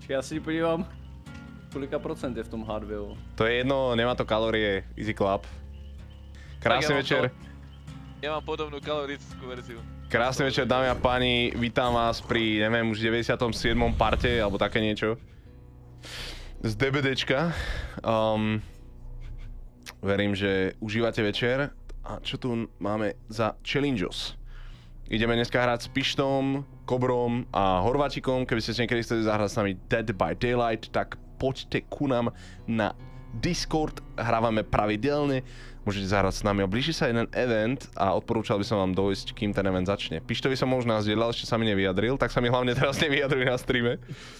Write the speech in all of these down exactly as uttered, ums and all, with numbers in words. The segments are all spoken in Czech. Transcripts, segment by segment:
Já si podívám, kolika procent je v tom H dva. To je jedno, nemá to kalórie, easy club. Krásny ja večer. To, ja mám podobnú kalorickú verziu. Krásny večer, dámy a páni, vítam vás pri, neviem, už deväťdesiatom siedmom parte, alebo také niečo. Z DBDčka. Um, verím, že užívate večer. A čo tu máme za challenges? Ideme dneska hrať s Pištom, Kobrom a Horváčikom. Keby ste si niekedy chceli zahrať s nami Dead by Daylight, tak poďte ku nám na Discord. Hrávame pravidelne. Môžete zahrať s nami. Blíži sa jeden event a odporúčal by som vám dojsť, kým ten event začne. Pištovi som možno zdieľal, ešte sa mi nevyjadril, tak sa mi hlavne teraz nevyjadruj na streame.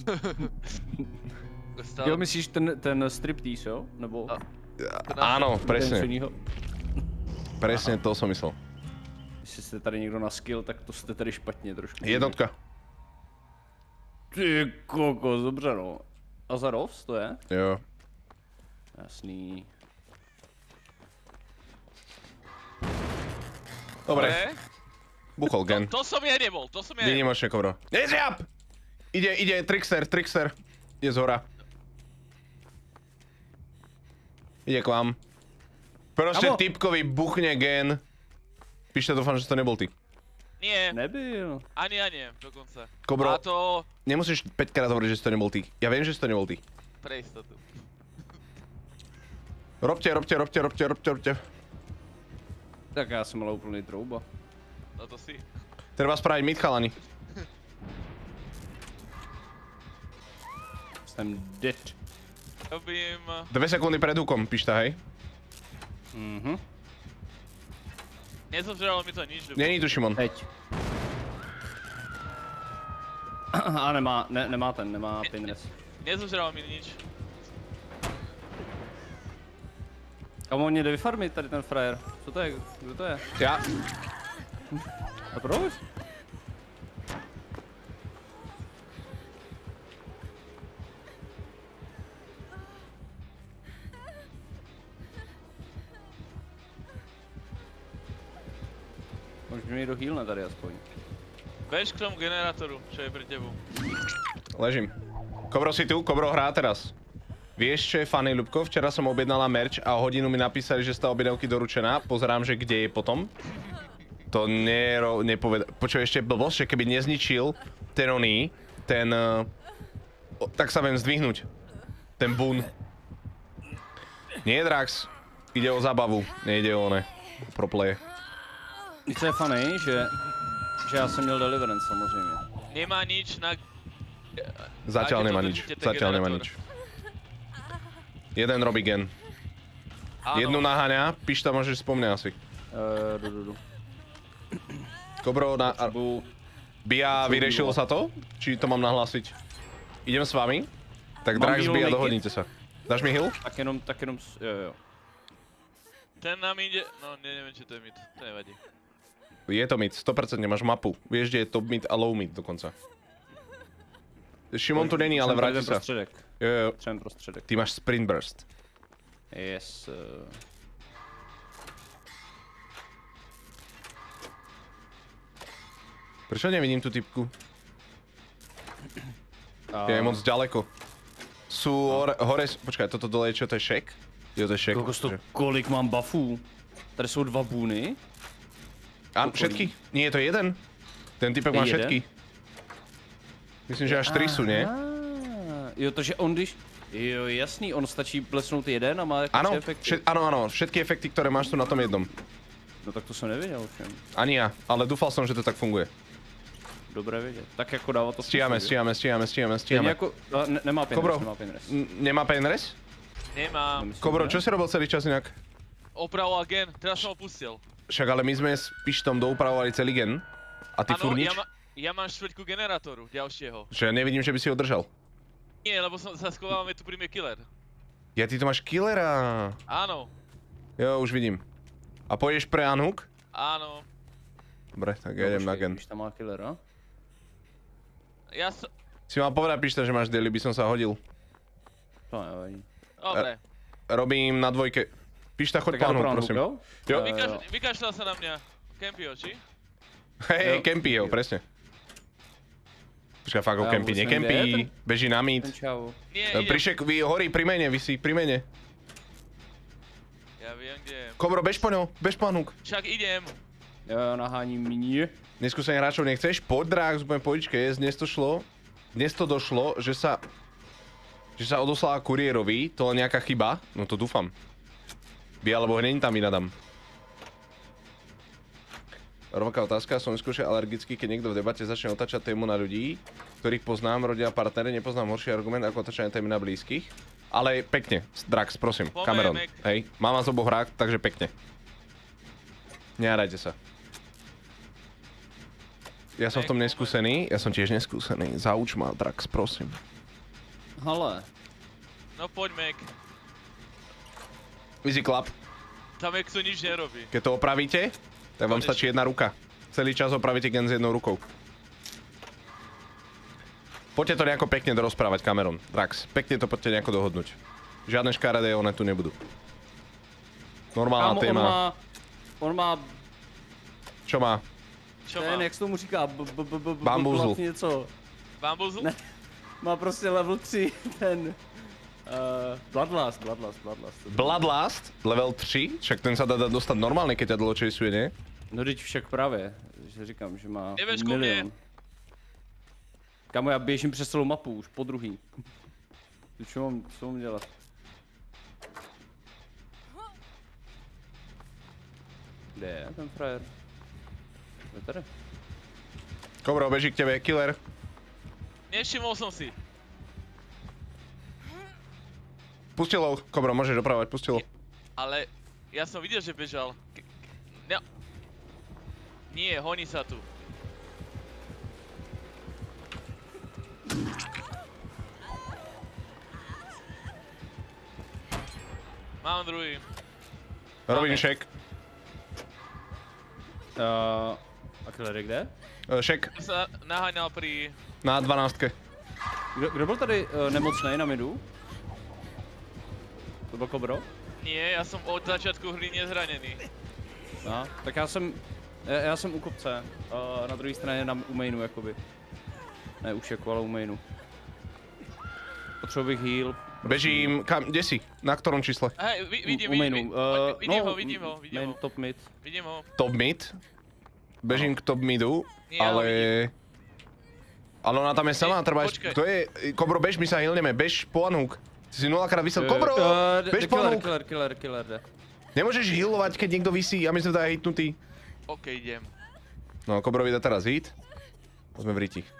Jo, myslíš ten, ten striptease, jo? Nebo... A, áno, presne. Presne to som myslel. Jestli jste tady někdo na skill, tak to jste tady špatně trošku. Jednotka. Ty kokos, dobře no. Azarovs to je? Jo. Jasný. Dobre. Buchol gen. To, to som ja nebol, to som ja nebol. Výnimočne, Kobro. Nezjab! Ide, ide, trickster, trickster. Ide zhora. Ide k vám. Proste typkovi buchne gen. Píšte, dúfam, že to nebol ty. Nie. Nebyl. Ani ja nie, dokonca. Kobro, a to... nemusíš päť krát hovoriť, že si to nebol ty. Ja viem, že si to nebol ty. Pre istotu. Robte, robte, robte, robte, robte, robte. Tak já jsem ale úplný trouba. No to si. Treba spraviť mid, chalani. Jsem dead. Robím... Dve sekundy pred húkom, Pišta, hej. Mhm. Nezožralo mi to nič. Není tu Šimon. Teď. A nemá, ne, nemá ten, nemá pinres. Nezožralo mi nič. Kam on jde vyfarmit tady ten frajer? Co to je? Kdo to je? Ja. A proč? Můžeme někdo healne tady aspoň. Bež k tomu generátoru, čo je pre tebu. Ležím. Kobro si tu, Kobro hrá teraz. Vieš, čo je funny, Ľubko? Včera som objednala merch a o hodinu mi napísali, že tá objednávky doručená. Pozerám, že kde je potom. To nero... nepoveda... Počuj, ešte blbosť, že keby nezničil ten oný, ten... Uh, tak sa viem zdvihnúť. Ten bun. Nie, Drax. Ide o zábavu, nejde o ne. Pro play. Co je funny, že... že já jsem měl deliverance samozřejmě. Nemá nič na... Zatiaľ nemá nič. Zatiaľ nemá nič. Jeden robí gen. Áno. Jednu naháňa, Pišta môžeš spomňať asi. Uh, du, du, du. Kobro, na... Potřebuji... Bia, vyriešilo sa to? Či to mám nahlásiť? Idem s vami? Tak Drax, Bia, dohodnite sa. Dáš mi heal? Tak jenom, tak jenom, jo jo. Ten nám ide... No, ne, neviem, či to je mid. To nevadí. Je to mid, sto percent máš mapu. Vieš, kde je top mid a low mid dokonca. Šimon tu není, ale vráti sa. Prostředek. Jo, jo. Třem prostředek. Ty máš sprint burst. Yes. Uh... Prečo nevidím tú typku? A... Je moc ďaleko. Sú hore, hore, počkaj, toto dole je čo, to je šek? Jo, to je šek. Kokos to, kolik mám buffů? Tady jsou dva bůny. A všetky? Nie, je to jeden. Ten typek má všetky. Myslím, že až tri sú, nie? Jo, takže on když... Jo, jasný, on stačí plesnout jeden a má jako ano, efekty. Všet, ano, ano, všetky efekty, ktoré máš tu na tom jednom. No tak to jsem nevěděl všem. Ani ja, ale dúfal som, že to tak funguje. Dobré vědět. Tak jako dává to... Stíhame, stíhame, stíhame, stíhame, stíhame. Jako, ne, nemá pain Kobro, res, nemá pain res. Nemá pain res? Nemám. Kobro, čo si robil celý čas inak? Opravoval gen, teraz som ho pustil. Však ale my sme s Pištom doupravovali celý gen. A ty furt nič? Ja, ma, ja mám štvrťku generátoru, ďalšieho. Že ja nevidím, že by si ho držal. Nie, lebo som sa schoval, je tu pri mne killer. Ja, ty to máš killera. Áno. Jo, už vidím. A pôjdeš pre Unhook? Áno. Dobre, tak ja idem na gen. Když tam má killera. Ja som... Si mal povedať, Pišta, že máš daily, by som sa hodil. To nevadí. Dobre. Robím na dvojke. Pišta, choď po Unhook, prosím. Jo. Vykaš, vykašľal sa na mňa. Kempio, či? Hej, Kempio, presne. Počkaj, fakt ho Já kempí, vůbec nevím, nekempí, kde je beží na mít. Ten čau. Nie, E, idem. Prišek, vy horí pri mene, vysí pri mene. Ja viem, kde je. Kobro, bež po ňo, bež po Hanuk. Však idem. Jo, naháním miní. Neskúsených hráčov nechceš? Poď, drák, zúplne poďčke, dnes to šlo. Dnes to došlo, že sa... Že sa odoslala kuriérovi, to len nejaká chyba, no to dúfam. By alebo hneď tam vynadám. Rovnaká otázka, som skúšaj alergický, keď niekto v debate začne otáčať tému na ľudí, ktorých poznám, rodina, partnery, nepoznám horší argument ako otáčanie témy na blízkych. Ale pekne, Drax, prosím, Poďme, Cameron, Mek. hej, mám vás oboch hrách, takže pekne. Nehádajte sa. Ja som v tom neskúsený, ja som tiež neskúsený, zauč ma, Drax, prosím. Hele. No poď, Mek. Easy clap. Tam Mek to nič nerobí. Keď to opravíte, tak vám Konečne. stačí jedna ruka. Celý čas opravíte gen s jednou rukou. Poďte to nejako pekne dorozprávať, Cameron. Drax, pekne to poďte nejako dohodnúť. Žiadne škaredé one tu nebudú. Normálna Kámo, téma. on má... On má... Čo má? Čo Ten, má? jak se tomu říká? B, b, b, b, Bambuzl. něco. Bambuzu? Ne. Má prostě level tři, ten... Uh, Bloodlust, Bloodlust, Bloodlust. Bloodlust, level tři? Však ten sa dá dá dostať normálne, keď ťa dlho chaseuje, nie? No teď však právě, že říkám, že má Nevěř ku milion. mně. Kámo, já běžím přes celou mapu, už po druhý. Ty co mám, co mám dělat? Kde je ten frajer? Je tady? Kobro, beží k tebe, killer. Nevšimol som si. Pustilo, Kobro, môžeš opravovať, pustilo. Ale ja som videl, že bežal. K- k- Ne. Nie, honí sa tu. Mám druhý. Robin Máme. šek. Uh, a killer je kde? E, Šek Ja sa naháňal pri... na dvanástke. Kdo, kdo byl tady uh, nemocný na midu? To byl Kobro? Nie, ja som od začiatku hry nezranený. No, tak já jsem, já, já jsem u kopce, uh, na druhé straně na, u mainu jakoby. Ne u šeku, ale u mainu. Potřebuji bych heal. Bežím, kam, kde si? Na ktorom čísle? Hej, vi, vidím, u, u vidím, mainu. vidím, Uh, vidím no, ho, vidím ho, vidím main, ho. top mid. Vidím ho. Top mid. Bežím k top midu, Nie, ja ho ale... Ale ona tam je sama, Nie, treba počkaj. Kto je? Kobro, bež, my sa healneme, bež po Anhuk. Ty si nulakrát vysel. Kobro, Uh, de, bež de, po killer, Anhuk. killer, killer, killer, jde. Nemôžeš healovať, keď niekto visí a my sme teda hitnutí. OK, idem. No, Kobrovi dá teraz hit. Sme v riti.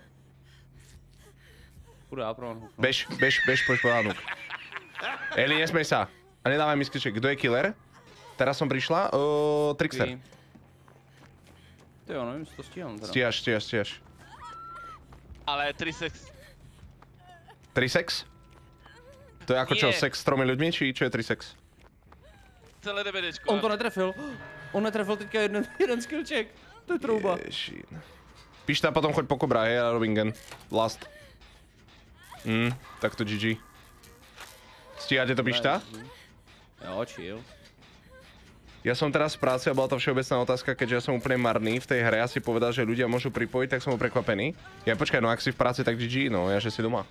Chudá pro on. Bež, bež, bež, poď po Anhuk. Eli, nesmej sa. A nedávaj mi skriček. Kto je killer? Teraz som prišla. Uh, Trickster. Ty jo, nevím, jestli to stíhám teda. Stíhaš, stíhaš, stíhaš. Ale tri sex. Tri sex? To je ako čo, Nie. sex s tromi ľuďmi, či čo je tri sex? Celé DVDčko. On to netrefil. On netrefil teďka jeden, jeden skillček. To je trouba. Ježín. Pišta, potom choď po Kobra, hej, a robím gen. Last. Hm, tak to gé gé. Stíhate to, Pišta? Jo, chill. Ja som teraz v práci a bola to všeobecná otázka, keďže ja som úplne marný v tej hre a si povedal, že ľudia môžu pripojiť, tak som bol prekvapený. Ja počkaj, no ak si v práci, tak gé gé, no ja že si doma.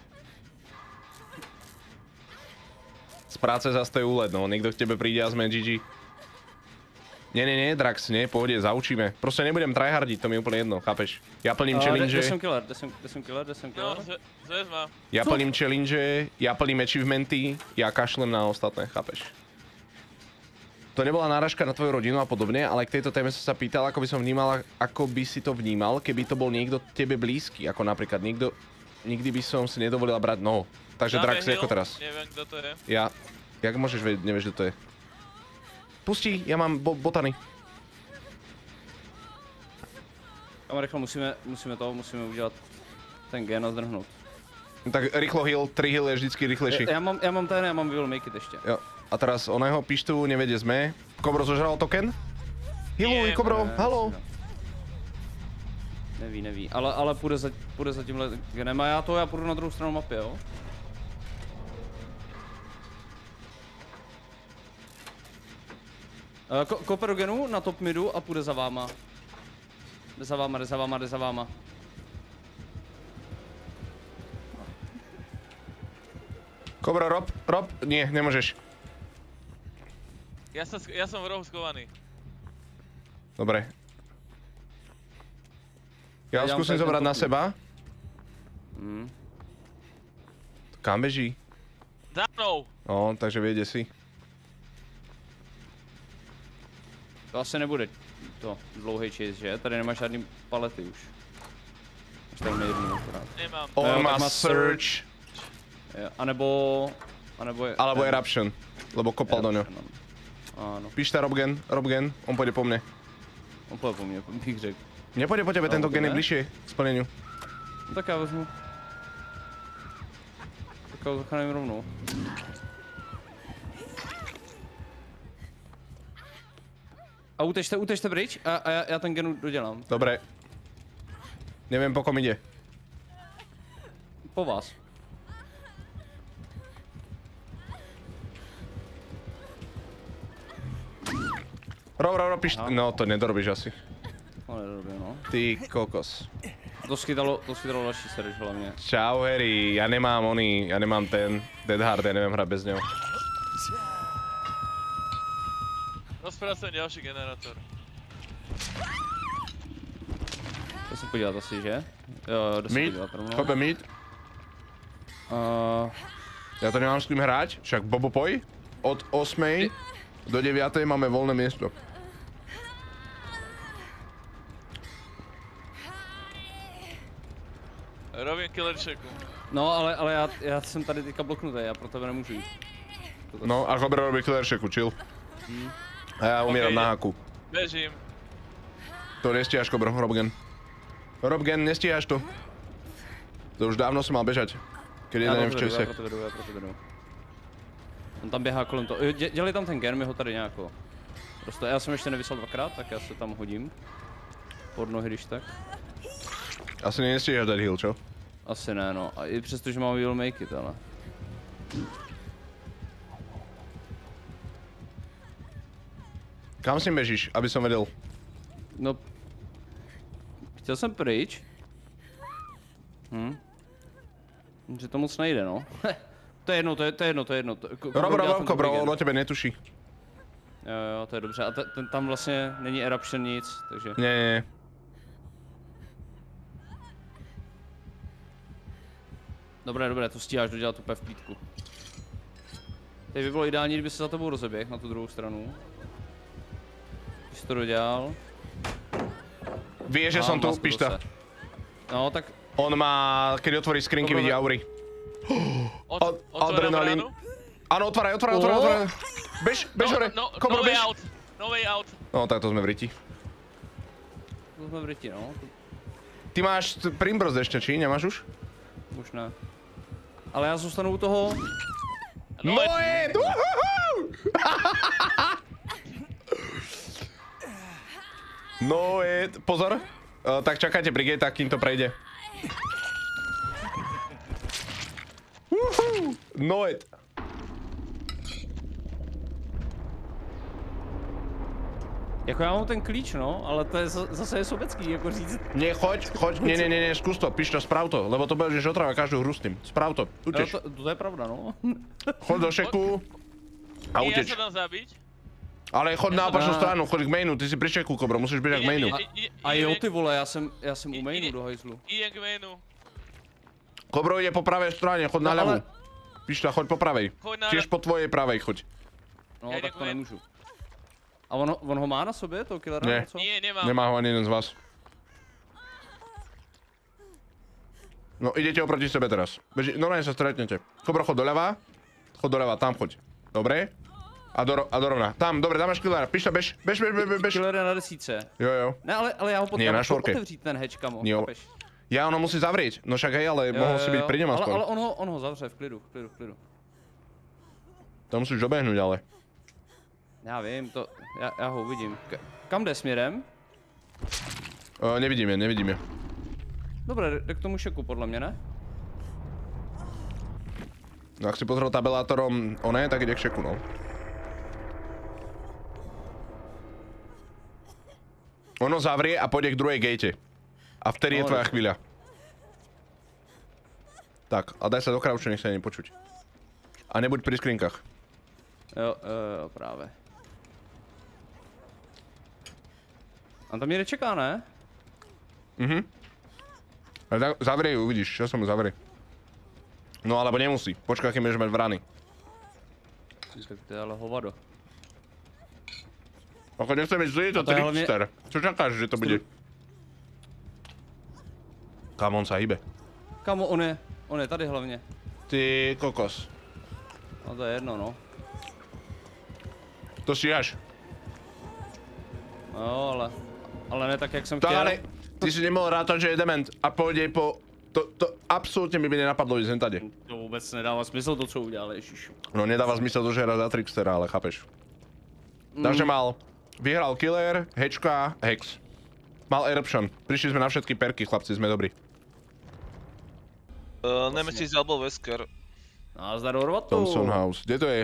Z práce zase to je úlet, no, niekto k tebe príde a sme gé gé. Nie, nie, nie, Drax, nie, pohode, zaučíme. Proste nebudem tryhardiť, to mi je úplne jedno, chápeš? Ja plním challenge. Kde jsem killer, kde jsem, kde jsem killer, kde jsem No, killer? zve- zväz ma. Ja Co? plním challenge, ja plním achievementy, ja kašlem na ostatné, chápeš? To nebola náražka na tvoju rodinu a podobne, ale k tejto téme som sa pýtal, ako by som vnímal, ako by si to vnímal, keby to bol niekto tebe blízky, ako napríklad niekto, nikdy by som si nedovolila brať, no. Takže Dáme Drax, heal? ako teraz? Neviem, kto to je. Ja, jak môžeš vedieť, nevieš, kto to je? Pusti, ja mám bo botany. Tam rychle musíme, musíme to, musíme udělat ten gen a zdrhnout. Tak rýchlo heal, tri heal je vždycky rýchlejší. Já, já, mám, já mám ten, já mám will make it ještě. Jo, a teraz oného pištu, nevedie sme. Kobro zožral token? Healuj, Nie. Kobro, Ne, halo. Neví, neví, ale, ale půjde za, půjde za tímhle genem a já to, já půjdu na druhou stranu mapy, jo? Uh, ko, kope do genu na top midu a půjde za váma. Jde za váma, jde za váma, jde za váma. Kobro, Rob, Rob, nie, nemôžeš. Ja, sa, sk- ja som v rohu schovaný. Dobre. Ja ho Ja skúsim mám zobrať tento na kľúč. seba. Hm. Kam beží? Za mnou! No, takže viede si. To asi nebude to dlouhý chase, že? Tady nemáš žádný palety už. Máš tam jednu akorát. Nemám. On Jo, má tak má search, Jo, anebo... Anebo je... alebo eruption, lebo kopal do ňo. Áno, Píš ta Robgen, Robgen, on pôjde po mne. on pôjde po mne, bych řekl. Nepôjde po tebe, No, tento to gen je ne. bližšie k splneniu. No tak já vezmu. Tak já ho zachráním rovnou. A utečte, utečte pryč a, a já, já ten genu dodělám. Dobre. Neviem, po kom ide. Po vás. Rob, Rob, Rob, píš... Aha. No, to nedorobíš asi. No nedobře, no. Ty kokos. To schytalo, to schytalo další search hlavně. Čau, Harry, ja nemám oný, ja nemám ten Dead Hard, ja neviem hrať bez neho. Rozpracujem ďalší generátor. To se podívat asi, že? Jo, jo, jde se Mid, podívat rovnou. choďme mid. Uh, Ja to nemám s kým hrať, však Bobo poj. Od ôsmej do deviatej máme voľné miesto. Robím killer checku. no, ale, ale já, já jsem tady teďka bloknutý, já pro tebe nemůžu jít. To tak- No a Kobra robí killer checku, chill. A ja umieram Ok, na ide. haku. Bežím. To nestíhaš, Kobro, Robgen. Robgen, nestíhaš to. To už dávno som mal bežať. Keď Já jeden pro v tebe jdu, já čase. pro tebe jdu, já pro tebe jdu. On tam běhá kolem toho. Jo, dě, dělej tam ten gen, my ho tady nějako. Prostě já jsem ještě nevysel dvakrát, tak já se tam hodím. Pod nohy, když tak. Asi nestíhaš dať heal, čo? Asi ne, no. A i přesto, že mám will make it, ale. Kam s ním bežíš, aby som vedel? No. Chtěl jsem pryč. Hm. Že to moc nejde, no. To je jedno, to je, to je jedno, to je jedno. To, ko- Rob, ko- dělá Rob, ten Kobro, druhý on gen. o tebe netuší. Jo, jo, to je dobře. A te, ten, tam vlastně není eruption nic, takže. Nie, nie, nie. Dobré, dobré, to stíháš dodělat úplně v klídku. Teď by bylo ideální, kdyby se za tebou rozeběh na tu druhou stranu. Když jsi to dodělal. Vie, že A, som tu, má to píš to. zase. No, tak On má, keď otvorí skrinky, Dobre, vidí dobre. aury. Od, Ad- otváram adrenalín. bránu. Áno, otváraj, otváraj, otváraj, O! otváraj. Bež, bež hore, No, no, Kobro, no way bež. out. No way out. No, tak to sme v riti. to jsme v ryti, no. Ty máš t- Primbrose ešte, či? Nemáš už? Už ne. Ale já zůstanu u toho. No, No way- je! Uhuhu! No je, pozor. Uh, tak čakajte pri gate, kým to prejde. Uhu, no je. Jako já mám ten klíč, no, ale to je za- zase je sobecký, jako říct. Nie, choď, choď, nie, nie, nie, nie, skús to, píš to, sprav to, lebo to budeš otrávať každú hru s tým. Sprav to, Jo, uteč. to, to je pravda, no. Choď do šeku a Nie, ja uteč. sa dám zabiť. Ale choď na Ja opačnú sa- stranu, choď k mainu, ty si pri šeku, Kobro, musíš bežať k mainu. I- i- i- A jo, idem- ty vole, já jsem, já jsem u I- mainu i- do hajzlu. Idem k mainu. Kobro ide po pravej strane, choď na No, ľavú. ale- Pišta, choď po pravej. Choď na... Tiež po tvojej pravej choď. No, Já tak jdu to ven. nemůžu. A on, ho- on ho má na sobě, toho killera, Ne. nebo co? Nie, nemám. Nemá ho ani jeden z vás. No, idete oproti sebe teraz. Beži, normálne sa stretnete. Kobro, chod doľava. Chod doľava, tam choď. Dobre? A do, a dorovna. Tam, dobre, dáme škilera. Pišta, bež, bež, bež, bež, bež. Killer je na desítce. Jo, jo. Ne, ale, ale já ho Nie, potkám, na štvorke. otevřít ten hedge, kamo, Jo. chápeš? Ja, ono musí zavrieť. No však hej, ale Jo, mohol jo, si byť jo. pri ňom ale, aspoň. ale on ho, on ho zavře v klidu, v klidu, v klidu. To musíš dobehnúť, ale. Já vím, to, já, já ho uvidím. K kam jde směrem? Uh, nevidím je, nevidím je. Dobré, jde k tomu šeku, podle mě, ne? No, ak si pozrel tabelátorom oné, tak ide k šeku, no. Ono zavrie a pôjde k druhej gate. A vtedy je No, tvoja dobre. chvíľa. Tak, a daj sa do krauču, nech sa nepočuť. A nebuď pri skrinkách. Jo, jo, jo, právě. On tam mě nečeká, ne? Mhm. Ale tak zavri ju, uvidíš, čo som mu zavri. No alebo nemusí, počkaj, kým budeš mať vrany. Tak to je ale hovado. Ako nechcem ísť zlý, to to je hlavne- trickster. Čo čakáš, že to bude? Kam on sa hýbe? Kamo, on je, on je tady hlavně. Ty kokos. No to je jedno, no. To stíhaš. No, ale, ale ne tak, jak jsem To chtěl. ale, ty si nemohol rátať, že je dement a pôjde po... To, to absolútne mi by nenapadlo ísť hen tade. To vůbec nedává smysl to, co udělali, ježiš. No nedáva zmysel to, že hra za trickstera, ale chápeš. Takže mal, vyhral Killer, Hečka, Hex. Mal Eruption. Prišli sme na všetky perky, chlapci, sme dobrí. Uh, Nemesis alebo Wesker. Nazdar Orvatu. Thompson House. Kde to je?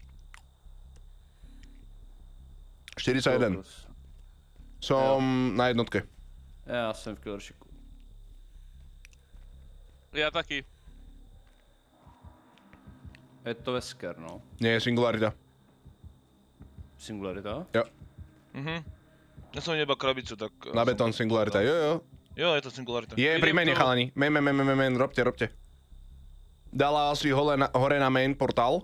štyridsaťjeden. Som na jednotke. Já jsem v killeršiku. Ja taky. Je to Wesker, no. Nie je Singularita. Singularita? Jo. Mhm. Ja som iba krabicu, tak... uh, Na som- betón Singularita, jo jo. Jo, je to Singularita. Je pri Idem mene, tu. chalani. Men, men, men, men, men, robte, robte. Dala si hole na, hore na main portál.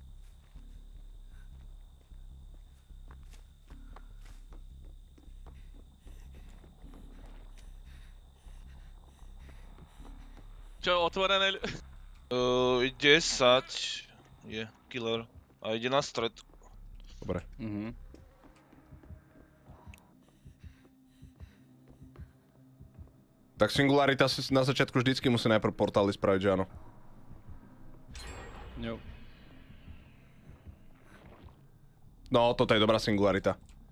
Čo, otvorené... ľu- Uh, desať je killer. A ide na stred. Dobre. Mhm. Tak Singularita si na začiatku vždycky musí najprv portály spraviť, že áno. Jo. No, toto je dobrá Singularita.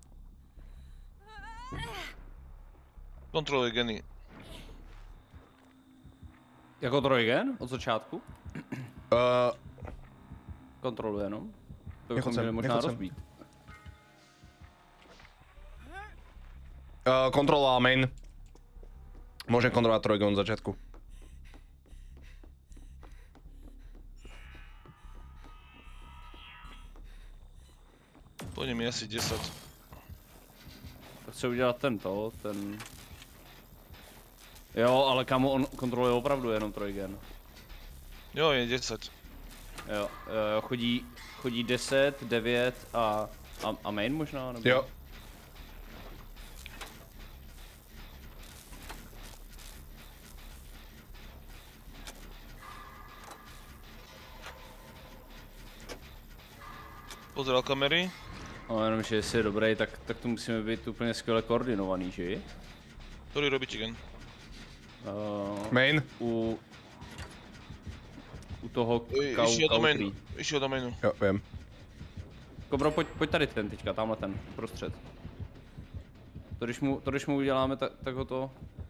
Kontroluje geny. Jako trojgen? Od začátku? Uh, Kontroluje, no. To Nechod bychom sem, měli možná nechod sem. rozbít. uh, kontroloval main. Môžem kontrolovať trojgen od začiatku. Pôjde mi asi desať. To chce udělat tento, ten... Jo, ale kamo, on kontroluje opravdu jenom trojgen. Jo, je desať. Jo, jo, chodí, chodí deset, devět a, a, a main možná, nebo? Jo. Pozeral kamery. No jenom, že jestli je dobrý, tak, tak to musíme být úplně skvěle koordinovaný, že? Ktorý robíte gen? Uh, Main. u... U toho I- kau, Išiel do mainu. country. Išiel do mainu. Jo, viem. Kobro, pojď, pojď tady ten teďka, tamhle ten, prostřed. To když mu, to když mu uděláme, tak, tak ho to...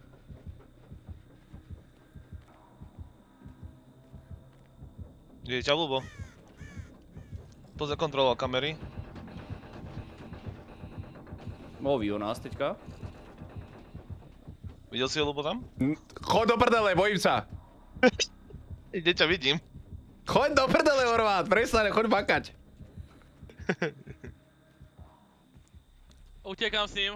Je ťa ľubo. Pozor, kontroloval kamery. Mluví o nás teďka. Videl si ho ľubo tam? N- Choď do prdele, bojím sa. Ide ťa vidím. Choď do prdele, Orvát, prestane, choď bakať. Utekám s ním.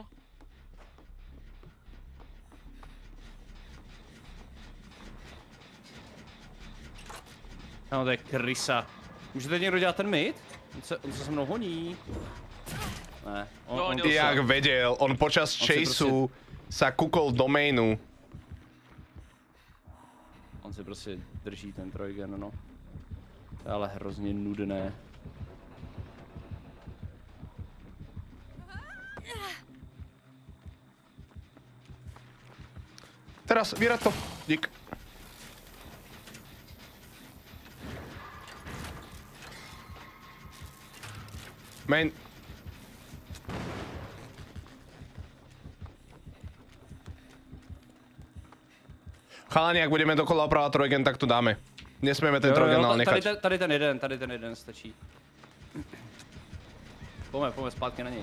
No to je krysa. Můžete někdo dělat ten mid? On se, on se se mnou honí. Ne, on, No, on, on to, Jak vedel, on počas On si chaseu sa kúkol do mainu. on si prostě drží ten trojgen, no. To je ale hrozně nudné. Teraz, vyrať to. Dík. Main. Chalani, ak budeme dokola opravať trojgen, tak to dáme. Nesmieme ten trojgen ale ta- tady, nechať. ten, tady ten jeden, tady ten jeden stačí. Pojďme, pojďme zpátky na něj.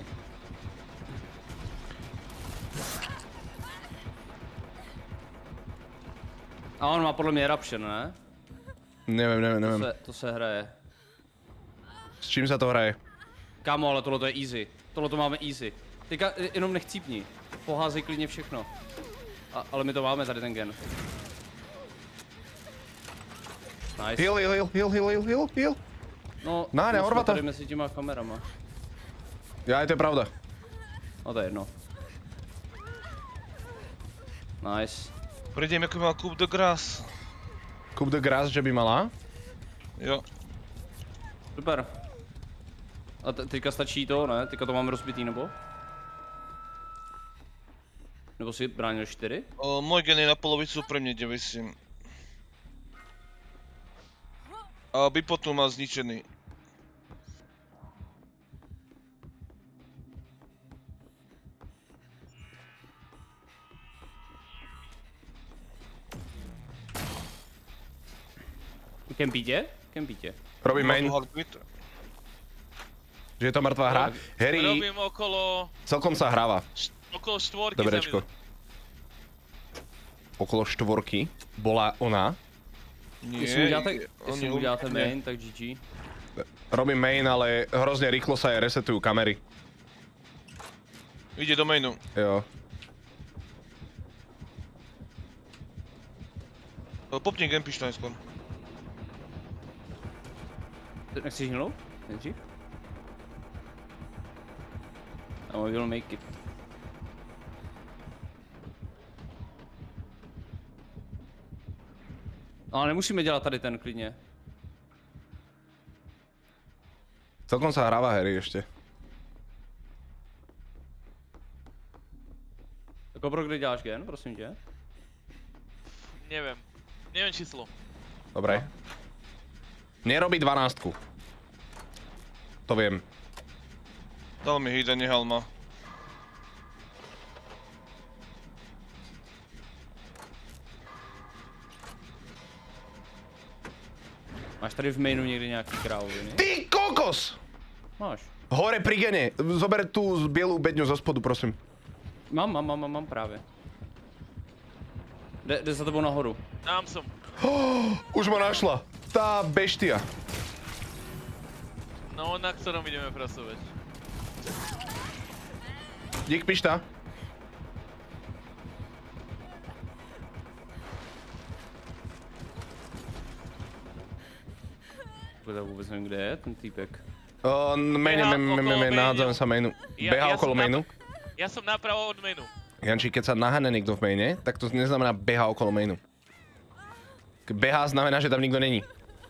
A on má podle mě Eruption, ne? Neviem, neviem, To neviem. se, to se hraje. S čím sa to hraje? Kámo, ale tohle je easy. Tohle to máme easy. Teďka jenom nechcípni. Poházej klidně všechno. A, ale my to máme tady ten gen. Nice. Heal, heal, heal, heal, heal, heal, heal. No, Ne, ne, no, Horvata. tady mezi těma kamerama. Ja, to je pravda. No to je jedno. Nice. Prejdem, ako mal Coup de Grâce. Coup de Grâce, že by mala? Jo. Super. A te teďka stačí to, ne? Teďka to máme rozbitý, nebo? Nebo si bránil čtyři? O, môj gen je na polovicu pre mne devesím. A Bipotu má zničený. Kempítě? Kempítě. Robím Má main, tu heartbeat. že je to mŕtvá hra. Harry, Robím okolo... celkom sa hráva. št- okolo štvorky Dobrečko. zemi. Okolo štvorky bola ona. Nie, Jestli mu děláte, on jestli je mu děláte úplne- main, tak G G. Robím main, ale hrozne rýchlo sa aj resetujú kamery. Ide do mainu. Jo. O, Popni Gempiš najskôr. Nechceš hnout? Nejdřív? No, we will make it. Ale nemusíme dělat tady ten klidně. Celkom sa hráva Harry ešte. Tak obro, kde děláš gen, prosím tě? Neviem. Neviem číslo. Dobre. Nerobí dvanástku. To viem. Dal mi hit a nehal ma. Máš tady v mainu někdy nějaký krávoviny? Ty kokos! Máš. Hore pri gene. Zober tú bielú bedňu zo spodu, prosím. Mám, mám, mám, mám, mám právě. Jde, jde za tebou nahoru. Tam som. Už ma našla. Tá beštia. No, na ktorom ideme pracovať. Dík, pišta. Já vůbec nevím, kde je ten týpek. Uh, main, Beha main, main, okolo main, nahádzame mainu. sa mainu. Ja- Beha ja okolo som na- mainu. Ja som napravo od menu. Janči, keď sa naháne niekto v maine, tak to neznamená beha okolo mainu. Keď beha znamená, že tam nikto není.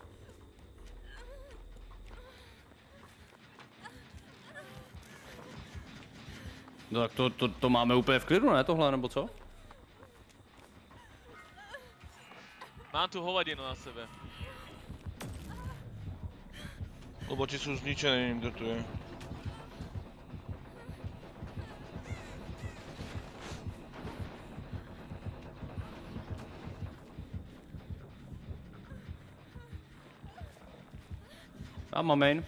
No tak to, to, to máme úplně v klidu, ne tohle, nebo co? Mám tu hovadinu na sebe. Lebo ti sú zničené, neviem kto tu je. Já mám main.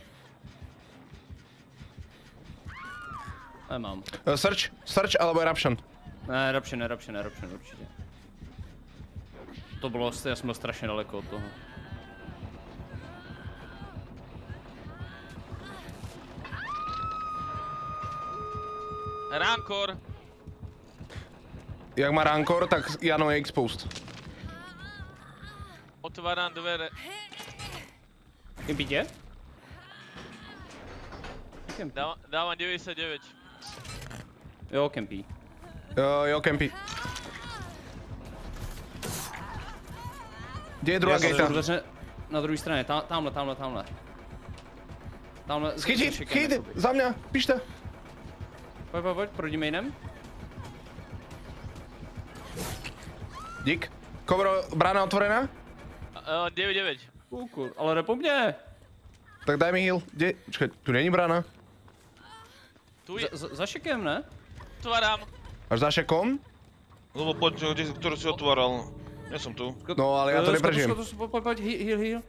Nemám. Uh, search, search alebo eruption. Ne, eruption, eruption, eruption určitě. To bylo, já jsem byl strašně daleko od toho. Rankor. Jak má Rancor, tak Jano je exposed. Otváram dvere. Kempítě? Dávam, dávam deväťdesiatdeväť. Jo, kempí. Uh, jo, Kempy. Kde je druhá Ja som gate? Dveře na druhé straně, tam, tamhle, tamhle, tamhle. Tamhle. Schytit, za- za chyt, jakoby. za mňa, pište. Pojď, pojď, pojď, proti mainem. Dík. Kovro, brána otvorená? Uh, deväť deväť. Kůkur, ale jde po mně. Tak daj mi heal. Kde? Čekaj, tu není brána. Tu je. Za, za, za šekem, ne? Otváram. Až za šekom? Lebo poď, kde, ktorú si otváral. Ja som tu. No, ale ja to Eh, neprežijem. skotu, skotu, Pojď, pojď, heal, heal, heal.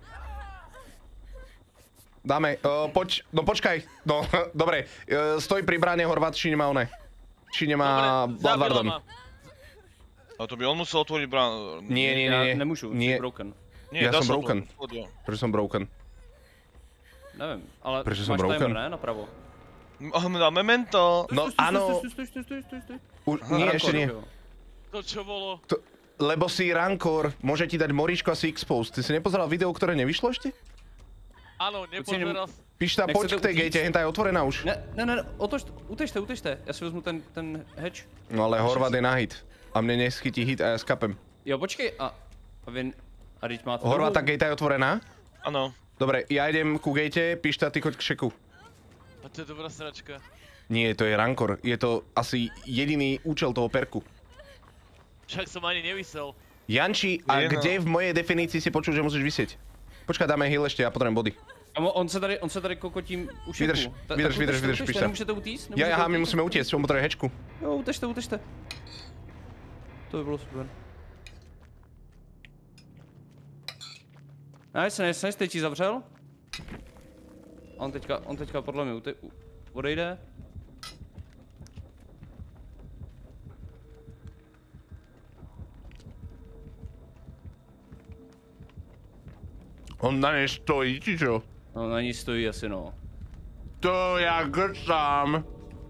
Dáme, uh, poď, no počkaj. No, dobre. Uh, stoj pri bráne Horvát, či nemá one. Či nemá Dobre, zabila Bloodwarden. ma. A to by on musel otvoriť bránu. Nie, nie, nie, Já nie. nemůžu, Nie. jsi broken. Nie, ja dá som sa broken. otvoriť. Poď, jo. Prečo som broken? nevím, ale Proč jsem máš broken? timer, ne? Napravo. Oh, memento. No Stoj, stoj, áno, Stoj, stoj, stoj, stoj, stoj, stoj. u, nie, ešte nie. To čo bolo? To, lebo si Rancor, môže ti dať Moričko a si Expose. Ty si nepozeral video, ktoré nevyšlo ešte? Áno, nepozeral som. Pišta, Nechcete poď k tej utíct? gate, henta je otvorená už. Ne, ne, ne, otoč, utežte, utežte. Já si vezmu ten, ten hatch. No ale Horvat je na hit. A mne neschytí hit a ja skapem. Jo, počkej, a, a vy, a teď máte Horvat, tá druhou? gate je otvorená? Áno. Dobre, ja idem ku gate, Pišta, ty choď k šeku. A to je dobrá sračka. Nie, to je Rancor. Je to asi jediný účel toho perku. Však som ani nevysel. Janči, a Je, no. kde v mojej definícii si počul, že musíš vysieť? Počkaj, dáme heal ešte, ja potrebujem body. Amo, on se tady, on se tady kokotím u šeku. Vydrž, Ta- vydrž, tak vydrž, utežte, vydrž, utežte, Pišta. Nemůžete utíct? Ja, Nemůžete aha, my utíct? musíme utiecť, on potrebuje hečku. Jo, utežte, utežte. To by bylo super. Nice, nice, nice, teď ji zavřel. On teďka, on teďka podle mě ute, u- odejde. On na nej stojí, či čo? No na ní stojí asi no. To ja grcám.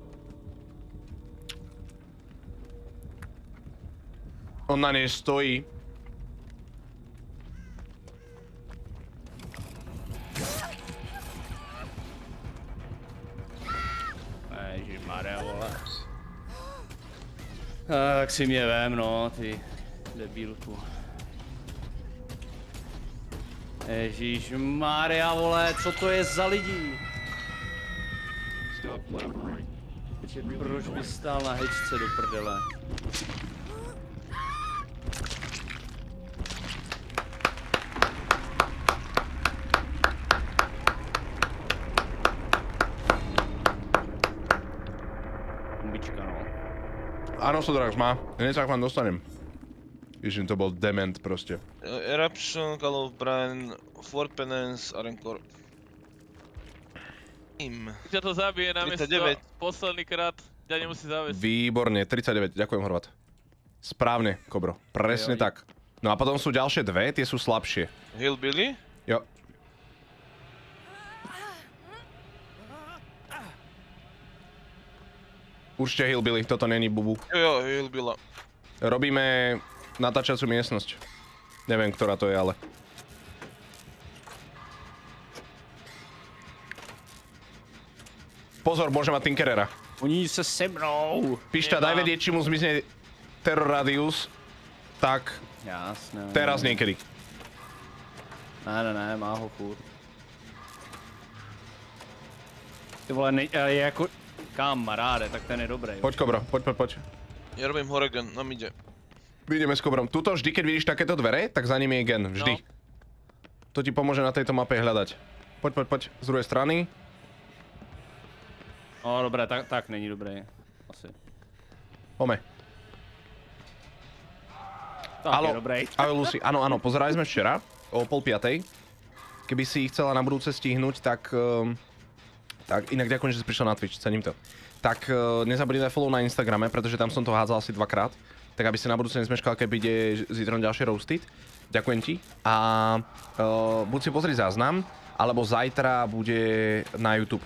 On na nej stojí. Ježišmarja, vole. Tak si mě vem, no, ty debilku. Ježišmarja, vole, co to je za lidi? Počkej, proč by stál na hečce do prdele? Umbička, no. Áno, Sodrax má. Hneď sa k vám dostanem. Ježiš, to bol dement proste. Eruption, Call of Brian, Fort Penance a Rancor. Im. Ťa to zabije na miesto tridsaťdeväť. posledný krát. Ťa nemusí zaviesť. Výborne, tridsaťdeväť, ďakujem Horvat. Správne, Kobro, presne Jo, tak. No a potom sú ďalšie dve, tie sú slabšie. Hillbilly? Jo. Určite Hillbilly, toto není bubu. Jo, jo, Hillbilly. Robíme natáčacú miestnosť. Neviem, ktorá to je, ale... Pozor, môže mať Tinkerera. Oni se se mnou. Pišta, Nemám. daj vedieť, či mu zmizne Terror Radius. Tak, Jasné. teraz niekedy. Ne, ne, ne, má ho furt. Ty vole, nej, je jako kamaráde, tak ten je dobrý. Poď, Kobro, poď, poď, poď. Ja robím Horegen, nám ide. Vyjdeme s Kobrom. Tuto vždy, keď vidíš takéto dvere, tak za nimi je gen. Vždy. No. To ti pomôže na tejto mape hľadať. Poď, poď, poď. Z druhej strany. No dobré, tak, tak není dobrý. Asi. Pome. Tak Alo. je dobrý. Ahoj, Lucy. Áno, áno, pozerali sme včera o pol piatej. Keby si ich chcela na budúce stihnúť, tak... Um, tak inak ďakujem, že si prišiel na Twitch, cením to. Tak uh, nezabudni dať follow na Instagrame, pretože tam som to hádzal asi dvakrát. Tak aby si na budúce nezmeškal, keď ide zítra ďalšie roasted. Ďakujem ti. A uh, buď si pozri záznam, alebo zajtra bude na YouTube.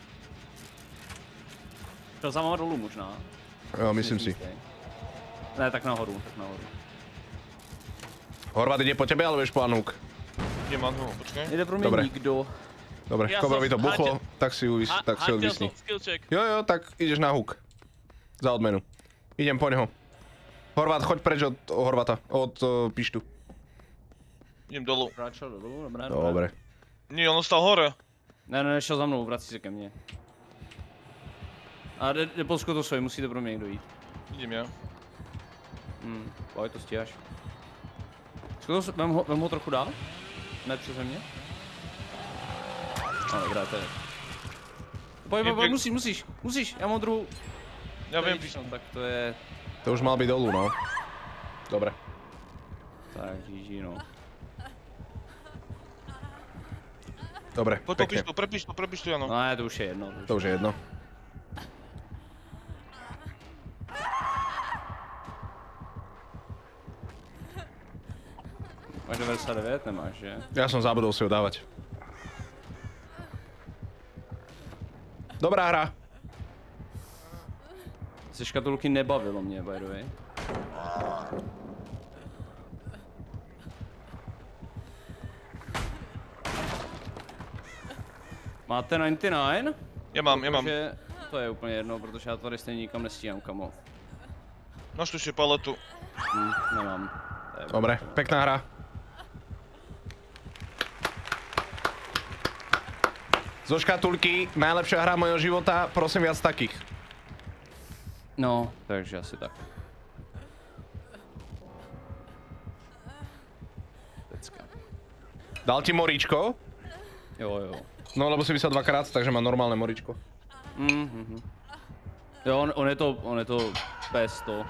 To za dolů možná. Jo, myslím si. Ne, tak nahoru, tak nahoru. Horvat ide po tebe, alebo ješ po Anouk? Idem Anhu, počkaj. Nejde pro mě Dobre. nikdo. Dobre, Ja Kobrovi to som buchlo, hantil- tak si ju, vys- Ha- tak si ho hantil vysni. som skill check. Jo, jo, tak ideš na hook. Za odmenu. Idem po neho. Horvat, choď preč od od Horvata, od uh, Pištu. Idem dolu. Kráčel dolů, dobré, Dobre. Nie, on ostal hore. Ne, ne, šel za mnou, vrací se ke mně. A jde, jde Polsko to svoje, musíte pro mě někdo jít. Idem ja. Hm, pojď, to stíháš. Zkus, vem ho, vem ho trochu dál. Ne přeze mě. No, dobré, to je. Pojď, pojď, pojď, musíš, musíš, musíš, já mám druhou. Ja viem, No, tak to je... To už mal byť dolu, no. Dobre. Tak, G G, no. Dobre, poď po pekne. pištu, pre pištu, pre pištu, Jano. No, ne, to už je jedno. To už je jedno. Máš devadesát devět, nemáš, že? Ja som zabudol si ho dávať. Dobrá hra. Se škatulky nebavilo mě, by the way. Máte devadesát devět? Já mám, já mám. Protože to je úplně jedno, protože já tady stejně nikam nestíhám, kamo. Našli si paletu. Hm, nemám. Dobre, pekná hra. Zo škatulky, najlepšia hra mojho života, prosím viac takých. No, takže asi tak. Pecka. Dal ti moríčko? Jo, jo. No lebo si vysel dvakrát, takže má normálne moríčko. Mhm. Jo, on, on je to, on je to P sto.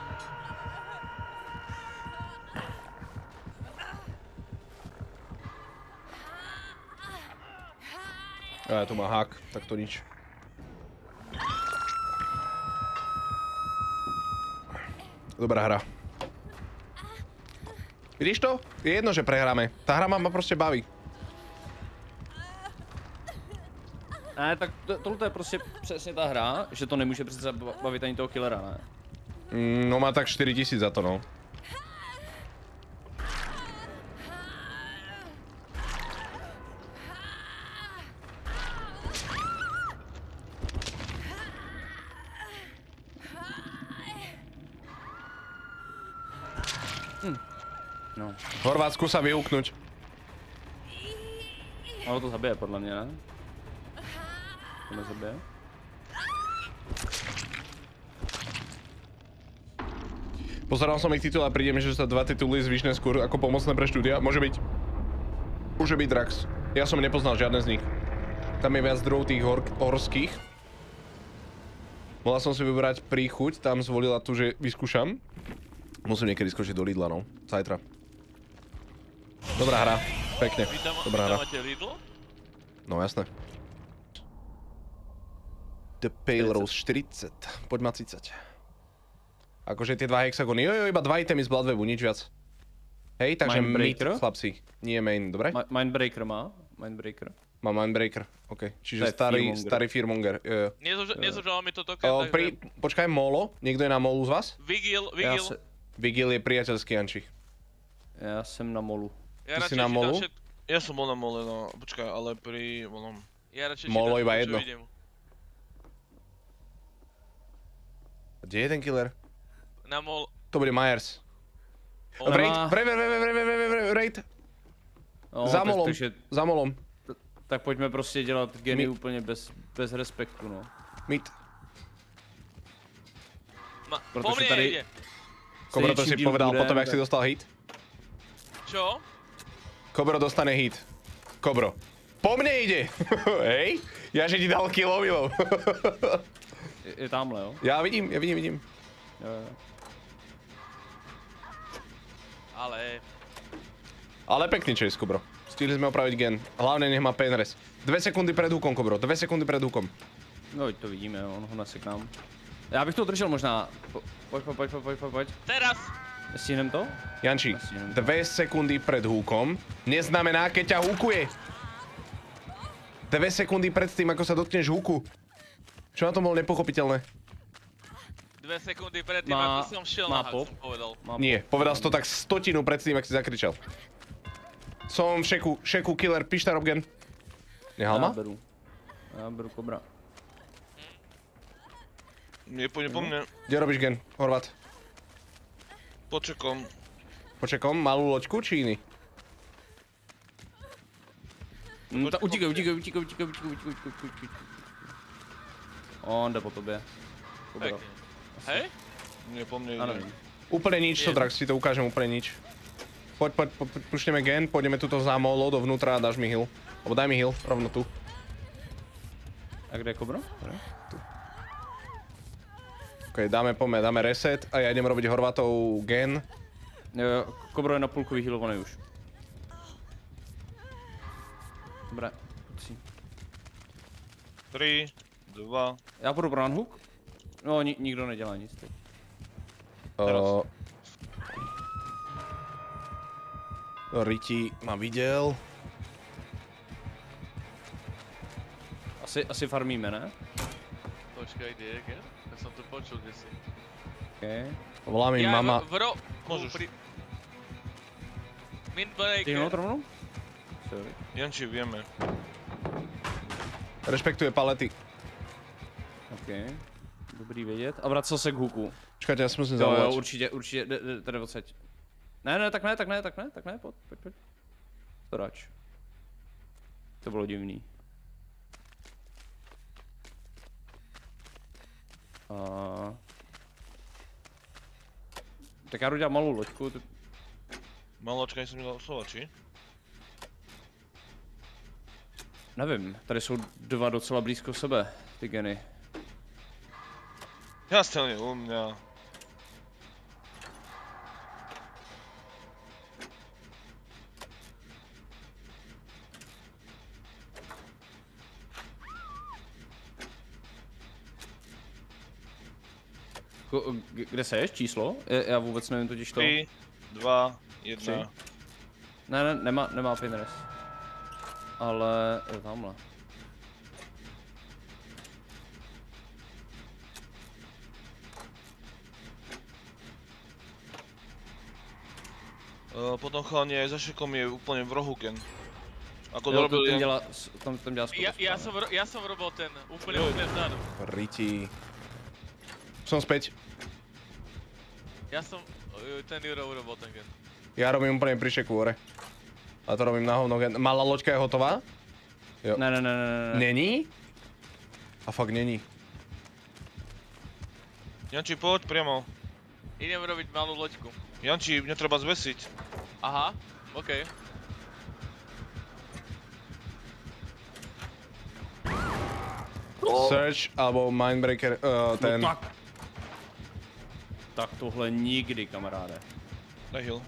Ja tu má hák, tak to nič. Dobrá hra. Vidíš to? Je jedno, že prehráme. Tá hra ma proste baví. Ne, tak to, tohle je prostě přesně ta hra, že to nemůže přece bavit ani toho killera, ne? Mm, no má tak štyri tisíc za to, no. Hm. No. Horvát skúsa vyhúknuť. Ale to zabije podle mě, ne? To nezabije. Pozeral som ich titul a príde mi, že sú to dva tituly zvyšné skôr ako pomocné pre štúdia. Môže byť. Môže byť Drax. Ja som nepoznal žiadne z nich. Tam je viac druhov tých hor horských. Mohla som si vybrať príchuť, tam zvolila tu, že vyskúšam. Musím niekedy skočiť do Lidla, no. Zajtra. Dobrá hra. Pekne. Dobrá hra. Máte Lidl? No jasné. The Pale Rose štyridsať. Poď ma tridsať. Akože tie dva hexagóny. Jo, jo, iba dva itemy z Bloodwebu, nič viac. Hej, takže mid, chlapci. Nie main, dobre? Ma Mindbreaker má? Mindbreaker. Mám Mindbreaker, ok. Čiže To je starý, Fearmonger. starý Fearmonger. Jo, jo. Nezožal mi to token, O, takže... pri, počkaj, Molo? Niekto je na Molu z vás? Vigil, Já, Vigil. se, Vigil je priateľský Janči. já jsem na molu. Ja Ty si radšej na čítam molu? všet- Ja som bol na mole, no. Počkaj, ale pri onom. Ja radšej Molo čítam iba všetko, čo jedno. vidím. Kde je ten killer? Na mol... To bude Myers. On Raid, má- raid, raid, raid, raid, raid, raid, raid. No, Za tak- molom, takže, za molom. tak pojďme prostě dělat geny My- úplně bez, bez respektu, no. Mid. Ma... Protože Po mne tady- ide. Kobro to čím si díl povedal budem, potom, jak si tak- dostal hit. Čo? Kobro dostane hit. Kobro. Po mne ide! Hej? Ja že ti dal kill omylom. Je, je tamhle, jo? Ja vidím, ja vidím, vidím. Jo, jo. Ale... Ale pekný chase, Kobro. Stihli sme opraviť gen. Hlavne nech má penres. Dve sekundy pred húkom, Kobro. Dve sekundy pred húkom. No, to vidíme, jo, on ho naseknám. Já bych to držel možná. Po, pojď, pojď, pojď, pojď, pojď, pojď. Teraz! Stihnem to? Janči, Asi neviem. dve sekundy pred húkom neznamená, keď ťa húkuje. Dve sekundy pred tým, ako sa dotkneš húku. Čo na tom bolo nepochopiteľné? Dve sekundy predtým, Má- ako som šiel má na hák, pop? som povedal. Mám Nie, povedal si to tak stotinu pred tým, ak si zakričal. Som v šeku, šeku, killer, pišta Robgen. Nehal Já ma? beru. Já beru kobra. Nepôjde po mne. Kde robíš gen, Horvat? Počekom. Počekom, malú loďku či iný? No, ta, utíkej, utíkej, utíkej, utíkej, utíkej, utíkej, utíkej, utíkej. On jde po tobě. Kobra. Pekne. Hej? Nie, po mne Ano, ide. nevím. Úplne nič, to Je. Drax, ti to ukážem úplne nič. Poď, poď, po, pušneme gen, pôjdeme tuto za molo dovnútra a dáš mi heal. Alebo daj mi heal, rovno tu. A kde je kobra? Ok, dáme, poďme, dáme reset a ja idem robiť Horvatov gen. Jo, jo, kobra je na půlku vyhealovaný už. Dobré. Tři. tri, dva. Já půjdu pro unhook. No, ni nikdo nedělá nic teď. Uh, Riti ma videl. Asi, asi farmíme, ne? Počkaj, kde je gen? Ja som to počul kdesi. Okay. Volá mi Ja, mama. v ro... Môžeš. Pri... Ty Mindbreaker. jenom rovnou? Sorry. Janči, vieme. Rešpektuje palety. OK. Dobrý vědět. A vracel se k huku. Čekajte, já si musím Jo, jo, zavolať. určitě, určitě, jde, jde, tady odsaď. Ne, ne, tak ne, tak ne, tak ne, tak ne, pojď, pojď, pojď. To rač. To bylo divný. A... Tak já jdu dělat malou loďku. Ty... Maločka som nedal slova, či? Nevím, tady jsou dva docela blízko sebe, ty geny. Jasne, nie, u mňa. Ko, g- kde seš? Číslo? Já, já vůbec nevím totiž to. tri, dva, jedna. Ne, ne, nemá, nemá pinrest. Ale je tamhle. Uh, potom chalani aj za šekom je úplne v rohu gen. Ako Jo, to, dorobil ten Jan... dělá, s- tam, tam dělá Ja, ja, spotovku, som, ro- ja som robil ten, úplne, Jo. úplne vzadu. Riti. Som späť. Ja som, uh, ten Juro urobil ten gen. Ja robím úplne pri šeku hore. A to robím na hovno. Malá loďka je hotová? Jo. Ne, ne, ne, ne, ne. Není? A fakt není. Janči, poď priamo. Idem robiť malú loďku. Janči, mňa treba zvesiť. Aha, okej. Search alebo Mindbreaker, uh, ten... No tak. Tak tohle nikdy, kamaráde. Daj heal.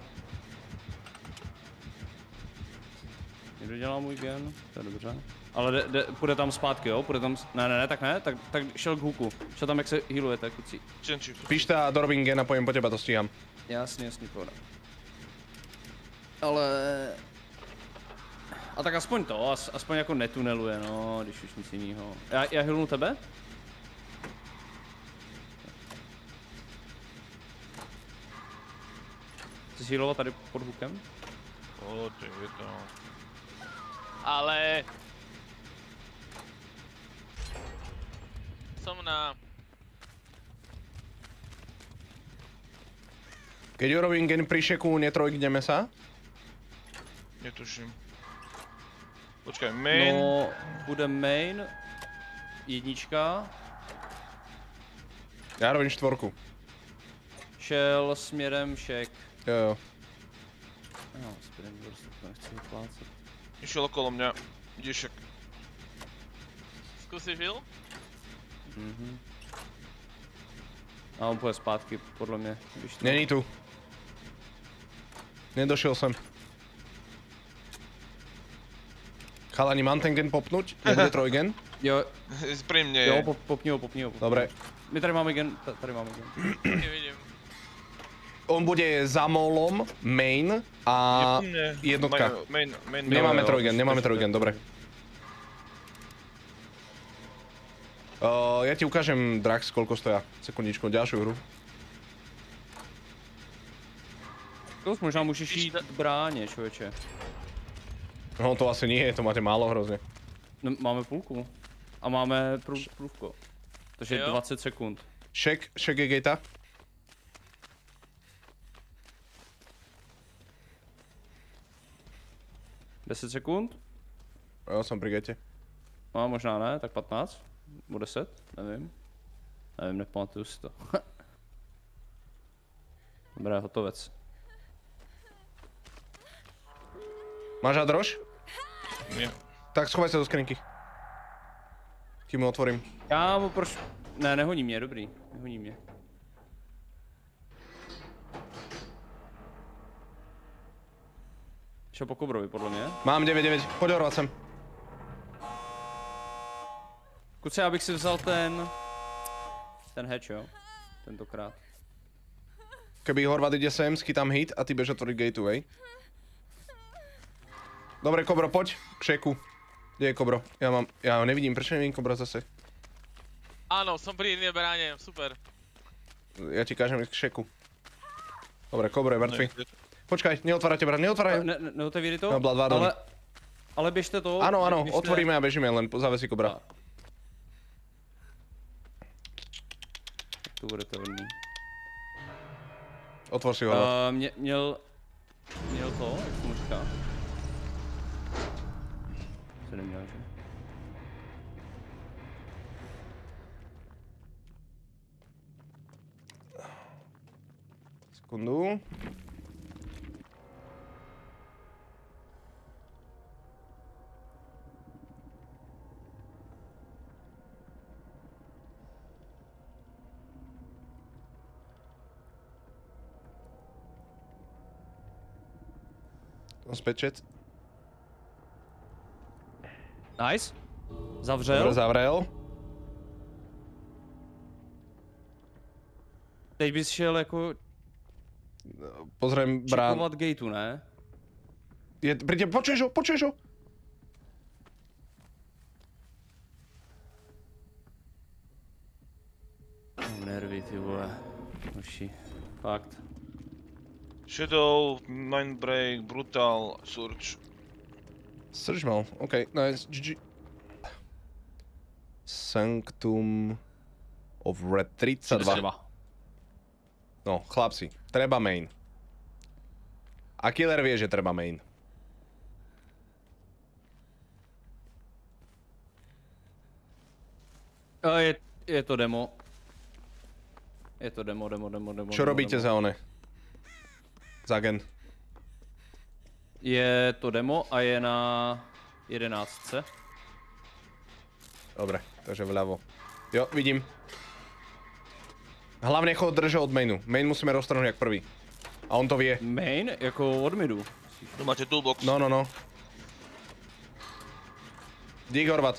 Někdo dělá můj gen? To je dobře. Ale jde, jde, půjde tam zpátky, jo? Půjde tam... Ne, ne, ne, tak ne, tak, tak šel k huku. Šel tam, jak se healujete, kuci. Janči, Píšte a dorobím gen a pojem po teba, to stíham. Jasně, jasně, pohoda. Ale... A tak aspoň to, as, aspoň jako netuneluje, no, když už nic jinýho. Já, já healnu tebe? Chceš healovat tady pod hukem? poď, je to. Ale... Som na... Keď urobím gen pri šeku, netrojkneme sa? Netuším. Počkaj, main. No, bude main, jednička, Ja robím štvorku. šel směrem šek. Jo, jo. No, směrem prostě to nechci vyplácet. Išiel okolo mňa. Ideš jak... Skúsiš heal? Mhm. A on půjde zpátky, podle mě, když to... Není tu. Nedošiel sem. Chalani, mám ten gen popnúť? Nebude trojgen? Jo, Pri mne jo, je. pop, popni ho, popni ho. popni ho. Dobre. My tady máme gen, ta- tady máme gen. Nevidím. On bude za molom, main a Je pri mne. jednotka. Main, main, main. Nemáme jo, trojgen, to- nemáme to- trojgen, dobre. Uh, ja ti ukážem Drax, koľko stoja. Sekundičku, ďalšiu hru. To už možná můžeš jít k bráně, člověče. No to asi nie, to máte málo hrozně. No, máme půlku. A máme prů, průvko. Takže Jo. dvacet sekund. Šek, šek je gejta. deset sekund? Jo, som pri gejte. No, možná ne, tak patnáct? Nebo deset? Nevím. Nevím, nepamatuju si to. Dobré, hotovec. Máš adroš? Nie. Tak schovaj sa do skrinky. Kým mu otvorím. Kámo, proč? Ne, nehoní mě, dobrý. Nehoní mě. Šel po kobrovi, podle mě. Mám deväť deväť, poď horvať sem. Kuce, já bych si vzal ten... Ten hatch, jo? Tentokrát. Keby Horvat ide sem, schytám hit a ty bež otvoriť gateu, hej? Dobre, Kobro, poď k šeku. Kde je Kobro? Ja mám, ja ho nevidím, prečo nevidím Kobra zase? Áno, som pri jednej bráne, super. Ja ti kážem ísť k šeku. Dobre, Kobro je mŕtvy. Ne, Počkaj, neotvárajte brán, neotváraj. Ne, ne, neotevíri to? No, Bloodwarden. ale, ale běžte to. Áno, áno, běžte... otvoríme a bežíme, len zavesí Kobra. To bude to hodný. Otvor si ho. Uh, Uh, mě, měl... Měl to, jak se mu říká? Se neměl, že? Sekundu. Spečec. Nice. Zavřel. Dobre, zavrel. Teď bys šel jako Pozriem brán. čekovat gateu, ne? Je, príde, počuješ ho, počuješ ho? No, nervy, ty vole. Hoši. Fakt. Shadow, Mindbreak, Brutal, Surge. Surge mal, ok, nice, gé gé. Sanctum of Red tridsaťdva. No, chlapci, treba main. A killer vie, že treba main. A je, je to demo. Je to demo, demo, demo, demo. Čo demo, robíte demo. za one? Za gen? Je to demo a je na jedenáctce. Dobre, takže vľavo. Jo, vidím. Hlavne chod drže od mainu. Main musíme roztrhnúť jak prvý. A on to vie. Main? Jako od midu. Tu máte toolbox. No, no, no. Dík, Horvat.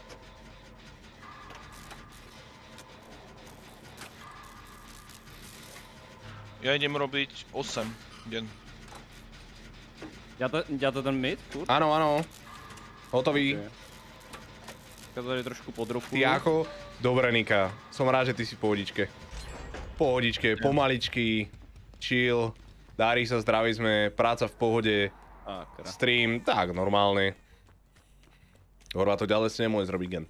Ja idem robiť osem den. Děláte, děláte ten mid? Kur? Áno, áno. Hotový. Okay. Já to tady trošku podropuju. Ty ako? Dobre, Nika. Som rád, že ty si v pohodičke. Pohodičke, pomaličky, chill, darí sa, zdraví sme, práca v pohode, A, kra. stream, tak normálne. Horva to ďalej si nemôže zrobiť gen.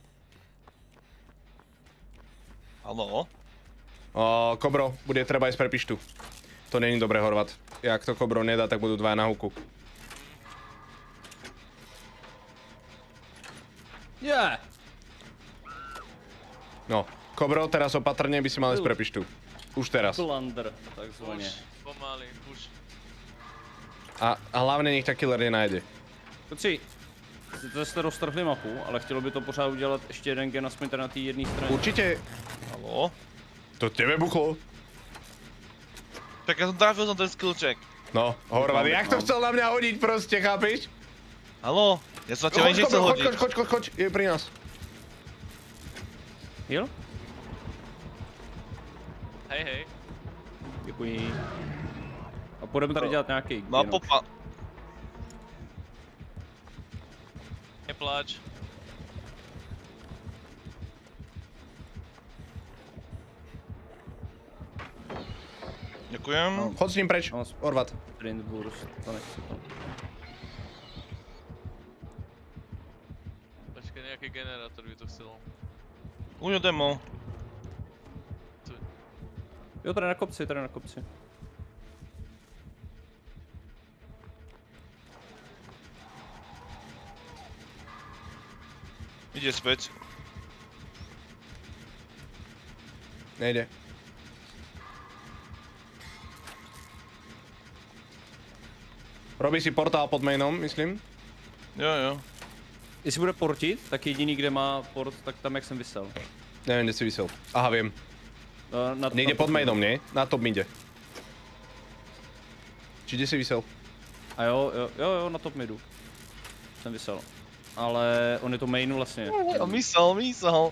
Haló? O, Kobro, bude treba ísť pre pištu. To není dobré, Horvat. Jak to Kobro nedá, tak budú dvaja na huku. Yeah. No, Kobro, teraz opatrne by si mal ísť pre pištu. Už teraz. Blunder, takzvaně. Už, pomaly, už. A, a hlavne nech ťa killer nenájde. Kluci, sice jste roztrhli mapu, ale chtělo by to pořád udělat ještě jeden gen aspoň teda na té jedné straně. Určite. Haló? To tebe buchlo. Tak ja som trafil som ten skill check. No, Horvat, jak to chcel na mňa hodiť proste, chápeš? Haló? Ja som na teba nič nechcel Kobro, hodiť. choď, choď, choď, choď, je pri nás. Heal? Hej, hej. Děkuji. A půjdeme tady dělat nějaký Má gen. popa. Nepláč. Ďakujem. Chod s ním preč, No, Horvat. Sprint burst, to nechci to. Počkej, nejaký generátor by to chcelo. Uňo demo. Jo, tady na kopci, tady na kopci. Ide späť. Nejde. Robí si portál pod mainom, myslím. Jo, jo. Jestli bude portit, tak jediný, kde má port, tak tam, jak jsem vysel. Neviem, kde si vysel. Aha, viem. Uh, na, Niekde na pod top mainom, midu. nie? Na top mide. Či kde si vysel? A jo, jo, jo, jo, na top midu. Jsem vysel. Ale on je to mainu vlastně. Mysel, mysel.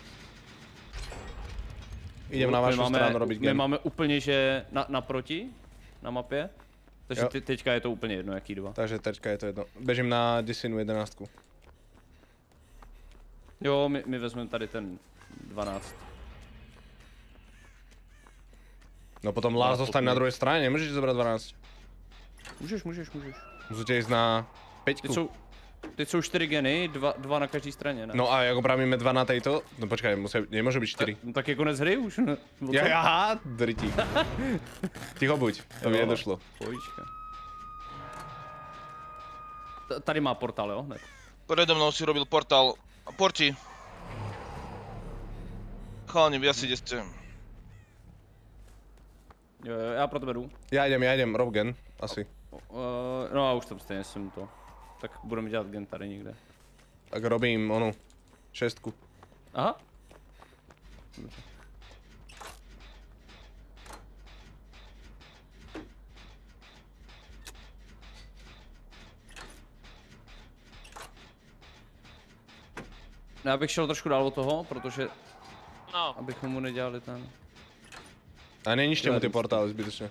Idem na My vašu máme, stranu robiť My gen. máme úplně, že na, naproti, na mapě. Takže Jo. te, teďka je to úplně jedno, jaký dva. Takže teďka je to jedno. Bežím na desinu jedenáctku. Jo, my, my vezmeme tady ten dvanáct. No potom Lars zostane na druhej strane, nemôžeš zobrať dvanásť. Můžeš, můžeš, můžeš. Musíte ísť na Teď päťku. jsou, teď jsou čtyři geny, dva, dva na každé straně, ne? No a jak opravíme dva na tejto? No počkaj, musí, nemôže byť štyri. No tak je konec hry už, ne? Nebo co? Ja, aha, drtí. Ticho buď, to mi Jo. nedošlo. Pojíčka. T- Tady má portál, jo? Hned. Predo mnou si robil portál. Porti. Chalani, vy asi kde ste. Jo, jo, já pro tebe jdu. Ja idem, ja idem, rob gen, asi. Uh, no a už tam stejně jsem to. Tak budeme dělat gen tady někde. Tak robím onu, šestku. Aha. No, já bych šel trošku dál od toho, protože No, abychom mu nedělali ten. A neničte mu tie portály zbytočne.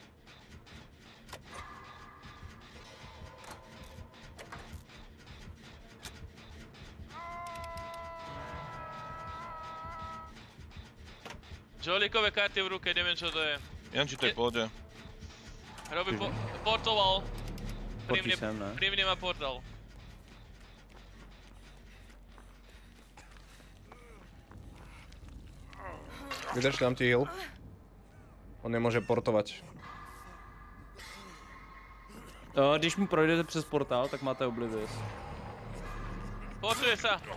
Jolikové karty v ruke, neviem čo to je. Jan, či to je v pohode. Robí po portoval. Pri Portí mne, sem, ne? pri mne má portal. Vydrž, dám ti heal. On nemôže portovať. Uh, když mu projdete přes portál, tak máte Oblivious. Portuje sa.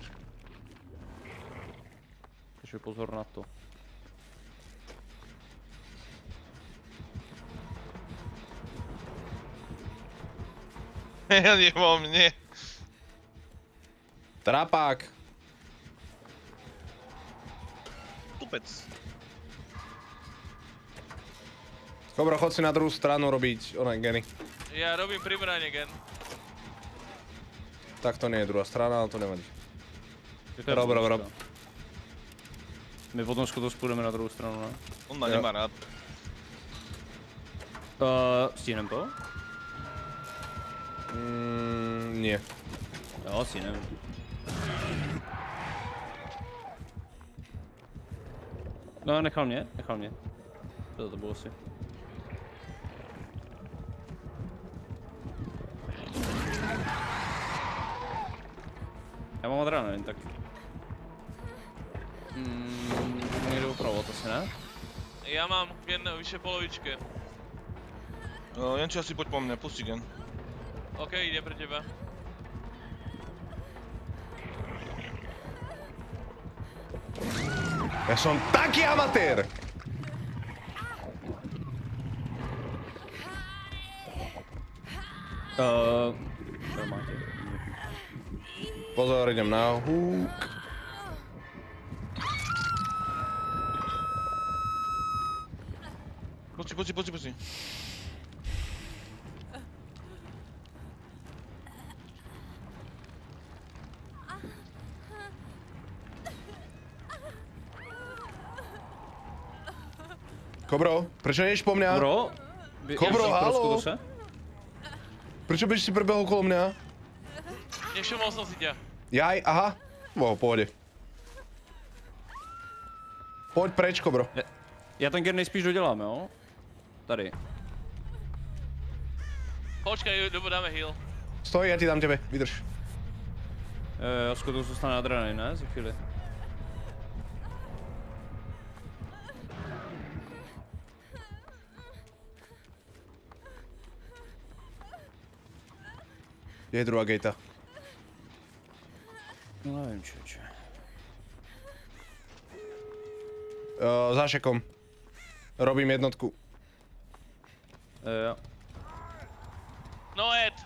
Takže pozor na to. Jan je vo mne. Trapák! Tupec. Kobro, chod si na druhú stranu robiť oné geny. Ja robím pri bráne gen. Tak to nie je druhá strana, ale to nevadí. To je Rob, rob, rob. bonuska. My potom skoro spůjdeme na druhou stranu, ne? On ma Jo. nemá rád. Uh, stihnem to? Mm, nie. Jo, stihnem. No, nechal mě, nechal mě. To to bylo asi. Já mám adrenalin, tak... Mm, někdo upravovat asi, ne? Ja mám gen vyše polovičke. Uh, Janči, asi poď po mne, pusti gen. OK, ide pre teba. Ja som taký amatér! Uh, máte. Pozor, idem na húk. Pusti, pusti, pusti, pusti. Kobro, prečo nejdeš po mňa? Bro? Vy- Kobro, já jsem halo? proskutu se? Prečo bež si prebehol okolo mňa? Nevšimol som si ťa. Jaj, aha. Vo, pohode. Poď preč, Kobro. Já ten gen nejspíš dodělám, jo? Tady. Počkaj, dobu dáme heal. Stoj, ja ti dám tebe, vydrž. Uh, Skotu zůstane adrenalin, ne? Za chvíli. Kde je druhá gejta? No nevím, člověče. Uh, zášekom. Robím jednotku. Uh, jo. No Ed.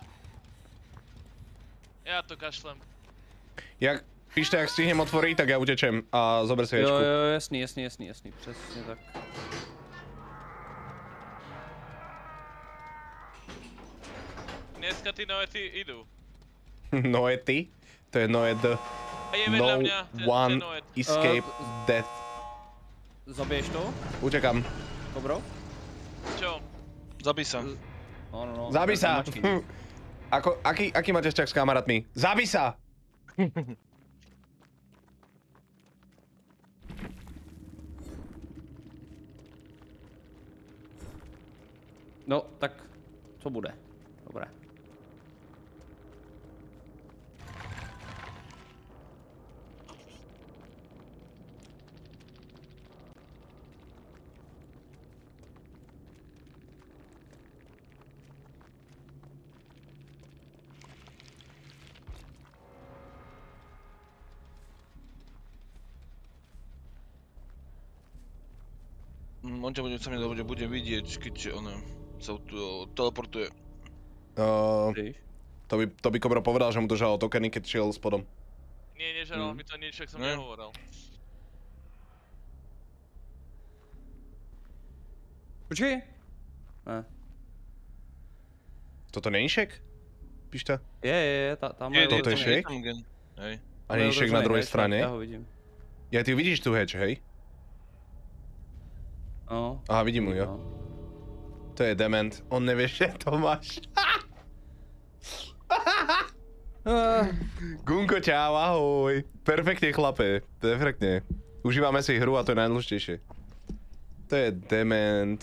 Ja to kašlem. Jak, píšte, jak stihnem otvoriť, tak ja utečem a zober si Jo, ječku. jo, jasný, jasný, jasný, jasný, přesně tak. Dneska ty noety idú. Noety? To je Noed. A je vedľa No mňa, ten, one ten noet. escape Uh, death. Zabiješ to? Utekam. Kobro? Čo? Zabij sa. No, no, no. Zabij tak sa! mačky. Ako, aký, aký máte vzťah s kamarátmi? Zabij sa! No, tak co bude? Dobré. Mm, on ťa bude, sa mňa bude, bude vidieť, keď on sa tu teleportuje. Uh, Víš? to, by, to by Kobro povedal, že mu držalo tokeny, keď šiel spodom. Nie, nežeral Mm. mi to nič, ak som Ne? nehovoril. Počkej. Ne. Toto není šek? Pišta? Je, je, je, ta, tam Je, Toto je tam- shake? tam gen. Hej. A není šek na druhej strane? Já ho vidím. Ja, ty vidíš tu hedge, hej? No. Aha, vidím mu, jo. No. To je dement. On nevie, že to máš. Gunko, čau, ahoj. Perfektne, chlape. Perfektne. Užívame si hru a to je najdôležitejšie. To je dement.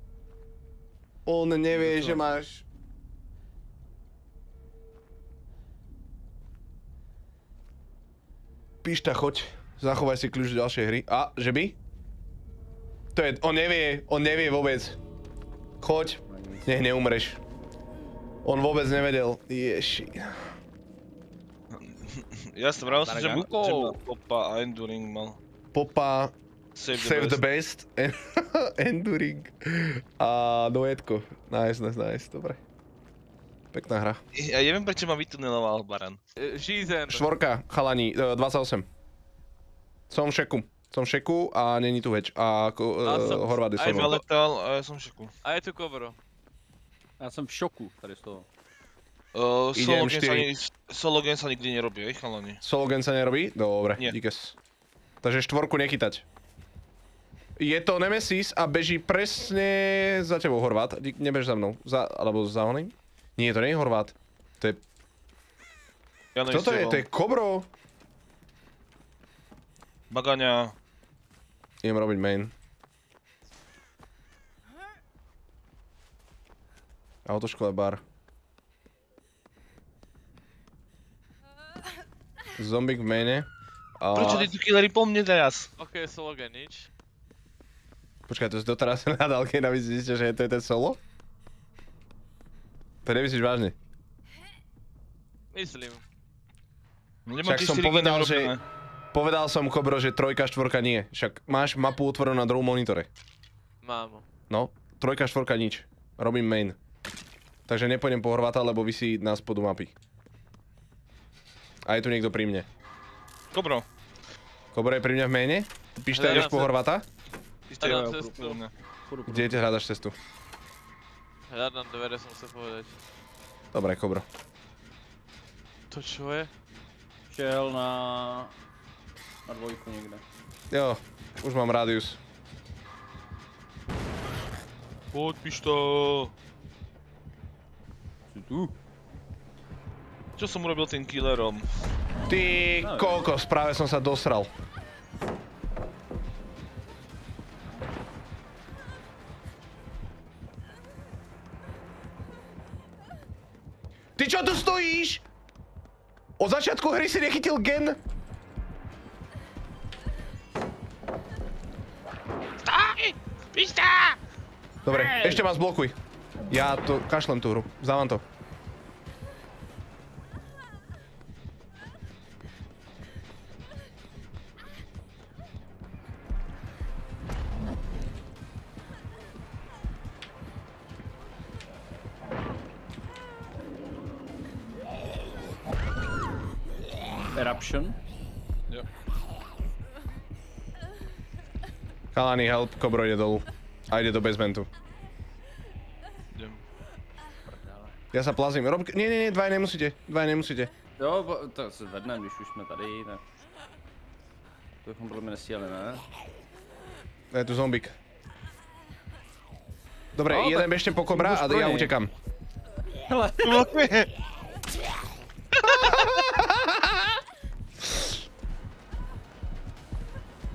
On nevie, že máš... Pišta, choď. Zachovaj si kľúč do ďalšej hry. A, že by? To je... On nevie, on nevie vôbec. Choď. Nech neumreš. On vôbec nevedel. Ješi. Ja som vral si, že ma, Targanko. že ma Popa a Enduring mal. Popa, Save the save the best. best. Enduring. A dojetko. Nice, nice, nice. Dobre. Pekná hra. Ja neviem, prečo ma vytuneloval Baran. E, Žizen. Štvorka, chalani, e, dvadsaťosem. Som v šeku. Som v šeku a není tu heč. A ko- A som- e, Horváth je aj so mnou. Iba letal a ja som v šeku. A je tu Kobro. Já jsem v šoku tady z toho. Uh, Ide solo, em game sa štyri. ani, solo game sa nikdy nerobí, hej chalani? Solo gen sa nerobí? Dobre, Nie. díkes. Takže štvorku nechytať. Je to Nemesis a beží presne za tebou, Horváth. Dík, nebež za mnou. Za, alebo za oným? Nie, to nie je Horváth. To je... Jano Kto to je? To je Kobro. Bagaňa. Idem robiť main. Autoškola bar. Zombik v maine. A... Prečo tí tu killery po mne teraz? Ok, solo gen, nič. Počkaj, to si doteraz na dálke navíc zistíte, že to je ten solo? To nemyslíš vážne? Myslím. Nemám Však tie som štyri povedal, geny že... urobené. Povedal som, Kobro, že trojka, štvorka nie. Však máš mapu otvorenú na druhom monitore. Mám. No, trojka, štvorka nič. Robím main. Takže nepôjdem po Horváta, lebo vysí na spodu mapy. A je tu niekto pri mne. Kobro. Kobro je pri mňa v maine? Píš, Hľadám ideš po cestu. Horváta? Ty ste Hľadám ja, cestu. pro mňa. Půjdu, půjdu. Kde ti hľadaš cestu? Hľadám dvere, som chcel povedať. Dobre, Kobro. To čo je? Šel na... na dvojku někde. Jo, už mám rádius. Poď, pišto. Jsi tu? Čo som urobil tým killerom? Ty kokos, práve som sa dosral. Ty čo tu stojíš? Od začiatku hry si nechytil gen? Stoj! Pista! Dobre, ešte ma zblokuj. Ja to kašlem tú hru, vzávam to. Eruption. Jo. Chalani, help, Kobro ide dolu. A ide do basementu. Idem. Ja sa plazím. Rob... Nie, nie, nie, dvaj nemusíte. Dvaj nemusíte. Jo, bo, to se zvedneme, když už jsme tady, tak... To bychom podle mě nestíhali, ne? Je tu zombík. Dobre, No, jeden tak bežte po Kobra buď a ja zbrojný. utekam. Hele,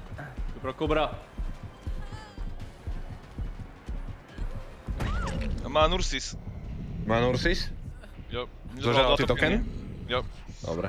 pro Kobra. A má Nursis. Má Nursis? Jo. Zožral ty token? Jo. Dobre.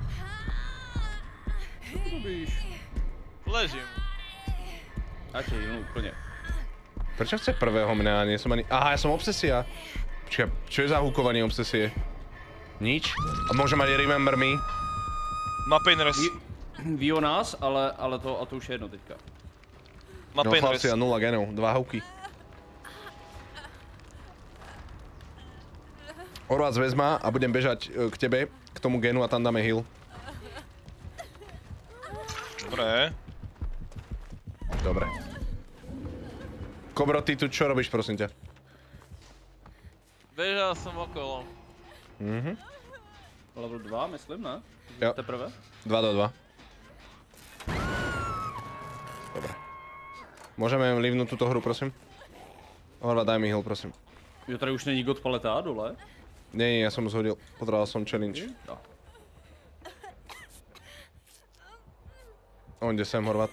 Co robíš? Ležím. A tě jinou úplně. Prečo chce prvého mňa a nie som ani... Aha, ja som obsesia. Počkaj, čo je za húkovanie obsesie? Nič? A môže mať Remember Me? Má Painrest. Ví, ví o nás, ale, ale to, a to už je jedno teďka. Má No Painrest. chlapci, a nula genov, dva húky. Orvac vezma a budem bežať e, k tebe, k tomu genu a tam dáme heal. Dobre. Dobre. Kobro, ty tu čo robíš, prosím ťa? Bežal som okolo. Mhm. Level dva, myslím, ne? Jo. Teprve? dva do dva. Dobre. Môžeme livnúť túto hru, prosím? Orva, daj mi heal, prosím. Jo, tady už není God Paleta dole? Nie, nie, ja som zhodil. Potreboval som challenge. Jo. On ide sem, Horvat.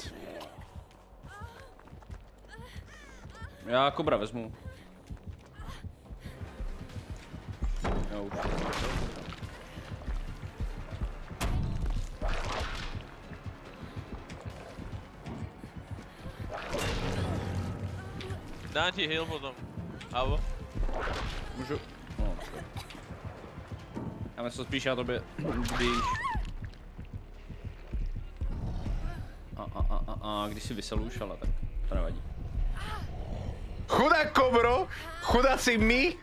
Já Kobra vezmu. Jo, už. Dám ti heal potom. Abo? Můžu? No, okay. Já myslím spíš já tobě, když... A, a, a, a, a, když si vyselůš, ale tak to nevadí. Chudák Kobro! Chudáci my!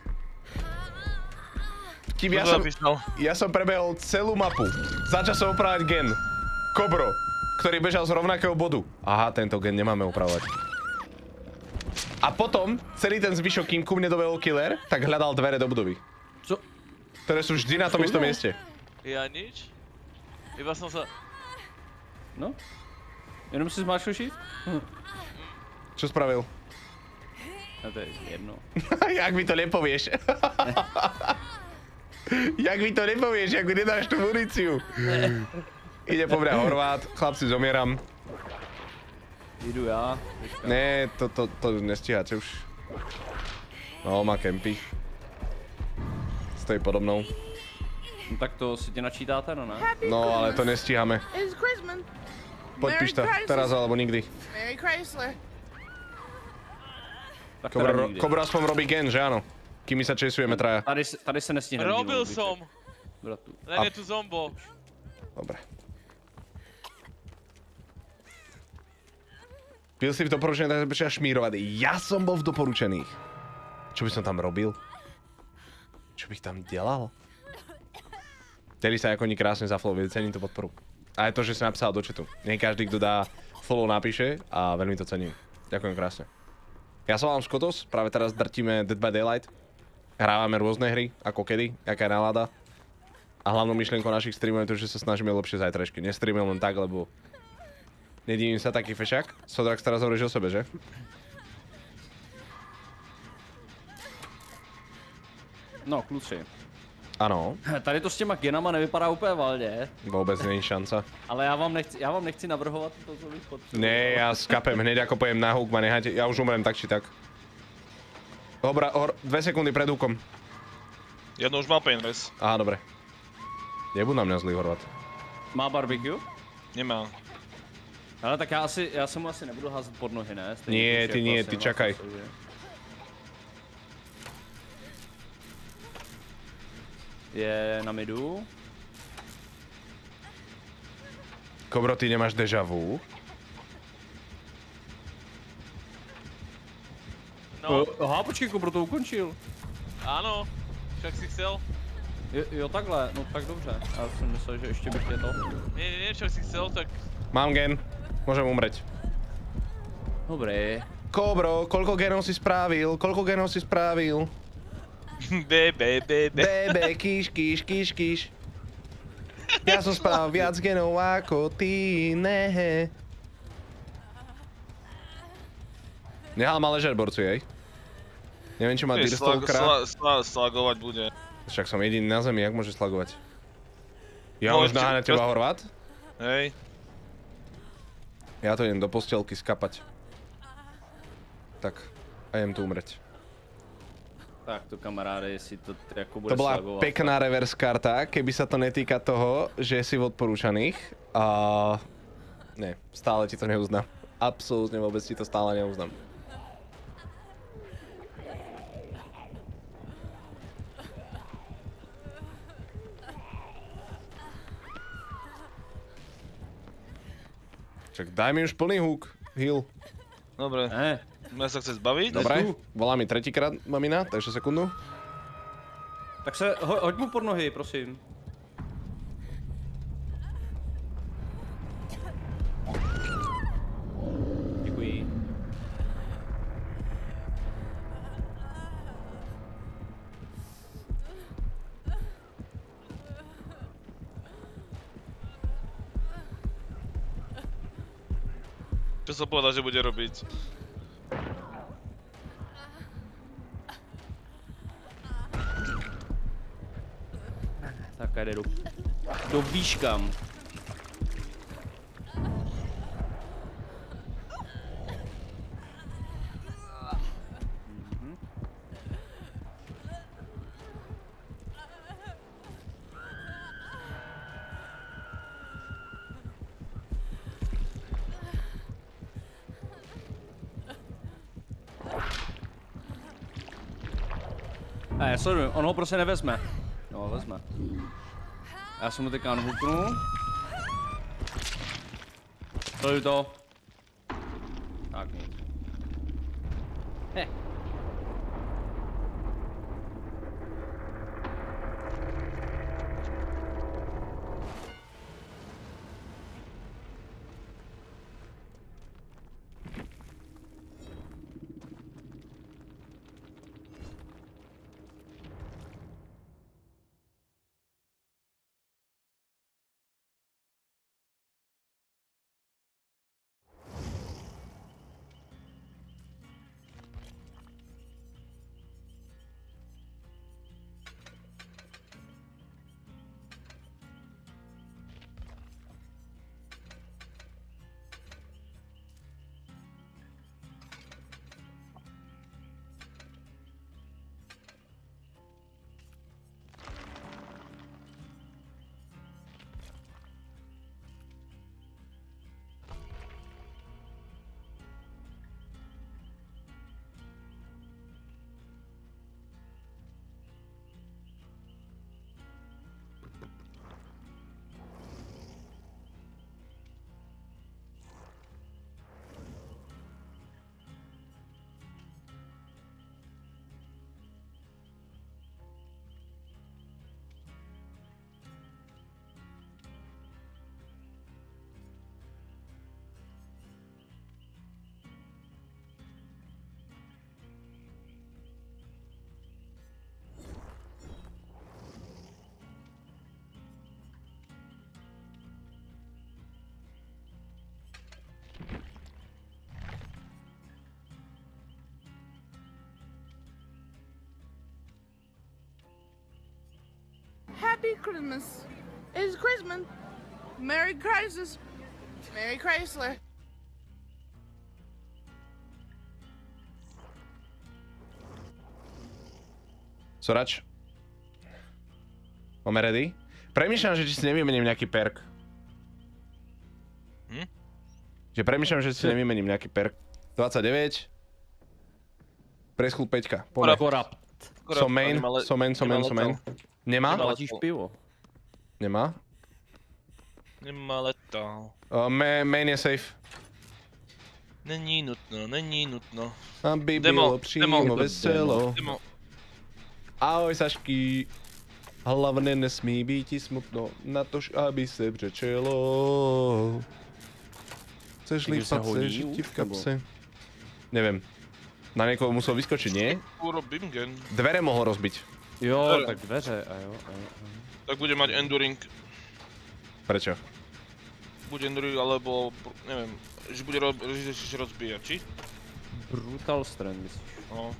Tím ja Kto som, napísal? ja som prebehol celú mapu. Začal som opravovať gen. Kobro, ktorý bežal z rovnakého bodu. Aha, tento gen nemáme opravovať. A potom, celý ten zvyšok, kým ku mne dobehol killer, tak hľadal dvere do budovy. Co? Ktoré sú vždy na tom istom mieste. Ja nič. Iba som sa... No? Jenom si zmáčkl shift? Čo spravil? No to je jedno. Jak mi to nepovieš? Jak mi to nepovieš, jak mi nedáš tú muníciu? Ide po mňa Horvát, chlapci, zomieram. Jdu já. Ne, to, to, to nestíháte už. No, má kempy. Stojí podobnou. No tak to si tě načítáte, no ne? No, ale to nestíhame. It's Christmas. Podpíš to, teraz alebo nikdy. Merry Chrysler. Tak Kobra, teda nikdy. Kobra aspoň robí gen, že áno? Kým my sa časujeme traja. Tady, se- tady se nestihne. Robil som! Bratu. Len je tu zombo. Dobre. Byl si v doporučených, tak začal šmírovať. Ja som bol v doporučených. Čo by som tam robil? Čo bych tam delal? Tedy sa ako oni krásne zaflow, cením to podporu. A aj to, že si napísal do chatu. Nie každý, kto dá follow, napíše a veľmi to cením. Ďakujem krásne. Ja som vám Skotos, práve teraz drtíme Dead by Daylight. Hrávame rôzne hry, ako kedy, aká je nálada. A hlavnou myšlienkou našich streamov je to, že sa snažíme lepšie zajtrajšky. Nestreamujem len tak, lebo... Nedivím sa, taký fešák. Sodrax teraz hovoríš o sebe, že? No, kluci. Ano, Tady to s těma genama nevypadá úplně valně, vôbec není šanca. ale já vám nechci, já vám nechci navrhovat to, co bych potřeboval. Nie, ja skapem hneď ako pojem na húk, ma nehajte, ja už umrem tak či tak. Dobra, hor, dve sekundy pred húkom. Jedno už má Painrest. Aha, dobre. Nebud na mňa zlý Horvat. Má barbecue? Nemá. Ale tak já asi, já se mu asi nebudu házet pod nohy, ne? Stejně Nie, už ty jako nie, asi ty nemá čakaj. smysl, že? Je na midu. Kobro, ty nemáš deja vu? No, Uh, aha, počkej, Kobro to ukončil. áno. Však si chcel? Jo, jo, takhle, no tak dobře. Já jsem myslel, že ještě bych je to. Nie, nie, nie, však si chcel, tak... Mám gen, môžem umreť. Dobré. Kobro, koľko genov si správil? Koľko genov si správil? B, B, B, B. Bebe, kýš, kýš, kýš, kýš. Ja som spravil viac genov ako ty, nehe. Nehal ma ležať, borcu, jej. Neviem, či má Slag- Dirstovkra. sla- sla- Slagovať bude. Však som jediný na zemi, jak môže slagovať? Ja No, už naháňa čo- teba Horvát? Hej. Ja to idem do postielky skapať. Tak, a idem tu umreť. Tak to kamaráde, jestli to t- jako bude To bola slagovat. pekná reverse karta, keby sa to netýka toho, že si v odporúčaných. A... Nie, stále ti to neuznám. Absolútne vôbec ti to stále neuznám. Čak daj mi už plný húk, heal. Dobre, Ne, mňa sa chce zbaviť? Dobre, volá mi tretíkrát mamina, takže sekundu. tak se, ho, hoď mu pod nohy, prosím. Děkuji. Čo som povedal, že bude robiť? Tak a jde do, do výškam. A já sleduju, on ho prostě nevezme. No, vezme. Já jsem mu teďka nahuknu. Sleduju to. Tak nic. Heh. Happy Christmas. It's Christmas. Merry Crisis. Merry Chrysler. Sorač. Máme ready? Premýšľam, že či si nevymením nejaký perk. Hm? Že premýšľam, že si nevymením nejaký perk. dvadsaťdeväť. Preschúd päťka. Poďme. Korab. Som main, som main, som main, som main. Nemá? Nemá. Platíš pivo. Nemá. Nemá letál. Uh, ma- main je safe. Není nutno, není nutno. Aby Demo, bylo přímo demo. veselo. Demo. Ahoj Sašky. Hlavne nesmí být ti smutno, natož aby se břečelo. Chceš Takže sa lípat hodí se, už, ti v kapse? Neviem. Na niekoho musel vyskočiť, nie? Urobím gen. Dvere mohol rozbiť. Jo, Dvere. tak dveře, a jo, a jo. A jo. Tak bude mať enduring. Prečo? Bude enduring, alebo, neviem, že bude roz, že sa rozbíjať, či? Brutal strength, myslíš? No.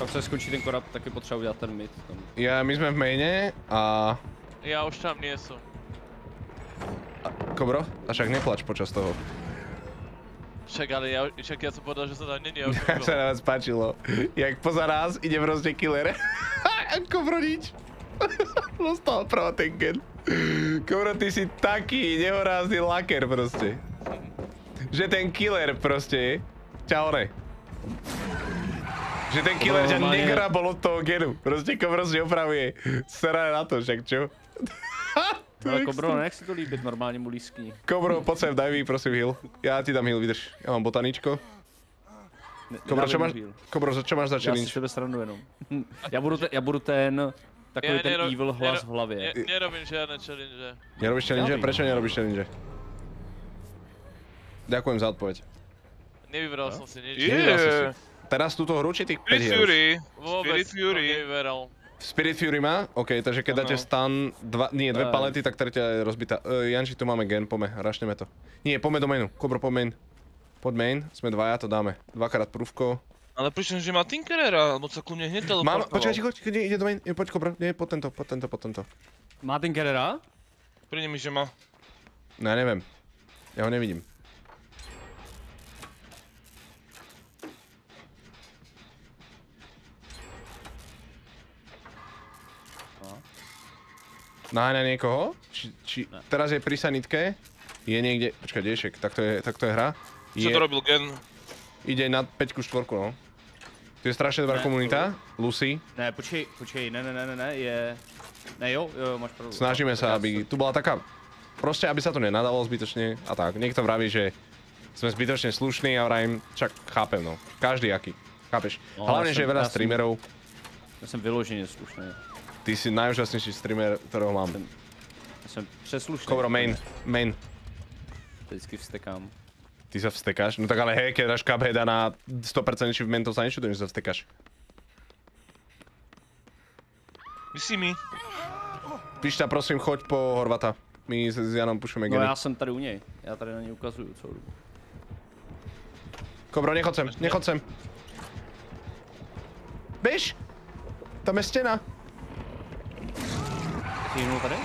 Pak se skončí ten korab, taky potřeba udělat ten mid. Tam. Ja, my sme v maine a... Ja už tam nie som. a Kobro, a však neplač počas toho. Však ale ja, však ja som povedal, že som tam není, ja už Jak sa na vás páčilo, jak poza nás ide proste killer. Kobro nič. Dostal prava ten gen. Kobro, ty si taký nehorázny laker proste. Že ten killer proste ťa one. Že ten killer ťa Normálne- negrabol od toho genu. Proste Kobro si opravuje. Sere na to, však čo? Ale Kobro, nech si to líbit, normálně mu lískni. Kobro, poď sem, daj mi prosím heal. Ja ti dám heal, vydrž. Ja mám botaničko. Ne, Kobro, čo nedávej máš, mu heal. Kobro, čo máš za Já si challenge? sebe srandu jenom. já, budu te, já budu ten, takový ten nero- evil hlas nero- v hlavě. Ne, nerobím žiadne challenge. Nerobíš challenge? Ja vím. Prečo nerobíš challenge? Ďakujem za odpoveď. Nevybral som si nič. Nevidel som si. Yeah. Teraz túto hru či tých päť Spirit hier? Fury. Vôbec Spirit Fury. som nevyberal. Spirit Fury má? OK, takže keď dáte Áno. stun, dva, nie, dve Aj. palety, tak tretia je rozbitá. Uh, Janči, tu máme gen, poďme, rašneme to. Nie, poďme do mainu. Kobro, poď main. Poď main, sme dvaja, to dáme. Dvakrát prúvko. Ale prišli, že má Tinkerera, alebo sa ku mne hneď teleportoval. Mám, počkaj, ticho, ticho, nie, ide do main, nie, poď Kobro, nie, poď tento, poď tento, poď tento. Má ten Gerera? Príde mi, že má. No ja neviem. Ja ho nevidím. Naháňa niekoho? Či, či teraz je pri sanitke? Je niekde, počkaj, Diešek, tak to je, tak to je hra? Čo Je, to robil Gen? ide na päťku štvorku, no. To je strašne dobrá Ne, komunita, Lucy. Ne, počkej, počkej, ne, ne, ne, ne, ne, je... Ne, jo, jo, máš pravdu. Snažíme Tak sa, já aby tu bola taká... Proste, aby sa to nenadalo zbytočne a tak. Niekto vraví, že sme zbytočne slušní a vrajím, čak chápem, no. Každý aký, chápeš. No, Hlavne, ja že je som- veľa ja som- streamerov. Já jsem vyloženě slušný. Ty si najúžasnejší streamer, ktorého mám. Já jsem přeslušný. Kobro, main, main. Vždycky vstekám. Ty sa vstekáš? No tak ale hej, keď dáš Cupheada na sto percent achievement, to sa nečudujem, že sa vstekáš. Vysí mi. Pišta, prosím, choď po Horvata. My s s Janom pušujeme No geny. já jsem tady u něj. Já tady na něj ukazuju celou dobu. Kobro, nechod sem, nechod sem. Běž! Tam je stěna. Ty jinul tady?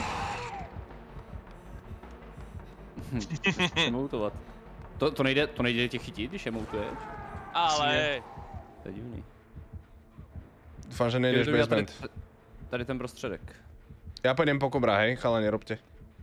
Moutovat. To, to nejde, to nejde tě chytit, když je moutuješ? Ale... To je divný. Dúfam, že nejdeš Kdyby bez tady, band. tady ten prostředek. Ja pôjdem po Kobra, hej, chalani, robte.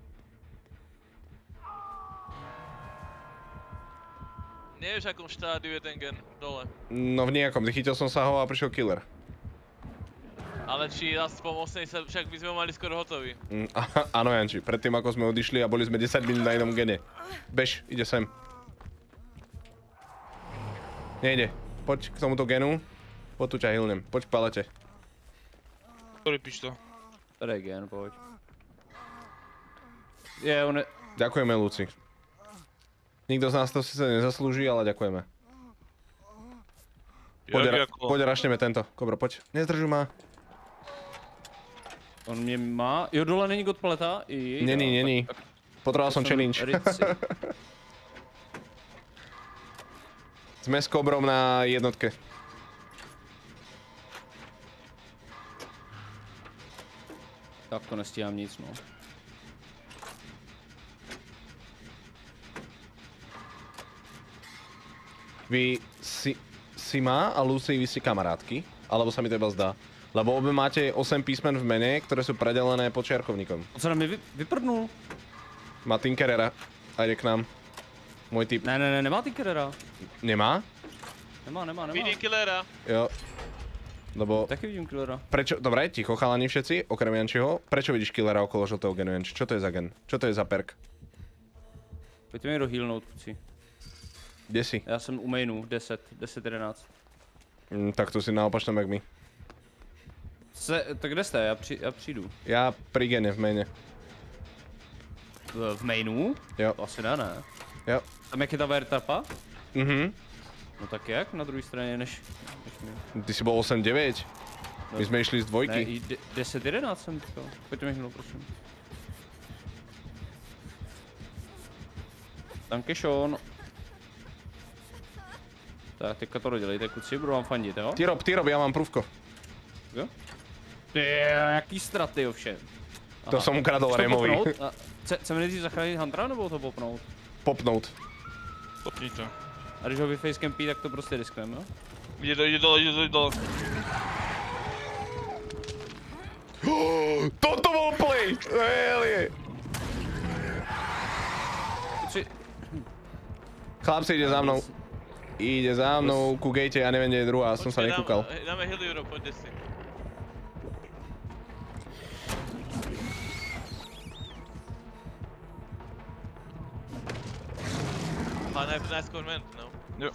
Nevieš, akom štádiu je ten Gen dole. No v nejakom, chytil som sa ho a prišiel killer. Ale či aspoň osemdesiat, však by sme ho mali skoro hotový. Mm, á- áno, Janči, predtým ako sme odišli a boli sme desať minút na jednom gene. Bež, ide sem. Nejde. Poď k tomuto genu. Poď tu ťa healnem. Poď k palete. Ktorý píš to? Tady je gen, pojď. Je, on je... Ďakujeme, Luci. Nikto z nás to sice nezaslúži, ale ďakujeme. Poď, Jak ra- ako? poď rašneme tento. Kobro, poď. Nezdržuj ma. On mě má... Jo, dole není god paleta? I, Není, jo, není. tak- tak- Potreboval tak som challenge. Rici. Sme s Kobrom na jednotke. Tak to nestíhám nic, no. Vy si, Sima a Lucy, vy si kamarátky? Alebo sa mi to iba zdá? Lebo obe máte osem písmen v mene, ktoré sú predelené počiarkovníkom. On se na mě vy, vyprdnul. Má Tinkerera a ide k nám. Môj typ. Ne, ne, ne, nemá Tinkerera. Nemá? Nemá, nemá, nemá. Vidím killera. Jo. Lebo Taky vidím killera. prečo, dobre, ticho chalani všetci, okrem Jančiho. Prečo vidíš killera okolo žltého genu, Janči? Čo to je za gen? Čo to je za perk? Pojďte mi dohealnout, kluci. Kde si? Já jsem u mainu, deset, deset, jedenáct. Mm, tak tu si na opačnom jak my. Se, tak kde jste? Já, při, já přijdu. Ja pri gene v mene. V, v mainu? Jo. To asi ne, ne. Jo. Tam jak je ta vertapa? Mhm. No tak jak na druhé straně než, než my? Ty si bol osem deväť? My sme išli z Ne, dvojky. i de, deset, jedenáct jsem říkal. Pojďte mi hnout, prosím. Danke schon. Tak, teďka to dodělejte, kluci, budu vám fandit, jo? Ty rob, ty rob, já mám průvko. Jo? Ty, jaký straty ovšem. To jsem ukradl Removi. Chceme nejdřív zachránit Huntera, nebo to popnout? Popnout. Popni to. A když ho vyfacecampí, tak to prostě riskneme, jo? Jde, jde dole, jde dole. Toto bol play! Hell yeah. Kluci, Chlapci, ide za mnou. Ide za mnou ku gate, ja neviem, kde je druhá, som sa Počkej, nekúkal. Dáme, dáme heal Euro, poďte si. Má nice, nice convent, no. Jo.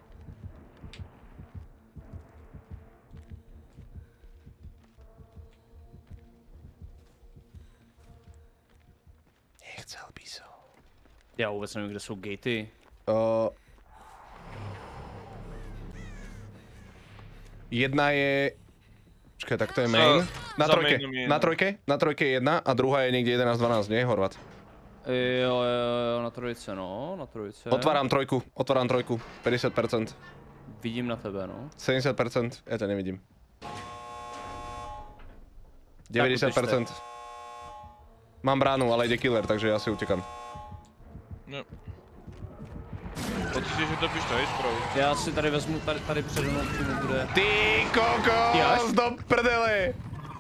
Nechcel by som. já vůbec nevím, kde jsou gatey. Uh, jedna je... Počkaj, tak to je main. Na za trojke, mainom je na jedna. trojke, na trojke je jedna a druhá je niekde jedenásť dvanásť, nie Horvat? Jo, jo, jo, na trojice, no, na trojice. Otváram trojku, otváram trojku, päťdesiat percent. Vidím na tebe, no. sedemdesiat percent, ja to nevidím. deväťdesiat percent. Mám bránu, ale ide killer, takže ja si utekam. No. Pocítíš, že to pište, hej, spravu. Já si tady vezmu, tady, tady přede mnou přímo bude. Ty kokos, do prdele!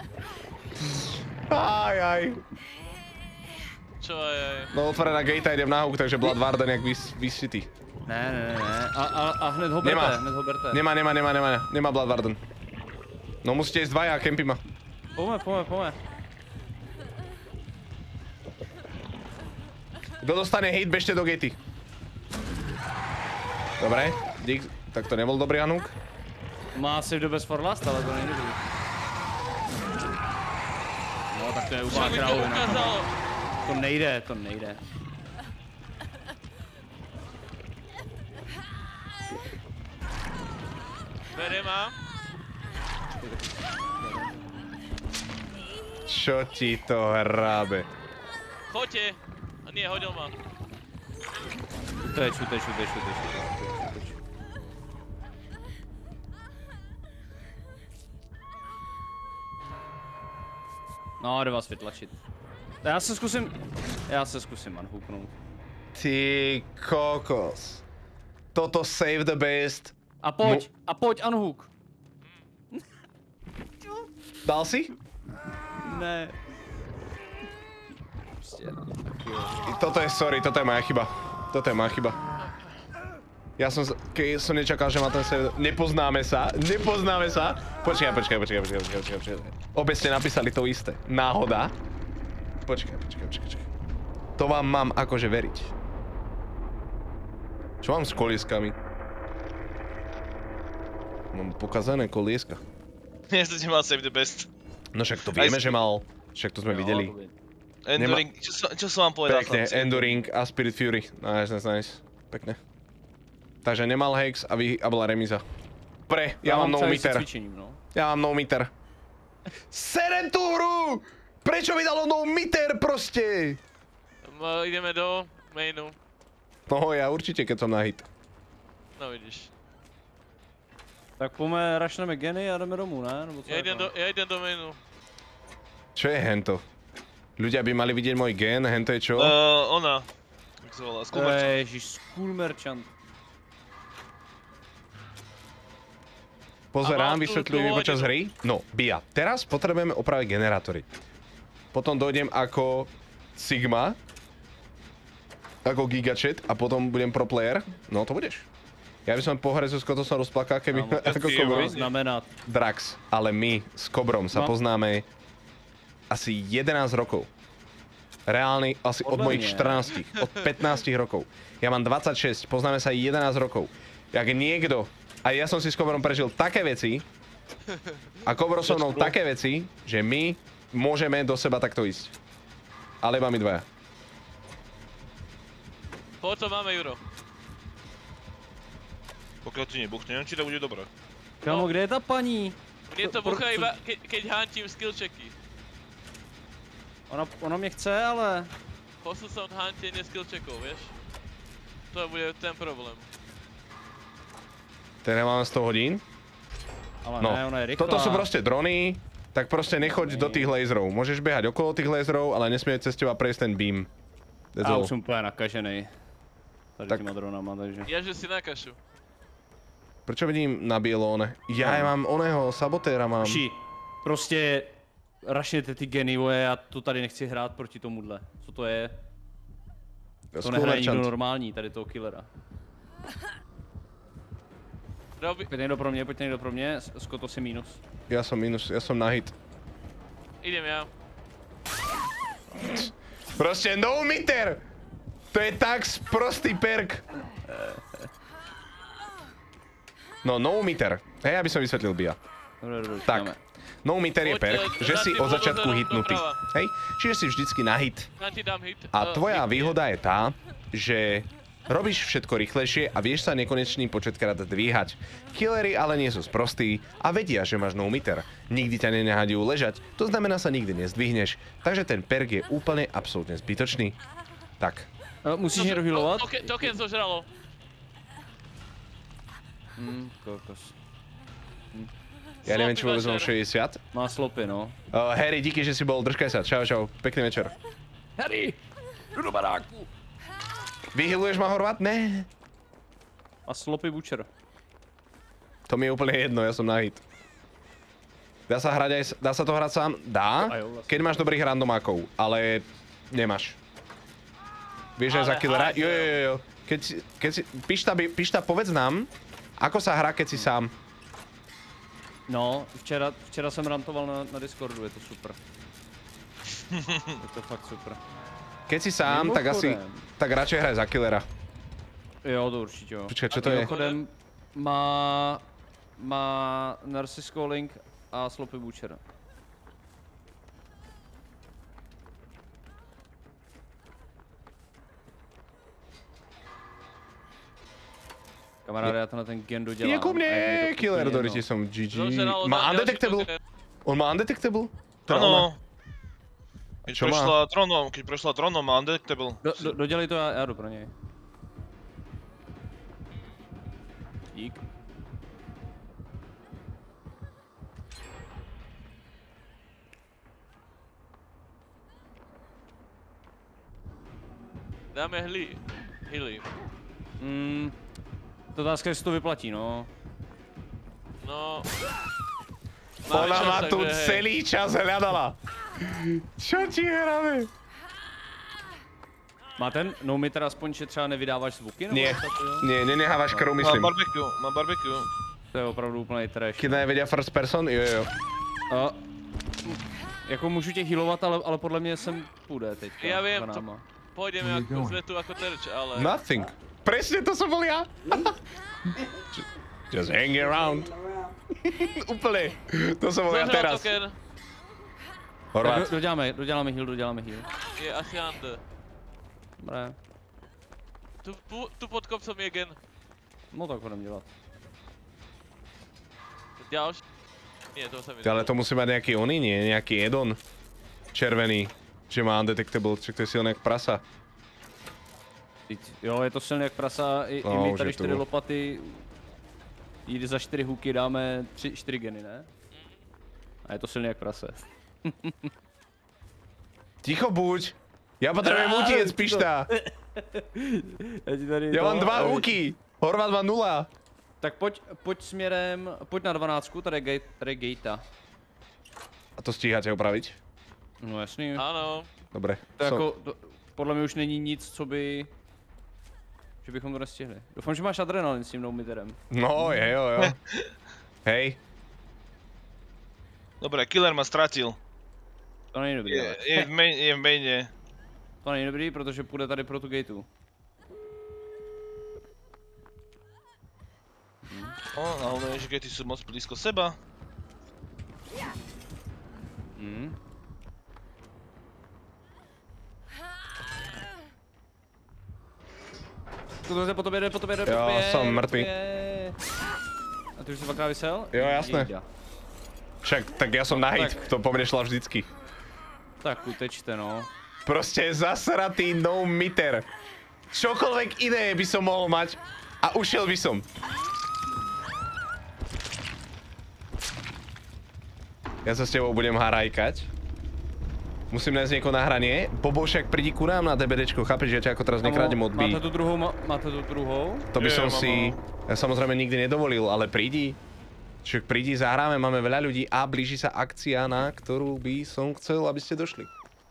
Aj, aj. Čo aj, aj. No otvorená gate, idem na hook, takže Bloodwarden jak Vice City. Ne, ne, ne, ne. A, a, a hned ho berte, Nemá. hned ho berte. Nemá, nemá, nemá, nemá, nemá Bloodwarden. No musíte ísť dvaja, kempy ma. Pojďme, pojďme, pojďme. Kto dostane hit, bežte do gatey. Dobre, dík, tak to nebol dobrý Anuk. Má save do best for last, ale to nejde. No tak to je Čo úplná mi to královina. ukázalo? To nejde, to nejde. Bere ma. Čo ti to hrabe? Choďte. A nie, hodil ma. Teč, teč, teč, teč, teč. No, jde vás vytlačit. Já se zkusím, já se zkusím unhooknout. Ty kokos. Toto save the best. A pojď, a pojď unhook. Dal si? Ne. Prostě, no, tak jo. Toto je sorry, toto je moja chyba. Toto je moja chyba. Ja som, keď som nečakal, že ma ten save... Nepoznáme sa, nepoznáme sa. Počkaj, počkaj, počkaj, počkaj, počkaj, počkaj, počkaj. Obe ste napísali to isté. Náhoda. Počkaj, počkaj, počkaj, počkaj. To vám mám akože veriť. Čo mám s kolieskami? Mám pokazané kolieska. Ja som ti mal save the best. No však to vieme, že mal. Však to sme videli. Enduring, čo, som- čo som vám povedal? Pekne, chlapci? Enduring a Spirit Fury. Nice, nice, nice. Pekne. Takže nemal Hex a, vy, a bola remíza. Pre, ja, mám no meter. No. Ja mám no meter. Serem tú hru! Prečo mi dalo no meter proste? M- ideme do mainu. No ja určite, keď som na hit. No vidíš. Tak pojďme, rašneme geny a jdeme domů, ne? Nebo co Ja je idem to? do, ja idem do mainu. Čo je hento? Ľudia by mali vidieť môj gen, hento je čo? Uh, ona. Jak sa volá, skúmač. Ježiš, School Merchant. Pozerám, A mám tu vysvetľujú mi tú počas hodinu. hry. No, Bia, teraz potrebujeme opraviť generátory. Potom dojdem ako Sigma, ako Gigachat a potom budem pro player. No to budeš. Ja by som po hre so Scottom sa rozplakal, keby Áno, ako ty Kobro. jo. Znamená. Drax, ale my s Kobrom sa No. poznáme asi jedenásť rokov. Reálny asi od Podľa mojich mňa. štrnástich, od pätnástich rokov. Ja mám dvadsaťšesť, poznáme sa jedenásť rokov. Jak niekto, a ja som si s Kobrom prežil také veci, a Kobro so mnou také veci, že my môžeme do seba takto ísť. Ale iba my dvaja. Poď to máme, Juro. Pokiaľ ti nebuchne, neviem, či to bude dobré. Kámo, kde je ta paní? Mne to Pro- buchá co- iba, ke, keď hantím skill checky. Ona, ona mě chce, ale... Posun som hantenie skill checkov, vieš? To bude ten problém. Ten nemáme sto hodín. Ale No, ne, ona je rychlá. toto sú proste drony, tak proste nechoď do tých laserov. Môžeš behať okolo tých laserov, ale nesmie cez teba prejsť ten beam. That's A all. už jsem úplně nakažený. Tady Tak. těma dronama, takže. Ja, že si nakašu. Prečo vidím na bielo one? Ja ja mám oného, sabotéra mám. Ši, prostě rašněte ty geny, vole, já to tady nechci hrát proti tomuhle. Co to je? To Skull nehraje nikdo Merchant. normální, tady toho killera. Robi... Pojď někdo pro mě, pojď někdo pro mě, Scotto si minus. Ja som minus, ja som na hit. Idem ja. Proste no meter! To je tak sprostý perk. No, no meter. Hej, aby som vysvetlil Bia. Dobre, dobre, Tak. čekáme. No meter je Poď, perk, eh, že za si tým od začiatku buldozerom hitnutý. doprava. Hej, čiže si vždycky na hit. Ja ti dám hit. A Eh, tvoja hit. výhoda je tá, že robíš všetko rýchlejšie a vieš sa nekonečný početkrát dvíhať. Killery ale nie sú sprostí a vedia, že máš no meter. Nikdy ťa nenehadia ležať, to znamená sa nikdy nezdvihneš. Takže ten perk je úplne absolútne zbytočný. Tak. Uh, musíš někdo healovat? Token, token zožralo. Hm, kokos. Ja neviem, či vôbec mám večer. šesťdesiat. Má slopy, no. Uh, Harry, díky, že si bol, držkaj sa. Čau, čau. Pekný večer. Harry! Jdu do baráku! Vyhyluješ ma, Horvat? Ne. A slopy Butcher. To mi je úplne jedno, ja som na hit. Dá sa hrať aj, dá sa to hrať sám? Dá, Aj, vlastne. keď máš dobrých randomákov, ale nemáš. Vieš aj Ale za killera? hádžem. Jo, jo, jo. Keď si, keď si, Pišta, by- Pišta, povedz nám, ako sa hrá, keď si sám. No, včera, včera jsem rantoval na, na Discordu, je to super. Je to fakt super. Keď si sám, tak asi, Mimochodem. tak radšej hraj za killera. Jo, to určitě jo. Počkej, čo to je? Mimochodem má, má Narcissus Calling a Sloppy Butcher. Kamaráde, já to na ten gen dodělám. Je ku a je mi mne, to killer, úplně doriti jedno. som G G. Zožralo Má ďalší undetectable? token. On má undetectable? Teda ona. Áno. Keď Čo má? prešla dronom, keď prešla dronom, má undetectable. Do, do, dodělej to, já, já jdu pro něj. Dík. Dáme hli. Hily. Mm, to otázka, jestli to vyplatí, no. No... Ona čas, ma tu takže hej. celý čas hľadala. Čo ti hráme? Má ten no meter aspoň, že třeba nevydáváš zvuky? Nebo Nie, něco takového? nie, nenechávaš krv, Má myslím. barbecue, má barbecue. To je opravdu úplný trash. Keď nevedia first person, jo, jo. A, jako můžu tě healovat, ale, ale podle mě sem půjde teďka. Ja viem, za to- náma. Pôjdem ako z letu ako terč, ale... Nothing. Presne to som bol ja. Just hanging around. Úplne. To som bol ja Zožral teraz. token. Tak Horvát. do, doděláme, doděláme heal, doděláme heal. Je asi under. Dobré. Tu, tu, tu pod kopcom je gen. No tak budem dělat. Ďalší. Nie, to sa mi Ale to musí mať nejaký oný, nie? Nejaký Edon. Červený. Že má undetectable, čiže to je silný jak prasa. Teď, jo, je to silný jak prasa, i, No, i my už tady je to. čtyři lopaty, jde za čtyři hooky dáme tři, čtyři geny, ne? A je to silný jak prase. Ticho buď. Ja potrebujem utiec, pišta. Já ti tady Ja to- mám dva a- hooky. Horvát má nula. Tak pojď, pojď směrem, pojď na dvanáctku, tady je, gate, tady je gatea. A to stíháte opraviť? No jasný. Áno. Dobre. To Som- jako, to, podle mě už není nic, co by... Že bychom to nestihli. Doufám, že máš adrenalin s tím no meterem. No, je, jo, jo. Hej. Dobre, killer ma stratil. To není dobrý, Je, ale. je, v, main, je v maine. To není dobrý, protože půjde tady pro tu gateu. No, hlavne je, že gety sú moc blízko seba. Hmm. To jde po tobě, jde po tobě, jde po Jo, tobě. jsem jde po mrtvý. tobě. A ty už jsi dvakrát vysel? Jo, jasné. Jejda. Však, tak ja som na hit, Tak. to po mne šla vždycky. Tak utečte, no. Proste zasratý no meter. Čokoľvek iné by som mohol mať a ušiel by som. Ja sa s tebou budem harajkať. Musím nájsť niekoho na hranie. Bobo však prídi ku nám na DBDčko, chápeš, že ja ťa ako teraz nekradem od bí. Máte tu druhou, ma, máte tu druhou? To by Je, som mám, si, ja samozrejme nikdy nedovolil, ale prídi. Však prídi, zahráme, máme veľa ľudí a blíži sa akcia, na ktorú by som chcel, aby ste došli.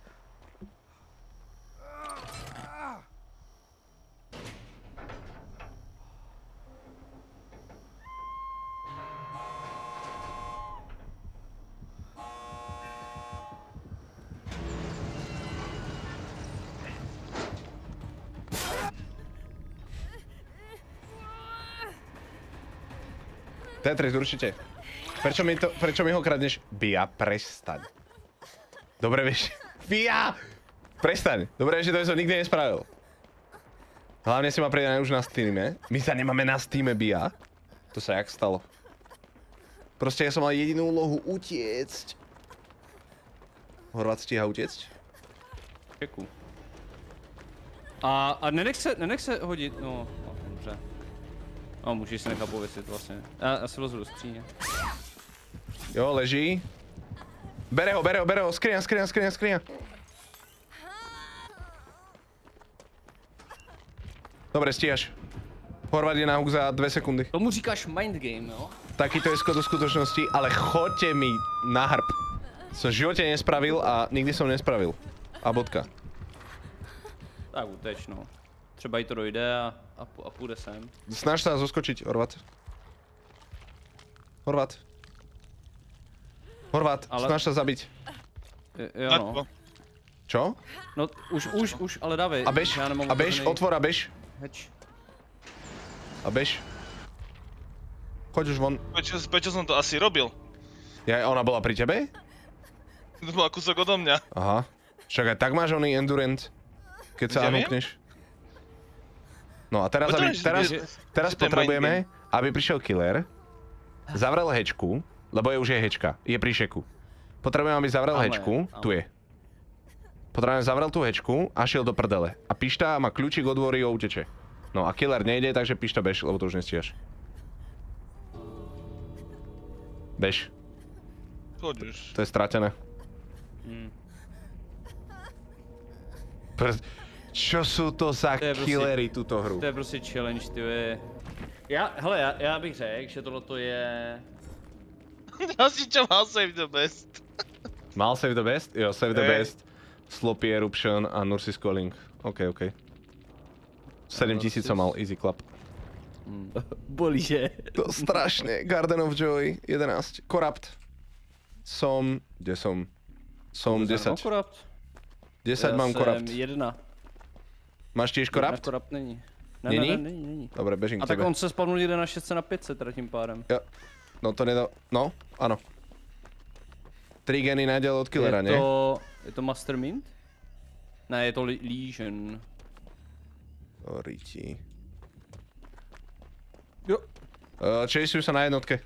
Tetris, určite. Prečo mi, to, prečo mi ho kradneš? Bia, prestaň. Dobre, vieš. Bia! Prestaň. Dobre, že to som nikdy nespravil. Hlavne si ma pridané už na Steame. My sa nemáme na Steame, Bia. To sa jak stalo? Proste ja som mal jedinú úlohu utiecť. Horvát stíha utiecť? Děkuju. A, a nenech se, nenech se hodit, no, no dobře. No, můžeš si nechat pověsit vlastně. Já, já se vlezu do skříně. Jo, leží. Bere ho, bere ho, bere ho, skriňa, skriňa, skriňa, skriňa. Dobre, stíhaš. Horvát je na huk za dve sekundy. Tomu říkáš mind game, jo? Taký to je skoro do skutočnosti, ale choďte mi na hrb. Som v živote nespravil a nikdy som nespravil. A bodka. Tak uteč, no. Třeba jí to dojde a, a, a půjde sem. Snaž sa zoskočiť, Horvát. Horvát. Horvát, Ale... snaž sa zabiť. Je, jo, no. Čo? No, už, už, už, ale dávej. A bež, já nemám a bež, otevřený otvor a bež. Heč. A bež. Choď už von. Prečo, prečo som to asi robil? Ja, ona bola pri tebe? To bola kúsok odo mňa. Aha. Však aj tak máš oný endurance, keď sa Neviem. anúkneš. No a teraz, No to aby, je, že- teraz, že- teraz že to je potrebujeme, mind aby prišiel killer, zavrel hečku, lebo je už je hečka, je pri šeku. Potrebujeme, aby zavrel Tamhle je, hečku, tamhle. tu je. Potrebujeme, zavrel tú hečku a šiel do prdele. A Pišta má kľúčik od dvory a uteče. No a killer nejde, takže Pišta bež, lebo to už nestíhaš. Bež, Choď už. to je stratené. Hmm. Pr- Čo sú to za To je prostě- killery túto hru? To je prostě challenge, ty je. Já, hele, já, já bych řekl, že tohleto je... Asi čo mal save the best. Mal save the best? Jo, save the Hej. best. Sloppy eruption a Nurse's calling. OK, OK. sedem tisíc som mal, easy clap. Hmm. Bolí, že? To strašne. Garden of Joy, jedenásť. Corrupt. Som, kde som? Som desať. Akorát. desať mám Corrupt. Jedna. Máš tiež Corrupt? Corrupt není. Ne, Není? Ne, ne, není, není. Dobre, bežím A k tak tebe. on se spavnul někde na šest na pět set teda tím pádem. Jo. No to nedá... No, áno. Tri geny naďal od killera, je nie? to, je to Mastermind? Ne, je to Li- Legion. O, riti. Jo. Uh, Chaseujú sa na jednotke.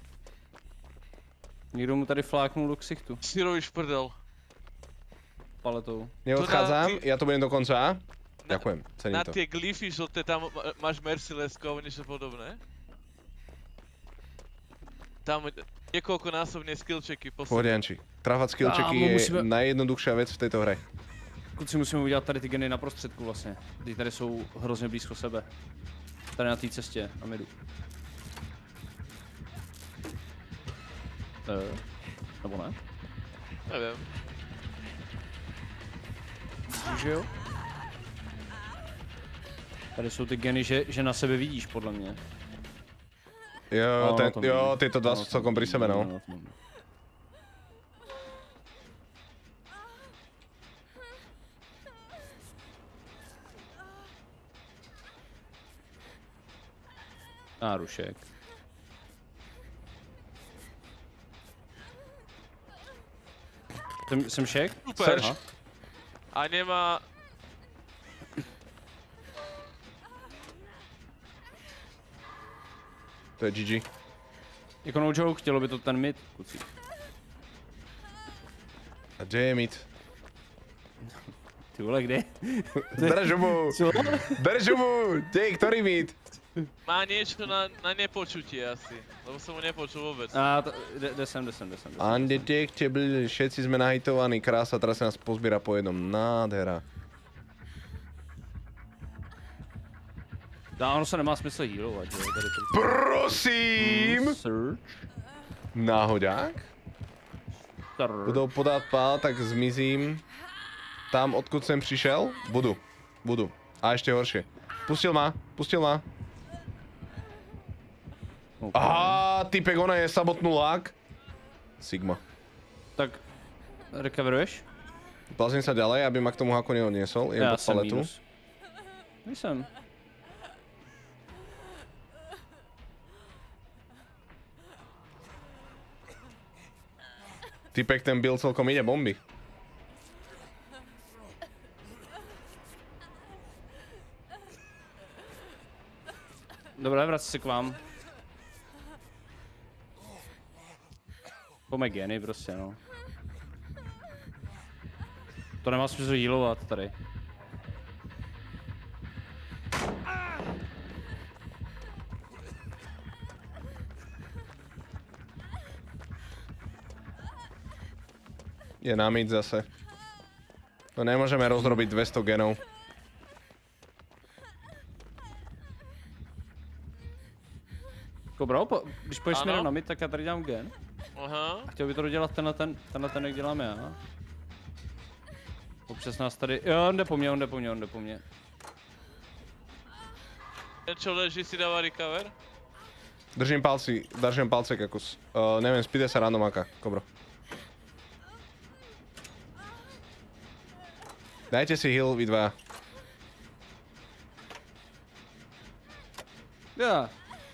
Někdo mu tady fláknul do ksichtu Si robíš prdel. paletou. Neodchádzam, ty- ja to budem do konca. Na- Ďakujem, cením Na to. tie glyfy žlté tam ma- máš mercilessku alebo niečo podobné? Tam niekoľkonásobne skill checky posledné. Pohodianči. Trafať skill checky Kámo, je musíme- najjednoduchšia vec v tejto hre. Kluci, musíme udělat tady ty geny na prostředku vlastně. Ty tady jsou hrozně blízko sebe. Tady na té cestě, na midu. Eh, nebo ne? Neviem. Myslíš, že jo? Tady jsou ty geny, že, že na sebe vidíš, podle mě. Jo, No, ten, to jo, vidím. tieto dva No, sú to celkom pri sebe, no. no, to vidím. Nárušek. Jsem, jsem šek? Super. Search. Aha. A nemá... To je G G. Jako no joke, chtělo by to ten mid, kluci. A kde je mid? Ty vole, kde? Drž hubu! Co? Drž hubu! Dej, ktorý mid? Má niečo na, na nepočutie asi, lebo som ho nepočul vôbec. A to, jde, jde sem, jde sem, jde sem. jde sem. Undetectable, všetci sme nahitovaní, krása, teraz sa nás pozbiera po jednom, nádhera. Dá, ono se nemá smysl healovat, že jo, tady to. Prosím! Search. Náhoďák? Tar. Budou podat pál, tak zmizím. Tam, odkud jsem přišel? Budu. Budu. A ještě horšie. Pustil ma, pustil ma. Okay. Aha, typek, ona je samotnulák. Sigma. Tak, recoveruješ? Plazím sa ďalej, aby ma k tomu haku neodniesol. Jem Já pod jsem paletu. minus. Nejsem. Typek, ten byl celkom ide bomby. Dobré, vrať se k vám. Po Megeny prostě, no. To nemá smysl healovat tady. Je na mid zase. No nemôžeme rozrobiť dvesto genov. Kobro, po, když půjdeš Ano. směrem na mid, tak já tady dělám gen. Aha. A chtěl by to dodělat tenhle ten, tenhle ten, jak dělám já. Občas nás tady, jo, on jde po mně, on jde po mně, on jde po mně. Ten čo leží si dáva recover? Držím palci, držím palce, kakus. Uh, neviem, spíde sa randomáka, Kobro. Dajte si heal, vy dva. Já.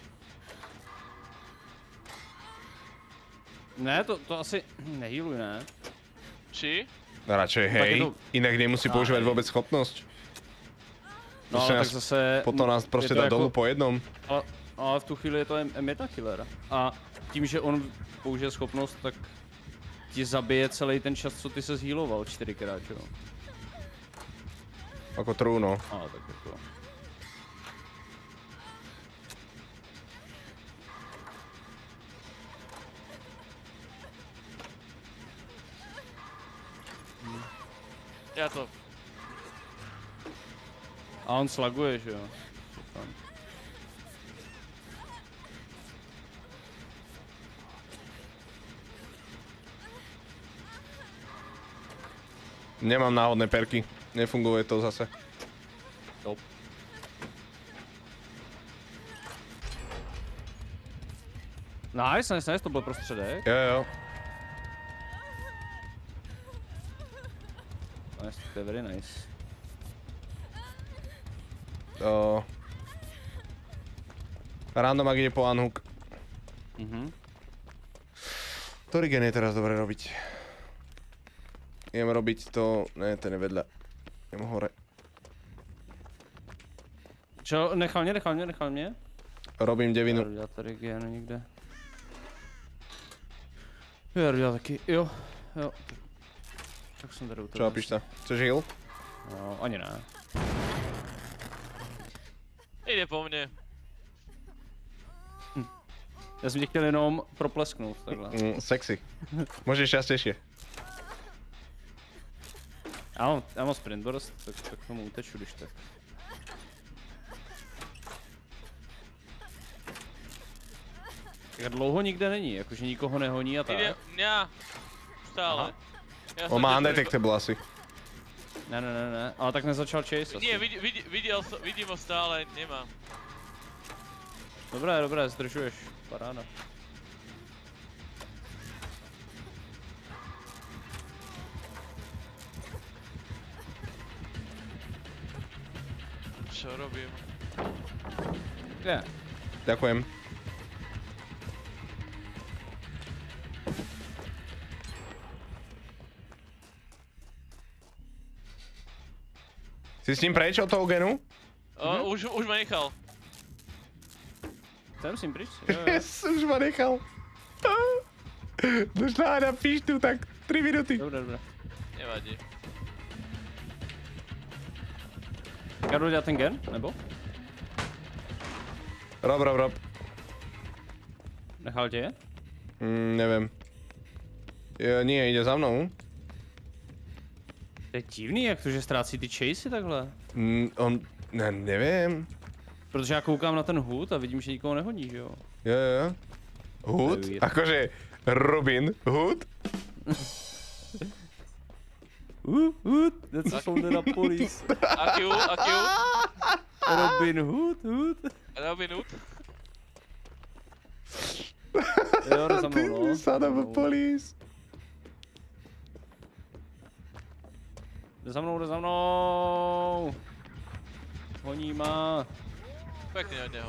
Ne, to, to asi nehealuj, ne? Či? No radšej, Tak je hej. to- Inak nemusí používať vôbec schopnosť. No, Prostě ale nás- tak zase... Potom nás je prostě to dá jako- dolů po jednom. Ale, ale v tu chvíli je to M- M1 killer. A tím, že on použije schopnost, tak ti zabije celý ten čas, co ty se zhealoval čtyřikrát, jo? Ako true, no. A tak jako... Ja to. A on slaguje, že jo? Tam. Nemám náhodné perky. Nefunguje to zase. Top. Nice, nice, nice, to byl prostředek. Jo, jo. Nice, to je very nice. Uh, randomak ide po unhook. Mhm. Ktorý gen je teraz dobre robiť? Idem robiť to... Ne, ten je vedľa. Idem hore. Čo, nechal mě, nechal mě, nechal mě? Robím devinu. Já dělat tady gen někde. Já jdu dělat taky, jo, jo. Tak jsem tady u Čo, píš sa? Chceš heal? No, ani ne. Ide po mne. Já jsem tě chtěl jenom proplesknout, takhle. Mm, sexy. Môžeš častejšie. Já mám, já mám sprint burst, tak, tak tomu uteču, když tak. Tak dlouho nikde není, jakože nikoho nehoní a tak. Ide mňa. Stále. Aha. Ja On som má tě- undetectable asi. Ne, ne, ne, ne, ale tak nezačal chase asi. Nie, vidí, vidí, videl som, vidím ho stále, nemám. Dobré, dobré, zdržuješ, paráda. Čo robím? Je, Ďakujem. Si s ním preč od toho genu? O, už, už ma nechal. jsem s ním pryč, jo, jo. Yes, už ma nechal. Došla na pištu, tak tri minuty. Dobré, dobré. Nevadí. Já jdu dělat ten gen, nebo? Rob, rob, rob. Nechal tě? Mm, nevím. Jo, nie, jde za mnou. To je divný, jak to, že ztrácí ty chasey takhle. Mm, on, ne, nevím. Protože já koukám na ten hud a vidím, že nikoho nehodí, že jo? Jo, jo. Hood? To je Akože Robin Hood? Uh, hud, that's a sound na police. Aký, aký, Robin Hood, Hood. Robin Hood. Jo, jde za Ty mnou, no. son of a police. Jde za mnou, jde za mnou. Honí má. Pekne od neho.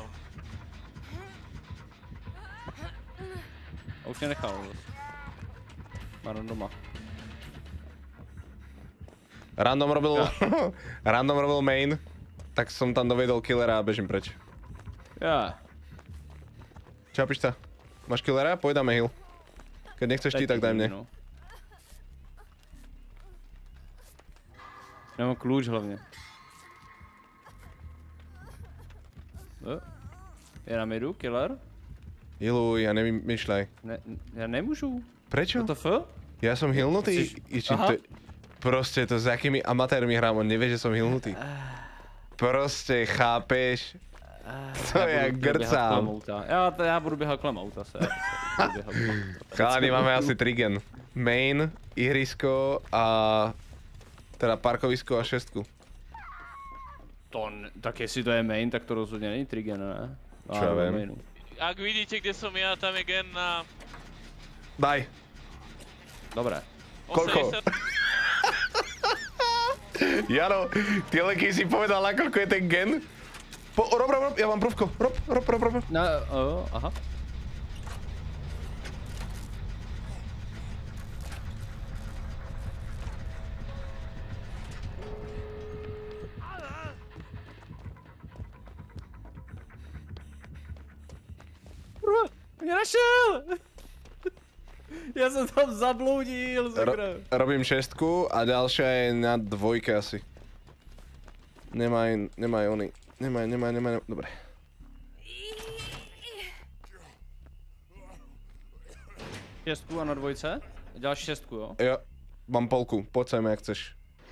A už mě nechal. Má doma. Random robil, random robil main, tak som tam dovedol killera a bežím preč. Ja. Čau pišta, máš killera? Pojďme heal. Keď nechceš ty, tak daj mne. No. Nemám klíč hlavně. Jo. Je na midu, killer? Healuj a nevymýšľaj. Ne, já nemůžu. Prečo? What the fuck? Ja som healnutý. Chceš- Iči, Aha. to, proste to s akými amatérmi hrám, on nevie, že som healnutý. Proste, chápeš? To je jak grcám. Já, to, já budu běhat kolem auta se. Já se budu běhat kolem auta. Chalani, máme asi tri gen. Main, ihrisko a teda parkovisko a šestku. To, n- tak jestli to je main, tak to rozhodně není Trigen, ne? Čo ja viem. Mainu. Ak vidíte, kde som ja, tam je gen na Daj. Dobré. Koľko? osemdesiat. Jano, ty leky si povedal, na koľko je ten gen? Po, rob, rob, rob, ja mám prúvko. Rob, rob, rob, rob. No, o, aha. Kurva, mě našel! Já jsem tam zabloudil, sakra. Ro, robím šestku a ďalšia je na dvojke asi. Nemaj, nemaj oni. Nemaj, nemaj, nemaj, nemaj. Dobre. Šestku a na dvojce? Děláš šestku, jo? Jo, mám polku. Poď sem, jak chceš.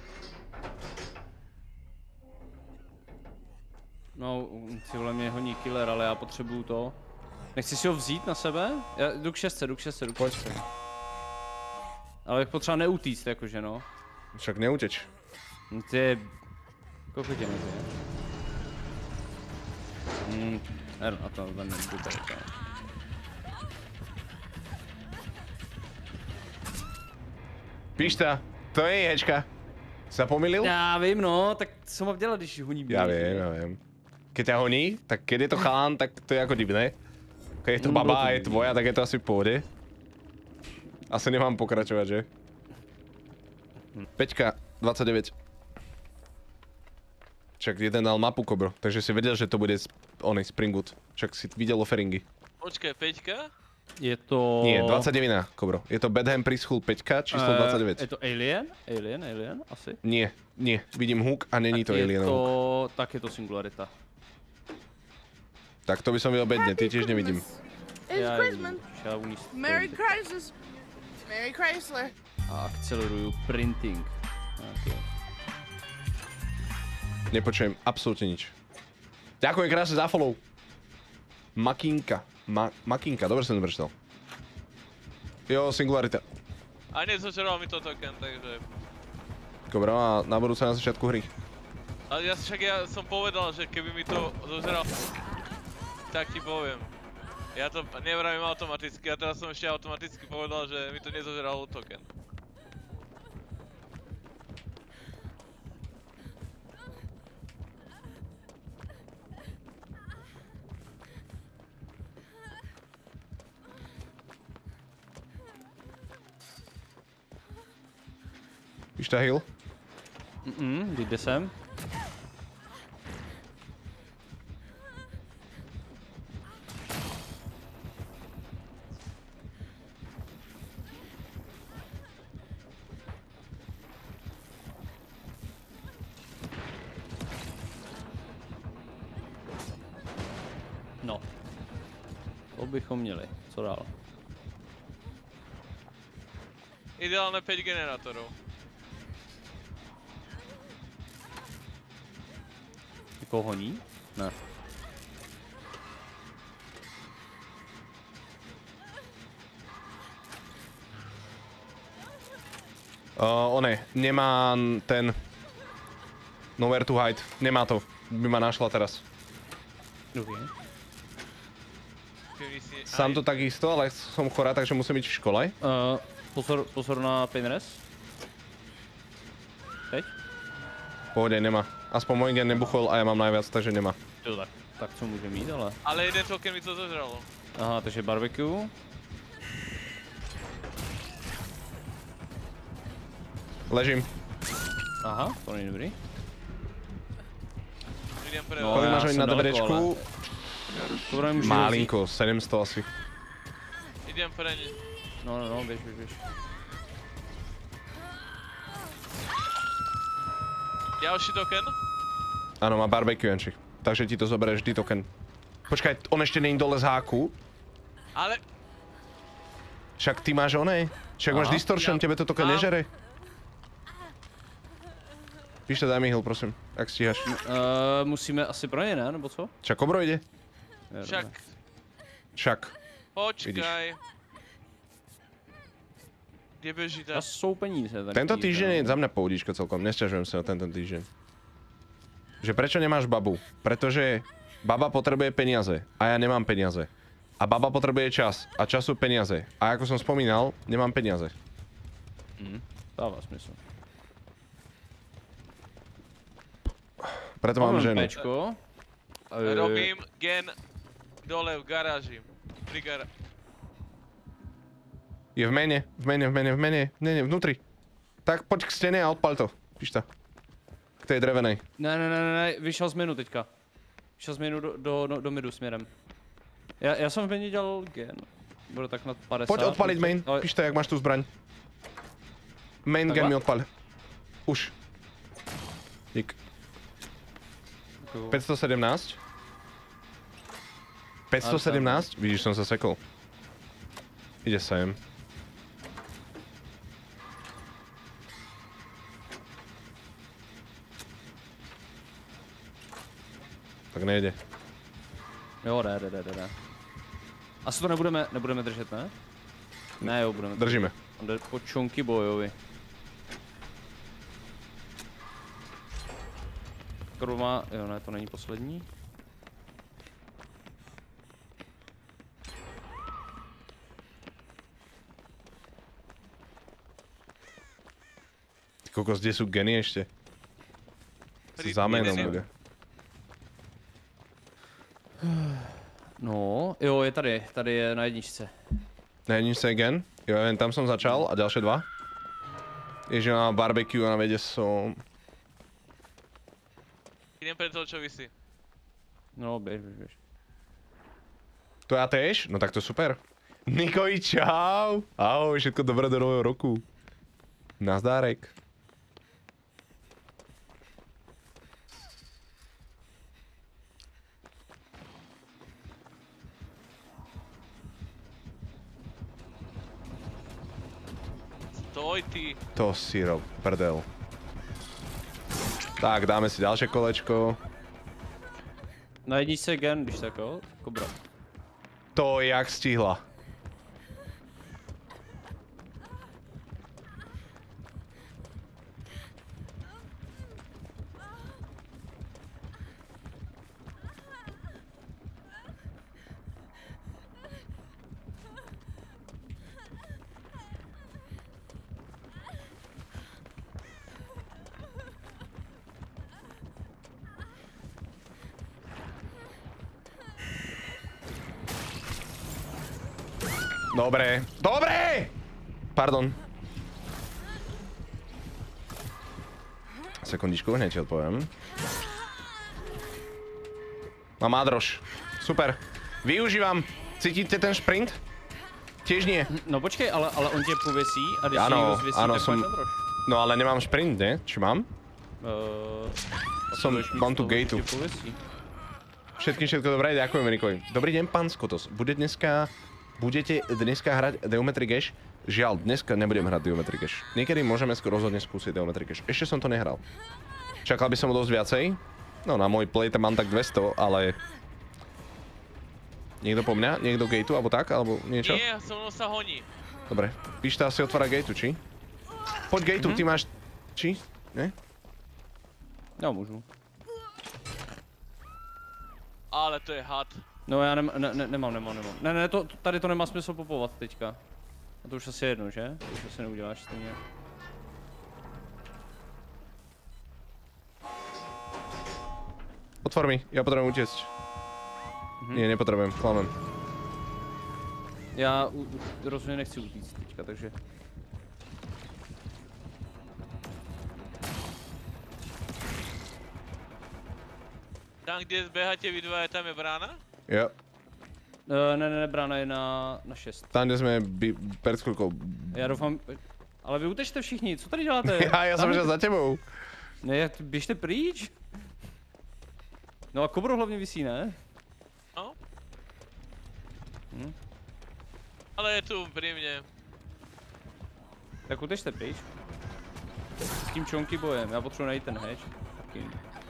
No, ty vole, mě honí killer, ale já potřebuju to. Nechci si ho vzít na sebe? Já jdu k šestce, jdu k šestce, jdu k šestce. Ale bych potřeba neutíct, jakože no. Však neuteč. No ty je... Kolik tě nebude? Hmm, nevím, a to tam nebudu tady to. Pišta, to je ječka. Sa pomýlil? Já vím no, tak co mám dělat, když honí mě? Ja viem, ja viem. Keď ťa honí, tak keď je to chalán, tak to je ako divné. Keď je to No, baba to a je divné. tvoja, tak je to asi v pohode. Asi nemám pokračovať, že? Peťka, dvadsaťdeväť. Čak jeden dal mapu, Kobro, takže si vedel, že to bude sp- oný Springwood. Čak si videl offeringy. Počkaj, Peťka? Je to... Nie, dvadsaťdeväť, Kobro. Je to Bedham Preschool päťka, číslo Eh, dvadsaťdeväť. Je to Alien? Alien, Alien, asi. Nie, nie, vidím hook a není to Tak je Alien to... hook. Tak je to Singularita. Tak to by som videl bedne, ty tiež nevidím. It's Já Christmas. já uníst. Merry Crisis. Merry Chrysler. A akceleruju printing. Okay. Nepočujem absolútne nič. Ďakujem krásne za follow. Makinka. Ma Makinka, dobre som to prečítal. Jo, Singularita. A nezožeral mi to token, takže... Dobre, a na budúce na začiatku hry. Ale ja však ja som povedal, že keby mi to zožeral, tak ti poviem. Ja to nevravím automaticky a teraz som ešte automaticky povedal, že mi to nezožeral token. Víš ta heal? Mm, jde sem. No. To bychom měli. Co dál? Ideálne päť generátorov. Někoho honí? Ne. Uh, one, nemá ten... Nowhere to hide. Nemá to. By ma našla teraz. Okay. Sám to takisto, ale som chorá, takže musím byť v škole. Uh, pozor, pozor na painres. Teď? Pohodě, nemá. Aspoň môj gen nebuchol a ja mám najviac, takže nemá. Jo, tak, tak co může mít, ale... Ale jeden token mi to zožralo. Aha, takže barbecue. Ležím. Aha, to není dobrý. Idem pre No, Kolik já máš hodín jsem na daleko, DVDčku? To bude můžu Malinko, sedm set asi. Idem pre ne. No, no, no, běž, běž, běž. Ďalší token. Áno, má barbecue Jančik. Takže ti to zoberie vždy token. Počkaj, on ešte není dole z háku. Ale... Však ty máš oné. Však máš Aha. distortion, Ja tebe to token mám. nežere. Píšte, daj mi heal, prosím, ak stíhaš. Uh, musíme asi pro ně, ne? Nebo co? Však Kobro ide? Je, Však... dobré. Však. Počkaj. Kde beží A tá? jsou peníze. Tak Tento tí, týždeň že je no. za mňa pohodička celkom, nesťažujem sa na tento týždeň. Že prečo nemáš babu? Pretože baba potrebuje peniaze a ja nemám peniaze. A baba potrebuje čas a času peniaze. A ako som spomínal, nemám peniaze. Mhm, dává smysl. Preto mám ženu. Péčko. Robím gen dole v garáži. Pri gará... Je v mene, v mene, v mene, v mene, nie, nie, vnútri. Tak poď k stene a odpal to. Píš to. K tej drevenej. Ne, ne, ne, ne, ne, vyšel z menu teďka. Vyšel z menu do, do, do, do midu směrem. Já, já jsem v menu dělal gen. Bude tak nad padesát. Poď odpaliť main, Ale- píš to, jak máš tú zbraň. Main Takhle? gen mi odpal. Už. Dík. Děkuju. päťstosedemnásť. päťstosedemnásť? Vidíš, som sa sekol. Ide sem. Tak nejde. Jo, jde, jde, jde, jde. Asi to nebudeme, nebudeme držet, ne? Ne, jo, budeme. Držíme. On jde po čunky bojovi. Skoro má, jo ne, to není poslední. Ty kokos, kde sú geny ešte? Pri- Za menom pri- bude. No, jo, je tady, tady je na jedničce. Nejedníš sa gen? Jo, jen tam som začal a ďalšie dva. Ježiš, na barbecue a na vede som... Idem pre toho, čo vysí. No, běž, běž, běž. To ja tež? No tak to super. Nikoj, čau! Ahoj, všetko dobré do nového roku. Nazdárek. Stoj ty. To si rob, prdel. Tak, dáme si ďalšie kolečko. Na jedničce je gen, když tak jo, kobra. To jak stihla. Dobre, dobre! Pardon. Sekundičku, hneď ti odpoviem. Mám mádrož. Super. Využívam. Cítite ten šprint? Tiež nie. No počkej, ale, ale on tě pověsí a když Ano, si někdo zvěsí, ano, tak jsem- máš nadrož. No ale nemám šprint, ne? Či mám? Uh, Som bound to gateu. Všetkým všetko dobré, ďakujem Rikovi. Dobrý deň, pán Skotos. Bude dneska, budete dneska hrať Geometry Dash? Žiaľ, dneska nebudem hrať Geometry Dash. Niekedy môžeme rozhodne skúsiť Geometry Dash. Ešte som to nehral. Čakal by som dosť viacej. No, na môj play tam mám tak dvesto, ale... Niekto po mňa? Niekto gateu, alebo tak, alebo niečo? Nie, so mnou sa honí. Dobre, Pišta asi otvára gateu, či? Poď gateu, ty máš... Či? Ne? Já můžu. Ale to je had. No já nem, ne, ne, nemám, nemám, nemám. Ne, ne, to, tady to nemá smysl popovat teďka. A to už asi jedno, že? To už asi neuděláš stejně. Otvor mi, ja potrebujem utiecť. Mhm. Nie, nepotrebujem, klamem. Já u, už rozhodně nechci utíct teďka, takže... Tam, kde zběháte vy dva, tam je brána? Jo. Uh, ne, ne, ne, brána je na, na šest. Tam, kde sme by, pred chvíľkou. Já doufám... Ale vy utečte všichni, co tady děláte? Ja, ja som Tam- išiel za tebou. Ne, běžte pryč. No a Kobro hlavně visí, ne? No. Hm. Ale je tu pri mne. Tak utečte pryč. S tím čonky bojem, já potřebuji najít ten hedge. Taky.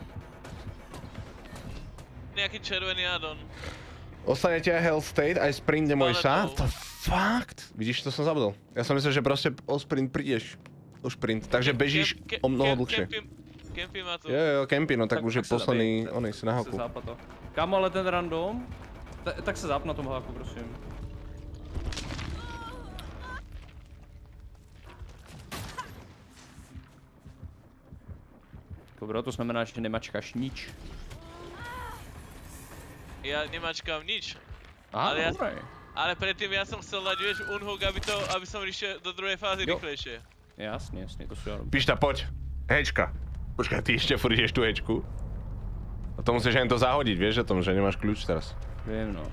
Nejaký červený addon. Ostanete aj Hell State, aj sprint nemôžeš sa? Ale To fakt? Vidíš, to som zabudol. Ja som myslel, že proste o sprint prídeš. O sprint, takže bežíš Kemp- ke- o mnoho kemp- dlhšie. Kempy, kempy má tu. Jo, jo, Kempy, no tak, Tak- už je tak se posledný, zabij. onej si na Se haku. západ to. Kámo, ale ten random? Ta, tak se záp na tom háku, prosím. Kobro, to znamená, že nemačkáš nič. Ja nemačkám nič. Aha, Ale ja- dobré. Ale predtým ja som chcel dať, vieš, unhook, aby to, aby som išiel do druhej fázy Jo. rýchlejšie. Jasně, jasně, to si já robím. Pišta, poď. Hečka. Počkaj, ty ešte furt ideš tú hečku? A to musíš jen to zahodiť, vieš o tom, že nemáš kľúč teraz. Vím, no.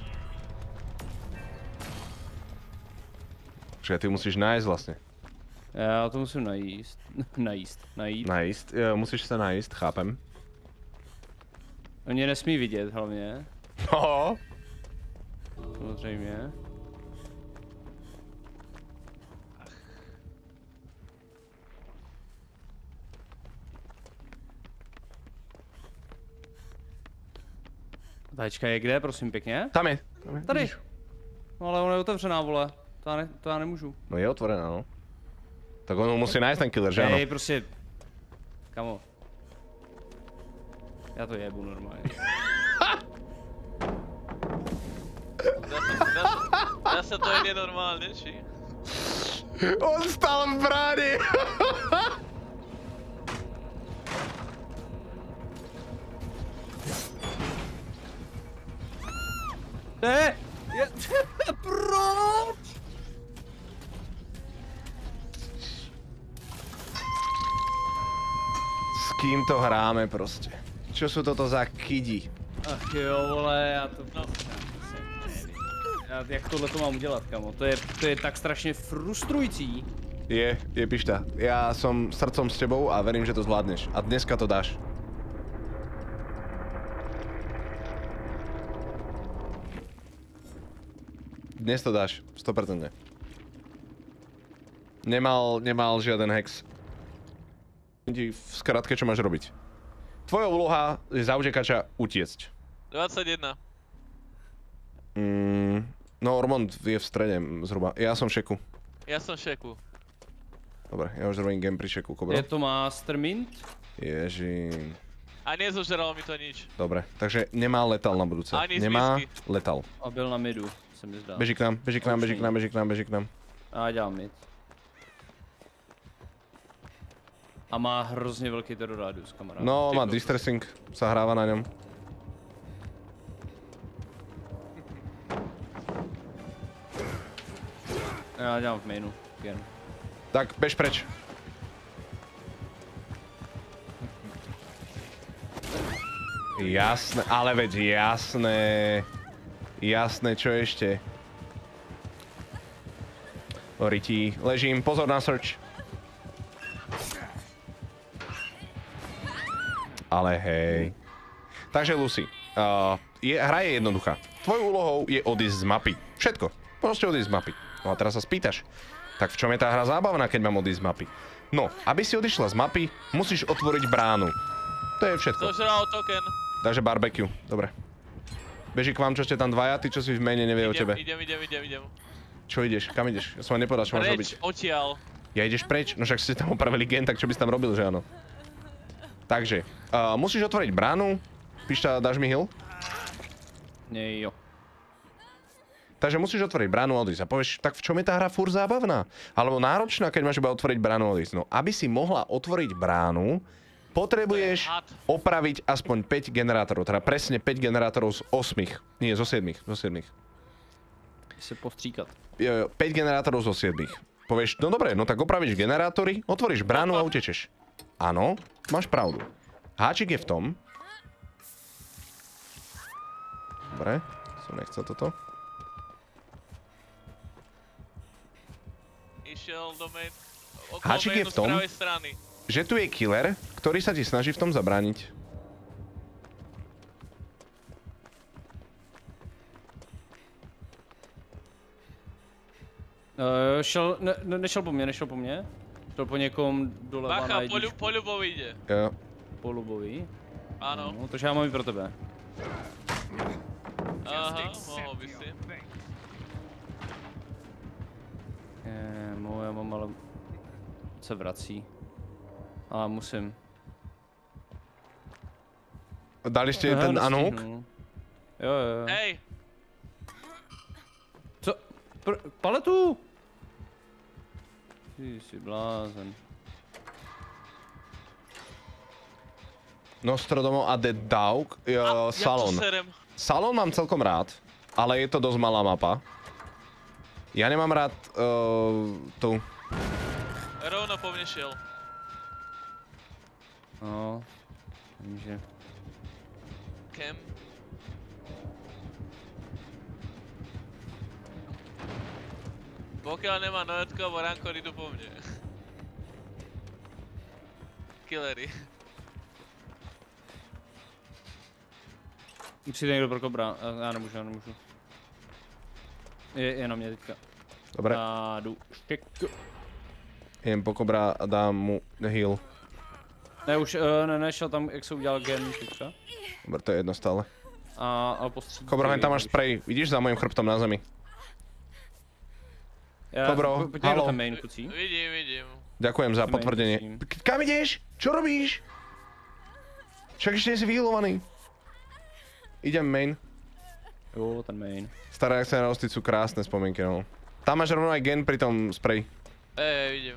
Počkaj, ty musíš nájsť vlastne. Já to musím najíst. najíst. Najít. Najíst, jo, musíš sa najíst, chápem. Oni nesmí vidět hlavně. No. Samozřejmě. Tačka je kde, prosím pěkně? Tam je. Tam je. Tady. vidíš? No ale ona je otevřená, vole. To já, ne, to já nemůžu. No je otvorená, no. Tak on musí nájsť ten killer, že áno? Hej, prostě. Kamo. Já to jebu normálně. Dá sa, dá sa, dá sa to aj nenormálne, či? On stal v bráni! Ne! Je... Proč? S kým to hráme proste? Čo sú toto za kidi? Ach jo, vole, já to... No. Já, jak tohle to mám udělat, kamo? To je, to je tak strašně frustrující. Je, je Pišta. Ja som srdcom s tebou a verím, že to zvládneš. A dneska to dáš. Dnes to dáš, sto percent. Nemal, nemal žiaden hex. Ti v skratke, čo máš robiť. Tvoja úloha je za utekača utiecť. dvadsaťjeden. Mm, no, Ormond je v strede zhruba. Ja som v šeku. Ja som šeku. Dobre, ja už robím game pri šeku, Kobro. Je to Mastermint? Ježi. A nezožralo mi to nič. Dobre, takže nemá letal na budúce. Ani z Nemá whisky. letal. A byl na midu, se mi zdá. Beží k nám, beží k nám, beží k nám, beží k nám, beží k nám. A dělám mid. A má hrozně velký terror radius, kamarád. No, Ty má kokos. distressing, sa hráva na ňom. Já dělám v mainu, jen. Tak, bež preč. Jasné, ale veď jasné. Jasné, čo ešte? O rytí, ležím, pozor na search. Ale hej. Takže Lucy, Uh, je, hra je jednoduchá. Tvojou úlohou je odísť z mapy. Všetko. Proste odísť z mapy. No a teraz sa spýtaš. Tak v čom je tá hra zábavná, keď mám odísť z mapy? No, aby si odišla z mapy, musíš otvoriť bránu. To je všetko. Zožral token. Takže barbecue. Dobre. Beží k vám, čo ste tam dvaja, ty čo si v mene nevie o tebe. Idem, idem, idem, idem. Čo ideš? Kam ideš? Ja som vám nepovedal, čo máš robiť. Preč, odtiaľ. Ja ideš preč? No však ste tam opravili gen, tak čo by si tam robil, že áno? Takže, uh, musíš otvoriť bránu. Pišta, dáš mi heal? Nie, jo. Takže musíš otvoriť bránu a odísť. A povieš, tak v čom je tá hra furt zábavná? Alebo náročná, keď máš iba otvoriť bránu a odísť? No, aby si mohla otvoriť bránu, potrebuješ opraviť aspoň päť generátorov. Teda presne päť generátorov z osmých. Nie, zo siedmých. Zo siedmých. Se povstříkat. Jo, jo, päť generátorov zo siedmých. Povieš, no dobre, no tak opravíš generátory, otvoríš bránu a utečeš. Áno, máš pravdu. Háčik je v tom. Dobre, som nechcel toto. Išiel do main... Háčik je v tom, že tu je killer, ktorý sa ti snaží v tom zabrániť. Uh, šel, ne, ne, nešel po mně, nešel po mně. Šel po někom doleva na Bacha, jedničku. po ľubovi ide. Jo. Po Lubovi. Áno. No, takže já mám i pro tebe. Aha, mohol by si. Kémo, já mám ale... Se vrací. Ale musím. Dali ste Aha, ten dostihnu. unhook? Jo, jo, jo. Hej! Co? Pr paletu! Ty jsi blázen. Nostrodomo a The Dog, jo, Salon. Salon mám celkom rád, ale je to dosť malá mapa. Ja nemám rád uh, tu. Rovno po mne šiel. No, takže... Kem. Pokiaľ nemá nojetko alebo rankor, idú po mne. Killery. Přijde někdo pro kobra, já nemůžu, já nemůžu. Je, je na mě teďka. Dobre. Já jdu štěk. Jem po kobra a dám mu heal. Ne, už uh, ne, nešel tam, jak se udělal gen teďka. Dobre, to je jedno stále. A, a postřídí. Kobro, hen tam máš spray. Vidíš za mojím chrbtom na zemi? Já, Kobro, pojď někdo halo. ten main kucí. Vidím, vidím. Ďakujem za Main potvrdenie. kucí. K- Kam ideš? Čo robíš? Však ešte nie si vyhealovaný. Idem main. Jo, ten main. Staré akcie na rosty sú krásne spomienky, no. Tam máš rovno aj gen pri tom spray. Ej, vidím.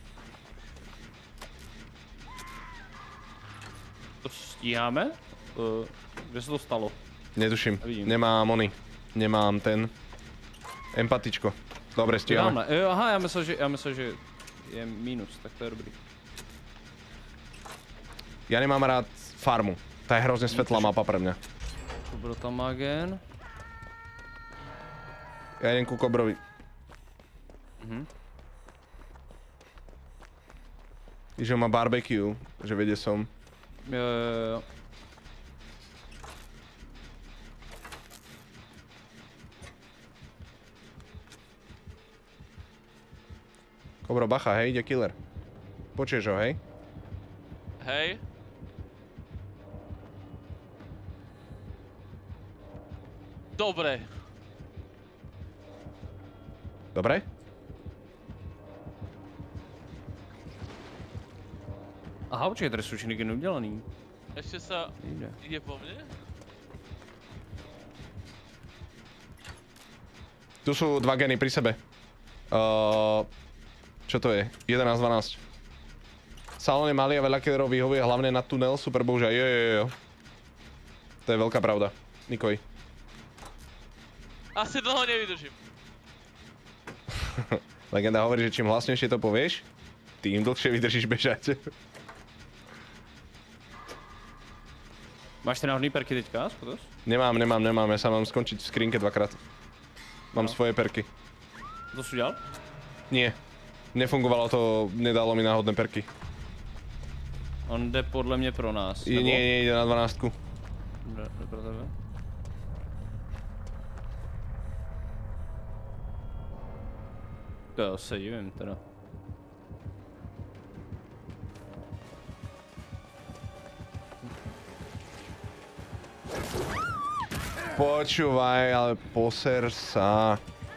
To stíháme? Uh, kde se to stalo? Netuším. Vidím. Nemám ony. Nemám ten... Empatičko. Dobre, stíhame. Tamhle. Jo, aha, já myslel, že, já myslel, že je minus, tak to je dobrý. Ja nemám rád farmu. Tá je hrozne svetlá mapa pre mňa. Kobro tam má gen. Ja idem ku Kobrovi. Mhm. Že má barbecue, že vedie som. Jo, jo, jo. Kobro, bacha, hej, ide killer. Počuješ ho, hej? Hej. Dobre. Dobre? Aha, počkej, tady jsou všechny geny udělaný. Ešte sa... Jde. Ide po mne? Tu sú dva geny pri sebe. Uh, čo to je? jedenásť dvanásť. Salon je malý a veľa killerov vyhovuje hlavne na tunel, super bohužia. Jo, jo, jo. To je veľká pravda. Nikoj. Asi dlho nevydržím. Legenda hovorí, že čím hlasnejšie to povieš, tým dlhšie vydržíš bežať. Máš ty náhodný perky teďka, Skotos? Nemám, nemám, nemám, ja sa mám skončiť v skrinke dvakrát. Mám No. svoje perky. To jsi udělal? Nie. Nefungovalo to, nedalo mi náhodné perky. On jde podle mě pro nás. Nie, nie, nie, ide na dvanástku. Jde, jde pro tebe. To já se divím teda. Počúvaj, ale poser sa.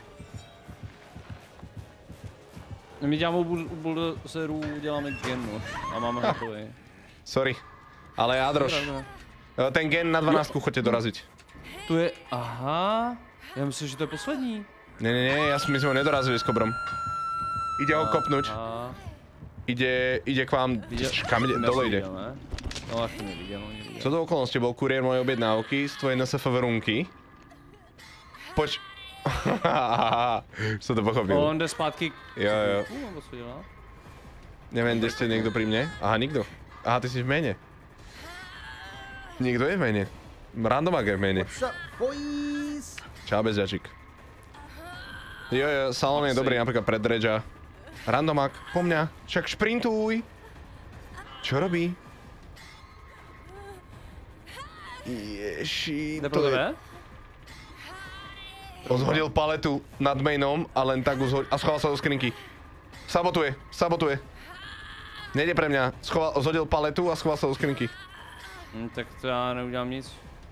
My děláme u bulldozerů, děláme genu a máme hotový. Sorry, ale Jádroš. Jo, ten gen na dvanáctku choďte doraziť. Tu je, aha, já myslím, že to je poslední. Ne, ne, ne, ja si myslím, ho nedorazili s kobrom. Ide ho kopnúť. Aha. Ide, ide k vám, kam ide, dole ide. No, jak to neviděl, no neviděl. Co do okolnosti bol kuriér mojej objednávky z tvojej en es ef runky. Poč... Som to pochopil. On jde zpátky. Jo, jo. Uh, co dělá? Neviem, kde ste niekto pri mne? Aha, nikto. Aha, ty si v mene. Nikto je v mene. Randomak je v mene. Čau, bezďačik. Jo, jo, Salon je dobrý napríklad pre Dredža. Randomak, po mňa. Však šprintuj. Čo robí? Ješi, Jde pro to je... tebe? On zhodil paletu nad mainom a len tak uzhodil a schoval sa do skrinky. Sabotuje, sabotuje. Nejde pre mňa, schoval, zhodil paletu a schoval sa do skrinky. Hm, tak to já neudělám nic.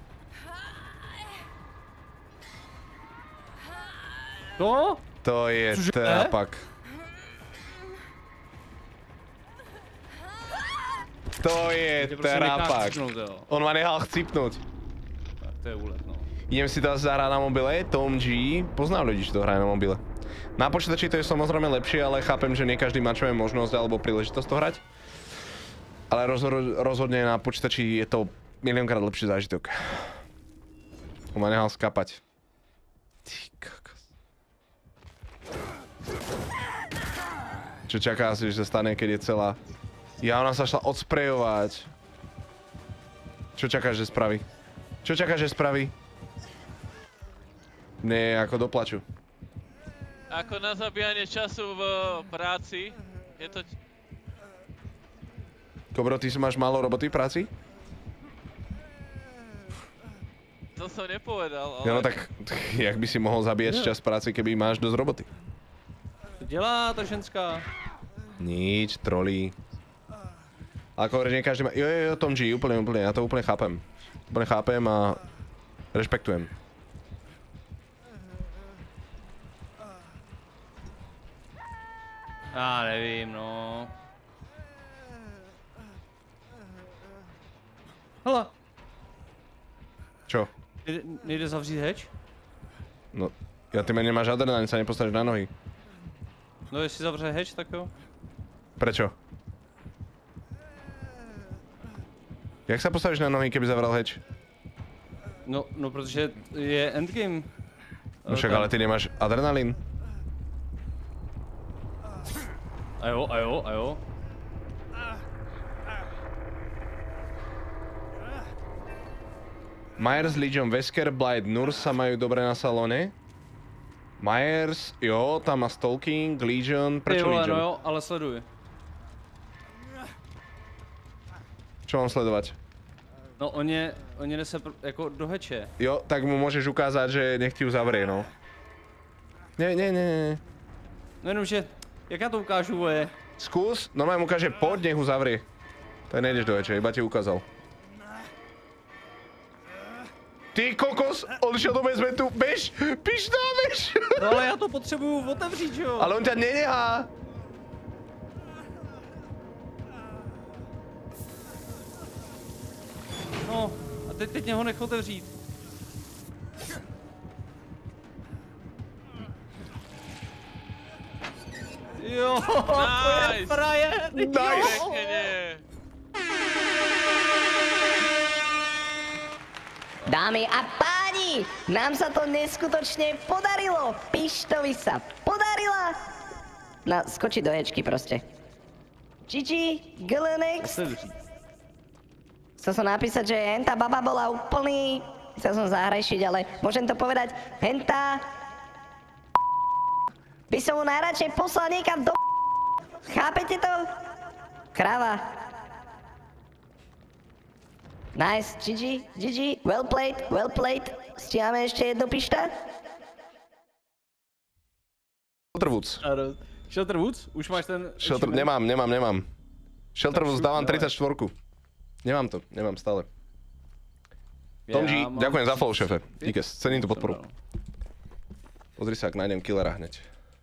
To? To je Cože? trápak. To je Tě prostě nechá trápak. chcípnout, jo. On ma nechal chcípnout. Tak to je úlet, no. Idem si to zahrať na mobile, Tom G. Poznám ľudí, čo to hrajú na mobile. Na počítači to je samozrejme lepšie, ale chápem, že nie každý má čo je možnosť alebo príležitosť to hrať. Ale rozho- rozhodne na počítači je to miliónkrát lepší zážitok. On ma nechal skapať. Ty kokos. Čo čaká si, že sa stane, keď je celá... Ja, ona sa šla odsprejovať. Čo čakáš, že spraví? Čo čakáš, že spraví? Nie, ako do plaču. Ako na zabíjanie času v práci, je to... Kobro, ty si máš málo roboty v práci? To som nepovedal, ale... Ja, no tak, jak by si mohol zabíjať čas v práci, keby máš dosť roboty? Co dělá ta ženská? Nič, trolí. Ako hovoríš, nie každý má... Jo, jo, jo, Tom G, úplne, úplne, ja to úplne chápem. Úplne chápem a... rešpektujem. Já nevím, no. Hele, Čo? nejde, nejde zavřít heč? No, ja ty nemáš adrenalín, sa nepostavíš na nohy. No jestli zavře heč, tak jo. Prečo? Jak sa postavíš na nohy, keby zavral heč? No, no protože je endgame. No však, ale ty nemáš adrenalín. A jo, a jo, a jo. Myers, Legion, Wesker, Blight, Nurse sa majú dobre na salóne. Myers, jo, tam má Stalking, Legion, prečo Ty vole, Legion? no jo, ale sleduj. Čo mám sledovať? No on je, on je nese pr- jako do heče. Jo, tak mu môžeš ukázať, že nech ti ju zavrie, no. Nie, nie, nie, nie. No jenom, že, jak já to ukážu, vole? Skús, normálne mu ukáže, poď, nech ho zavrie. Tak nejdeš do heče, iba ti ukázal. Ty kokos, on šiel do basementu, bež, piš tam, bež. No ale já to potřebuju otevřít, jo? Ale on ťa nenehá. No, a teď, teď mě ho nech otevřít. Jo, to je Nice. frajer, Nice. jo. Pekne. Dámy a páni, nám sa to neskutočne podarilo. Pištovi sa podarila. Na, skoči do ječky proste. gé gé, Glenex. Chcel som napísať, že hentá baba bola úplný... Chcel som zahrešiť, ale môžem to povedať. Hentá... by som mu najradšej poslal niekam do... Chápete to? Krava. Nice, gé gé, gé gé, well played, well played. Stíháme ještě jedno pišta? Shelterwoods. Shelterwoods? Už máš ten... Shelter, achievement? nemám, nemám, nemám. Shelterwoods šup, dávam dávaj. tridsaťštyri. Nemám to, nemám stále. Tom G, Ja mám ďakujem za follow, šéfe. tisíc- Díkes, cením tú podporu. Som rád. Pozri sa, ak nájdem killera hneď.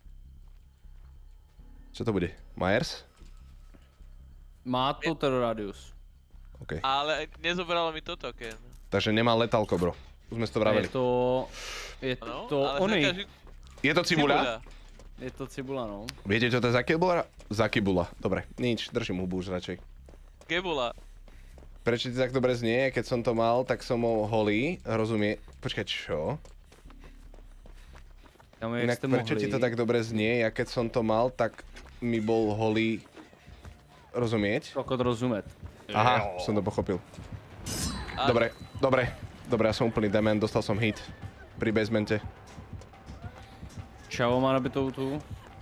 Čo to bude? Myers? Má to terror radius. OK. Ale nezobralo mi toto, Ken. Takže nemá letálko, bro. Už sme si to vraveli. Je to... Je Ano, to ale oný. zakáži... Je to cibuľa? Je to cibula, no. Viete, čo to je za kibula? Za kibula. Dobre, nič, držím hubu už radšej. Gebula. Prečo ti tak dobre znie? Keď som to mal, tak som ho holý, rozumie... Počkaj, čo? Tam je, jak Inak jste prečo mohli. ti to tak dobre znie? Ja keď som to mal, tak mi bol holý... Rozumieť? Kokot rozumet. Aha, som to pochopil. Dobre, dobre. Dobre, ja som úplný dement, dostal som hit. Pri basemente. Čavo má nabitou tu.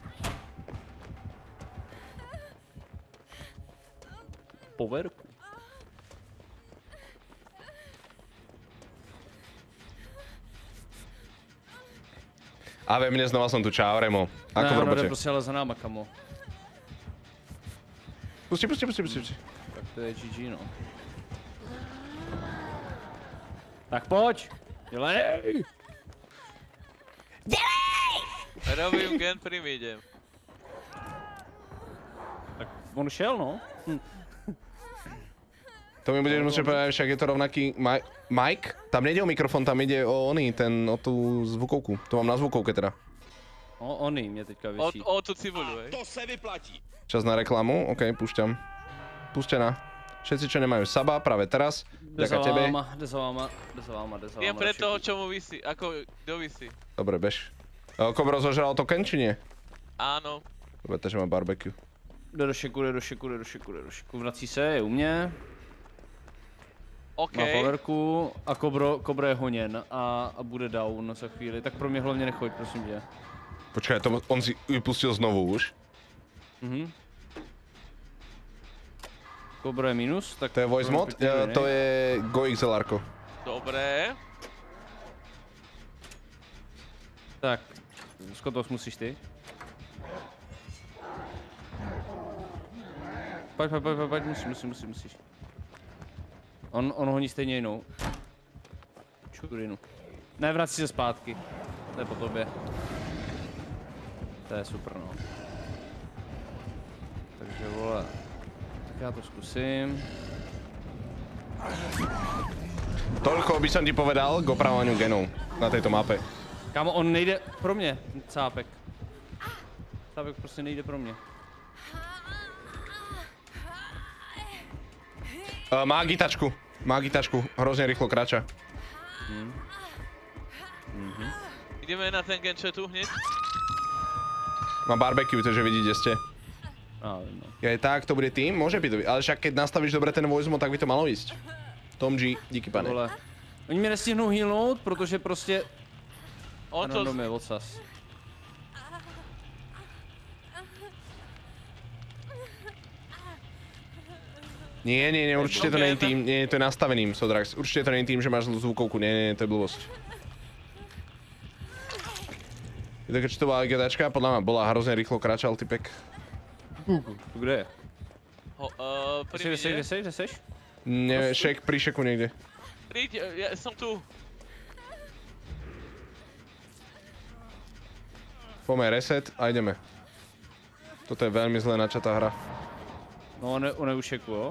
Poverku. A ve mne znova som tu, čau Remo. Ako v ne, robote? ne, prostě ale za náma, kamo. Pusti, pusti, pusti, pusti, pusti. Tak to je gé gé, no. Tak pojď! Dělej! Robím gen prim idem. Tak on šel, no. Hm. To mi budeš musieť povedať, však je to rovnaký Mi- Mike? Tam nejde o mikrofon, tam ide o oný, ten, o tú zvukovku. To mám na zvukovke teda. O, oný mě teďka O, věší. o tu cibulu, hej. Čas na reklamu, ok, púšťam. Puštená. Všetci, čo nemajú saba, práve teraz, Jde za ďaká tebe. váma, jde za váma, jde za váma, jde za Viem váma. pre radši. toho, čo mu visí. Ako, kto visí. Dobre, bež. E, Kobro zožral to Ken, či nie? Áno. Dobre, takže má barbecue. Jde do šeku, jde do šeku, jde do šeku, jde do šeku. Vrací se, je u mě. OK. Má powerku a Kobro, Kobro je honěn a, a bude down za chvíli. Tak pro mě hlavně nechoď, prosím tě. Počkaj, to on si vypustil znovu už. Mhm. Kobro je minus, tak... To je voice mod? E, to je Go X L R-ko. Dobré. Tak, Skotos musíš ty. Pojď, pojď, pojď, pojď, musíš, musíš, musíš, musíš. On, on honí stejně jinou. Čurinu. Ne, vrací se zpátky. To je po tobě. To je super, no. Takže vole. Tak já to zkusím. Toľko by som ti povedal k opravovaniu genov na tejto mape. Kámo, on nejde pro mě, cápek. Cápek prostě nejde pro mě. Uh, má gitačku, má gitačku, hrozne rýchlo kráča. Ideme na ten gen, čo je tu hneď. Má barbecue, takže vidí, kde ste. A, no. Je tak, to bude tým? Môže byť, ale však keď nastavíš dobre ten voice mod, tak by to malo ísť. Tom G, díky pane. Vole. Oni mě nestihnou healnout, protože prostě... On to... Random je odsaz. Nie, nie, nie, určite to nie je tým, nie, to je nastaveným, Sodrax. Určite to nie je tým, že máš zlú zvukovku, nie, nie, nie, to je blbosť. Je to, keď to bola getačka, podľa mňa bola hrozne rýchlo kráčal typek. Kde je? Ho, uh, Kde prim seš, kde ide. seš, kde seš? Ne, šek, pri šeku niekde. Príď, ja som tu. Poďme reset a ideme. Toto je veľmi zle načatá hra. No, on je, on je u šeku, jo?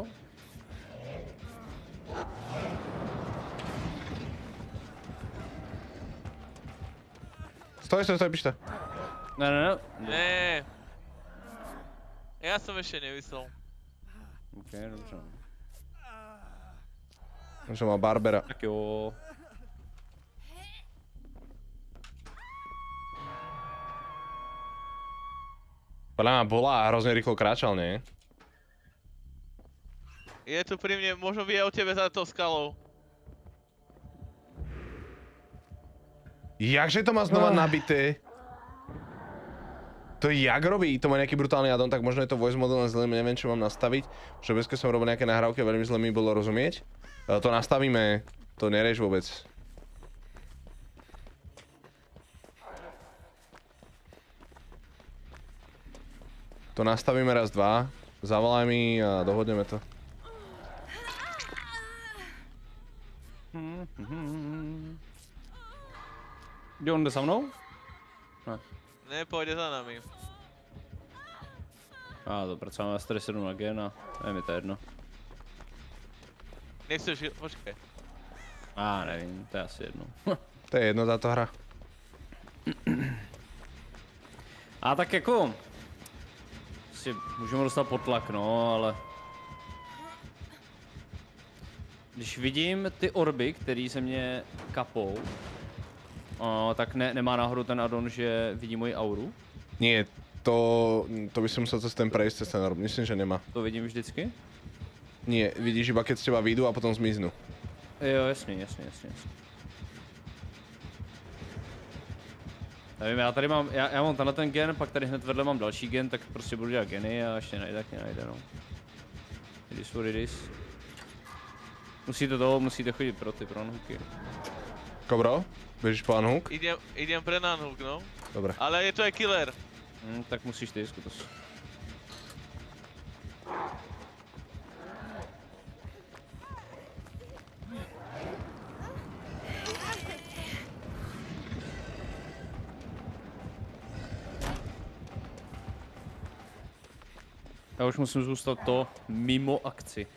Stoj, stoj, stoj, pište. Ne, ne, ne. Ne. Ja som ešte nevyslel. Ok, dobře. Že má Barbera. Tak jo. Podľa mňa bola a hrozne rýchlo kráčal, nie? Je tu pri mne, možno vie o tebe za tou skalou. Jakže to má znova nabité? To jak robí? To má nejaký brutálny addon, tak možno je to voice model, len zle neviem, čo mám nastaviť. Že bez keď som robil nejaké nahrávky, veľmi zle mi bolo rozumieť. To nastavíme, to nerieš vôbec. To nastavíme raz, dva, zavolaj mi a dohodneme to. Jde on jde za mnou? Ne. Ne, pojde za nami. A to pracujeme na sto sedm na gen a je mi to jedno. Nechceš, počkej. A nevím, to je asi jedno. To je jedno táto hra. A tak jako... Si můžeme dostat pod tlak, no, ale... Když vidím ty orby, který se mě kapou, o, tak ne, nemá náhodou ten addon, že vidí moji auru? Nie, to, to by som musel cez ten prejsť, cez ten orb. Myslím, že nemá. To vidím vždycky? Nie, vidíš iba keď z teba vyjdú a potom zmiznú. Jo, jasně, jasně, jasně, jasně. Nevím, já tady mám, já, já mám tenhle ten gen, pak tady hned vedle mám další gen, tak prostě budu dělat geny a ještě najde, tak mě najde, no. It is what it is. Musíte to, musíte chodit pro ty, pro unhooky. Kobro, bežíš po unhook? Idem, idem pre unhook, no. Dobre. Ale je to aj killer. Hm, tak musíš ty, skutos. Já už musím zůstat to mimo akci.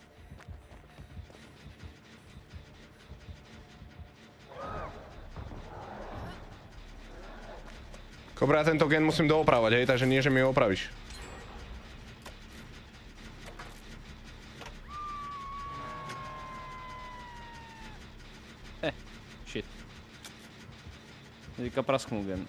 Kobro, ja tento gen musím doopravať, hej, takže nie, že mi ho opravíš. Eh, shit. Teďka prasknul gen.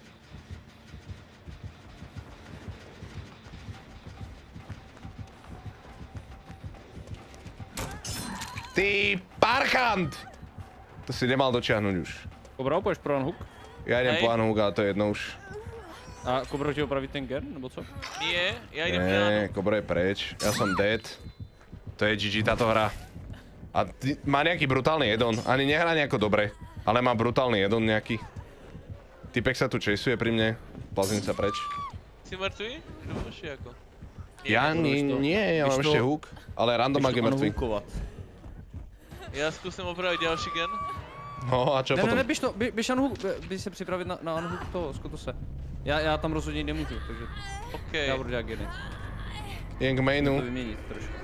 Ty parchant! To si nemal dočiahnuť už. Kobra, půjdeš pro unhook? Ja idem Hej. po unhook, ale to je jedno už. A Kobra ti opraví ten gen, nebo co? Nie, ja idem pre Nie, unhook. Kobro je preč. Ja som dead. To je gé gé táto hra. A ty, má nejaký brutálny jedon. Ani nehrá nejako dobre, ale má brutálny jedon nejaký. Typek sa tu chaseuje pri mne. Plazím sa preč. Si mŕtvý? Žuboš, ako? Ja nie, nie, ja mám Víš to- ešte hook, ale random je mŕtvý. unhookovat. Ja skúsim opraviť ďalší gen. No a čo Ne, ne, potom? ne, běž to, bě- běž unhook, bě- běž se připravit na, na unhook toho, skutose. Já, já tam rozhodně nemůžu, takže OK. já budu dělat geny. Jen k To mainu. vyměnit trošku.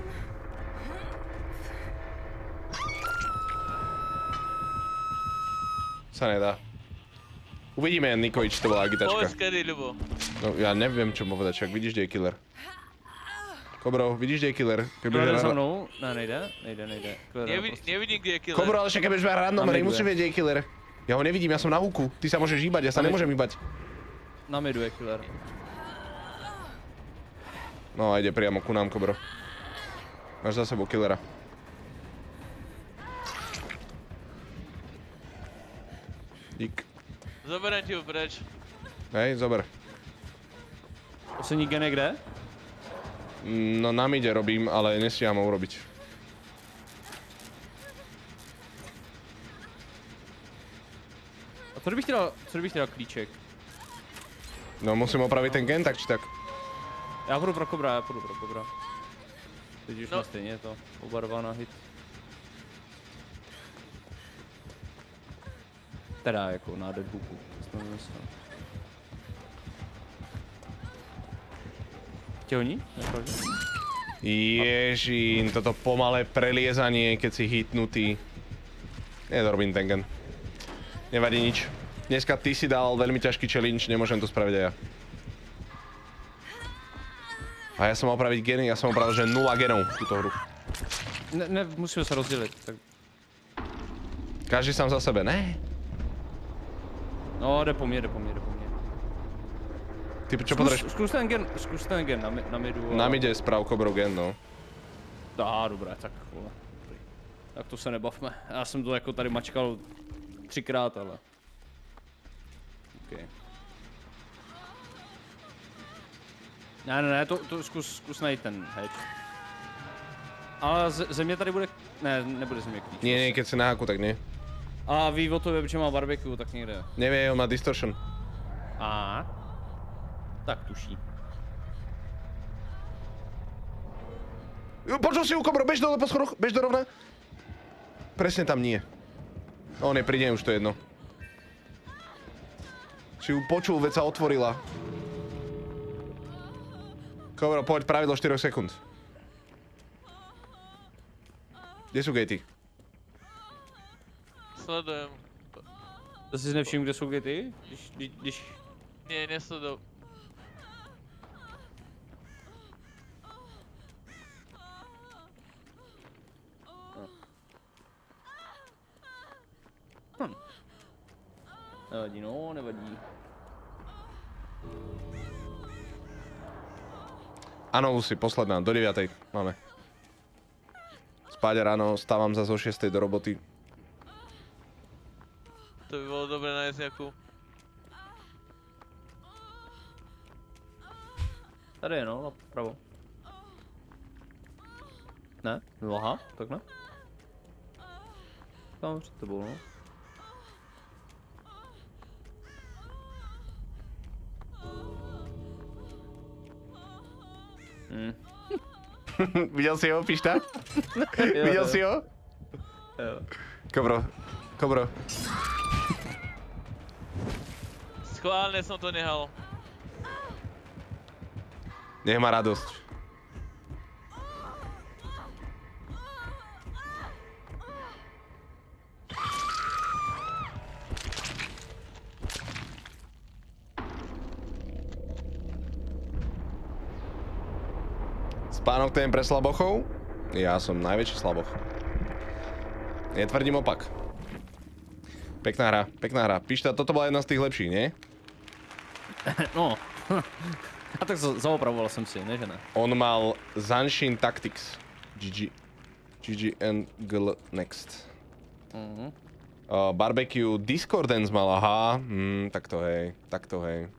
Sa nedá. Uvidíme, Nikovič, to bola Povedz agitačka. kedy, Ľubo. No ja neviem, čo povedať, však vidíš, kde je killer. Kobro, vidíš, kde je killer? Keď budeš Kdo jde hrať- za mnou? Ne, nejde, nejde, nejde. Kdo jde Nevi, prostě. nevidím, kde je killer. Kobro, ale však keď budeš hrať random, Na hry, midu musíš je. vedieť, kde je killer. Ja ho nevidím, ja som na hooku. Ty sa môžeš hýbať, ja sa Na mi- nemôžem hýbať. Na midu je killer. No a ide priamo ku nám, Kobro. Máš za sebou killera. Dík. Zoberiem ti ho preč. Hej, zober. Poslední gen je kde? No na mide robím, ale nestíham ho urobiť. A co kdybych ti dal, co kdybych ti dal klíček? No musím opraviť ten gen, tak či tak. Já půjdu pro Kobra, já půjdu pro Kobra. Teď už No. no. stejně je to obarvaná hit. Teda jako na deadbooku, jsem nemyslel. Tě honí? Nepravdě? Ježín, toto pomalé preliezanie, keď si hitnutý. Nedorobím ten gen. Nevadí nič. Dneska ty si dal veľmi ťažký challenge, nemôžem to spraviť aj ja. A ja som mal opraviť geny, ja som opravil, že nula genov túto hru. Ne, ne, musíme se rozdělit, tak... Každý sám za sebe, ne? No, jde po mně, jde po mně, jde po mně. Ty čo Zkus, potrebuješ? zkus ten gen, zkus ten gen na, mi- na midu. a- Nám ide sprav Kobro gen, no. Aha, dobré, tak vole. Tak to se nebavme. Já jsem to jako tady mačkal třikrát, ale... Okay. Ne, ne, ne, to, to zkus, zkus najít ten hedge. Ale z- země tady bude... Ne, nebude země klíč. Nie, nie, keď si na haku, tak nie. A ví o tobě, že má barbecue, tak někde. Nevie, on má distortion. A. Tak tuší. Jo, počul si ju, Kobro, bež dole po schodoch, bež do rovna. Presne tam nie. On je pri nej, už to je jedno. Si ju počul, veď sa otvorila. Kobro, poď, pravidlo štyri sekúnd. Kde sú gatey? Sledujem. To si nevšiml, kde jsou gatey? Když, když, když... Nie, nesledujem. Hm. Nevadí, no, nevadí. Áno, Lucy, posledná, do deviatej máme. Spáť ráno, stávam zase o šiestej do roboty. To by bolo dobre nájsť nejakú. Tady je, no, napravo. Ne? No, aha, tak ne? Tam před tebou, no. Hm. Videl si ho, Pišta? Videl si ho? Jo. Kobro, Kobro. Schválne som to nehal. Nech má radosť. Spánok ten pre slabochov? Ja som najväčší slaboch. Netvrdím opak. Pekná hra, pekná hra. Pišta, toto bola jedna z tých lepších, nie? No. A tak za- zaopravoval jsem si, ne že ne? On mal Zanshin Tactics. G G. G G and Gl next. Mhm. Uh, barbecue Discordance mal, aha. Hmm, tak to hej, tak to hej.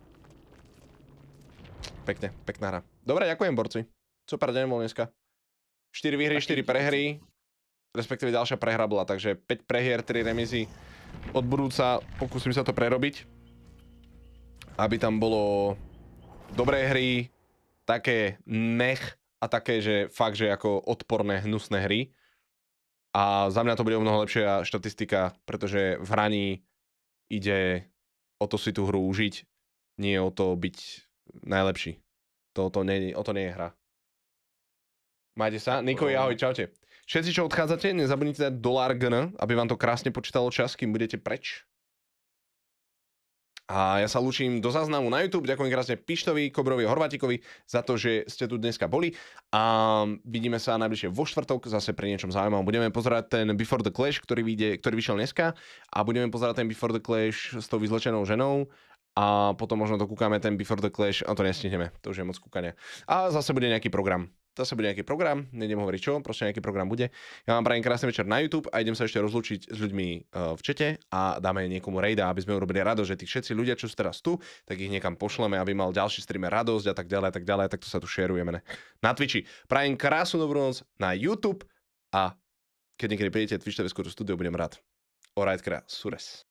Pekne, pekná hra. Dobre, ďakujem, borci. Super deň bol dneska. štyri výhry, štyri prehry. Respektíve ďalšia prehra bola, takže päť prehier, tri remizy. Od budúca pokúsim sa to prerobiť. Aby tam bolo dobré hry, také nech a také, že fakt, že ako odporné, hnusné hry. A za mňa to bude o mnoho lepšia štatistika, pretože v hraní ide o to si tú hru užiť, nie o to byť najlepší. To, to nie, o to nie je hra. Majte sa. Niko, ahoj, čaute. Všetci, čo odchádzate, nezabudnite dať dolár G N, aby vám to krásne počítalo čas, kým budete preč. A ja sa lúčim do záznamu na YouTube. Ďakujem krásne Pištovi, Kobrovi a Horvátikovi za to, že ste tu dneska boli. A vidíme sa najbližšie vo štvrtok zase pri niečom zaujímavom. Budeme pozerať ten Before the Clash, ktorý, vyjde, ktorý vyšiel dneska. A budeme pozerať ten Before the Clash s tou vyzlečenou ženou. A potom možno dokúkame ten Before the Clash, a to nestihneme, to už je moc kúkania. A zase bude nejaký program. Zase bude nejaký program, nejdem hovoriť čo, proste nejaký program bude. Ja vám prajem krásny večer na YouTube a idem sa ešte rozlúčiť s ľuďmi v čete a dáme niekomu rejda, aby sme urobili radosť, že tí všetci ľudia, čo sú teraz tu, tak ich niekam pošleme, aby mal ďalší streamer radosť a tak ďalej a tak ďalej, tak to sa tu šerujeme na Twitchi. Prajem krásnu dobrú noc na YouTube a keď niekedy prídete Twitch té vé Studio, budem rád. Alright, krás, sures.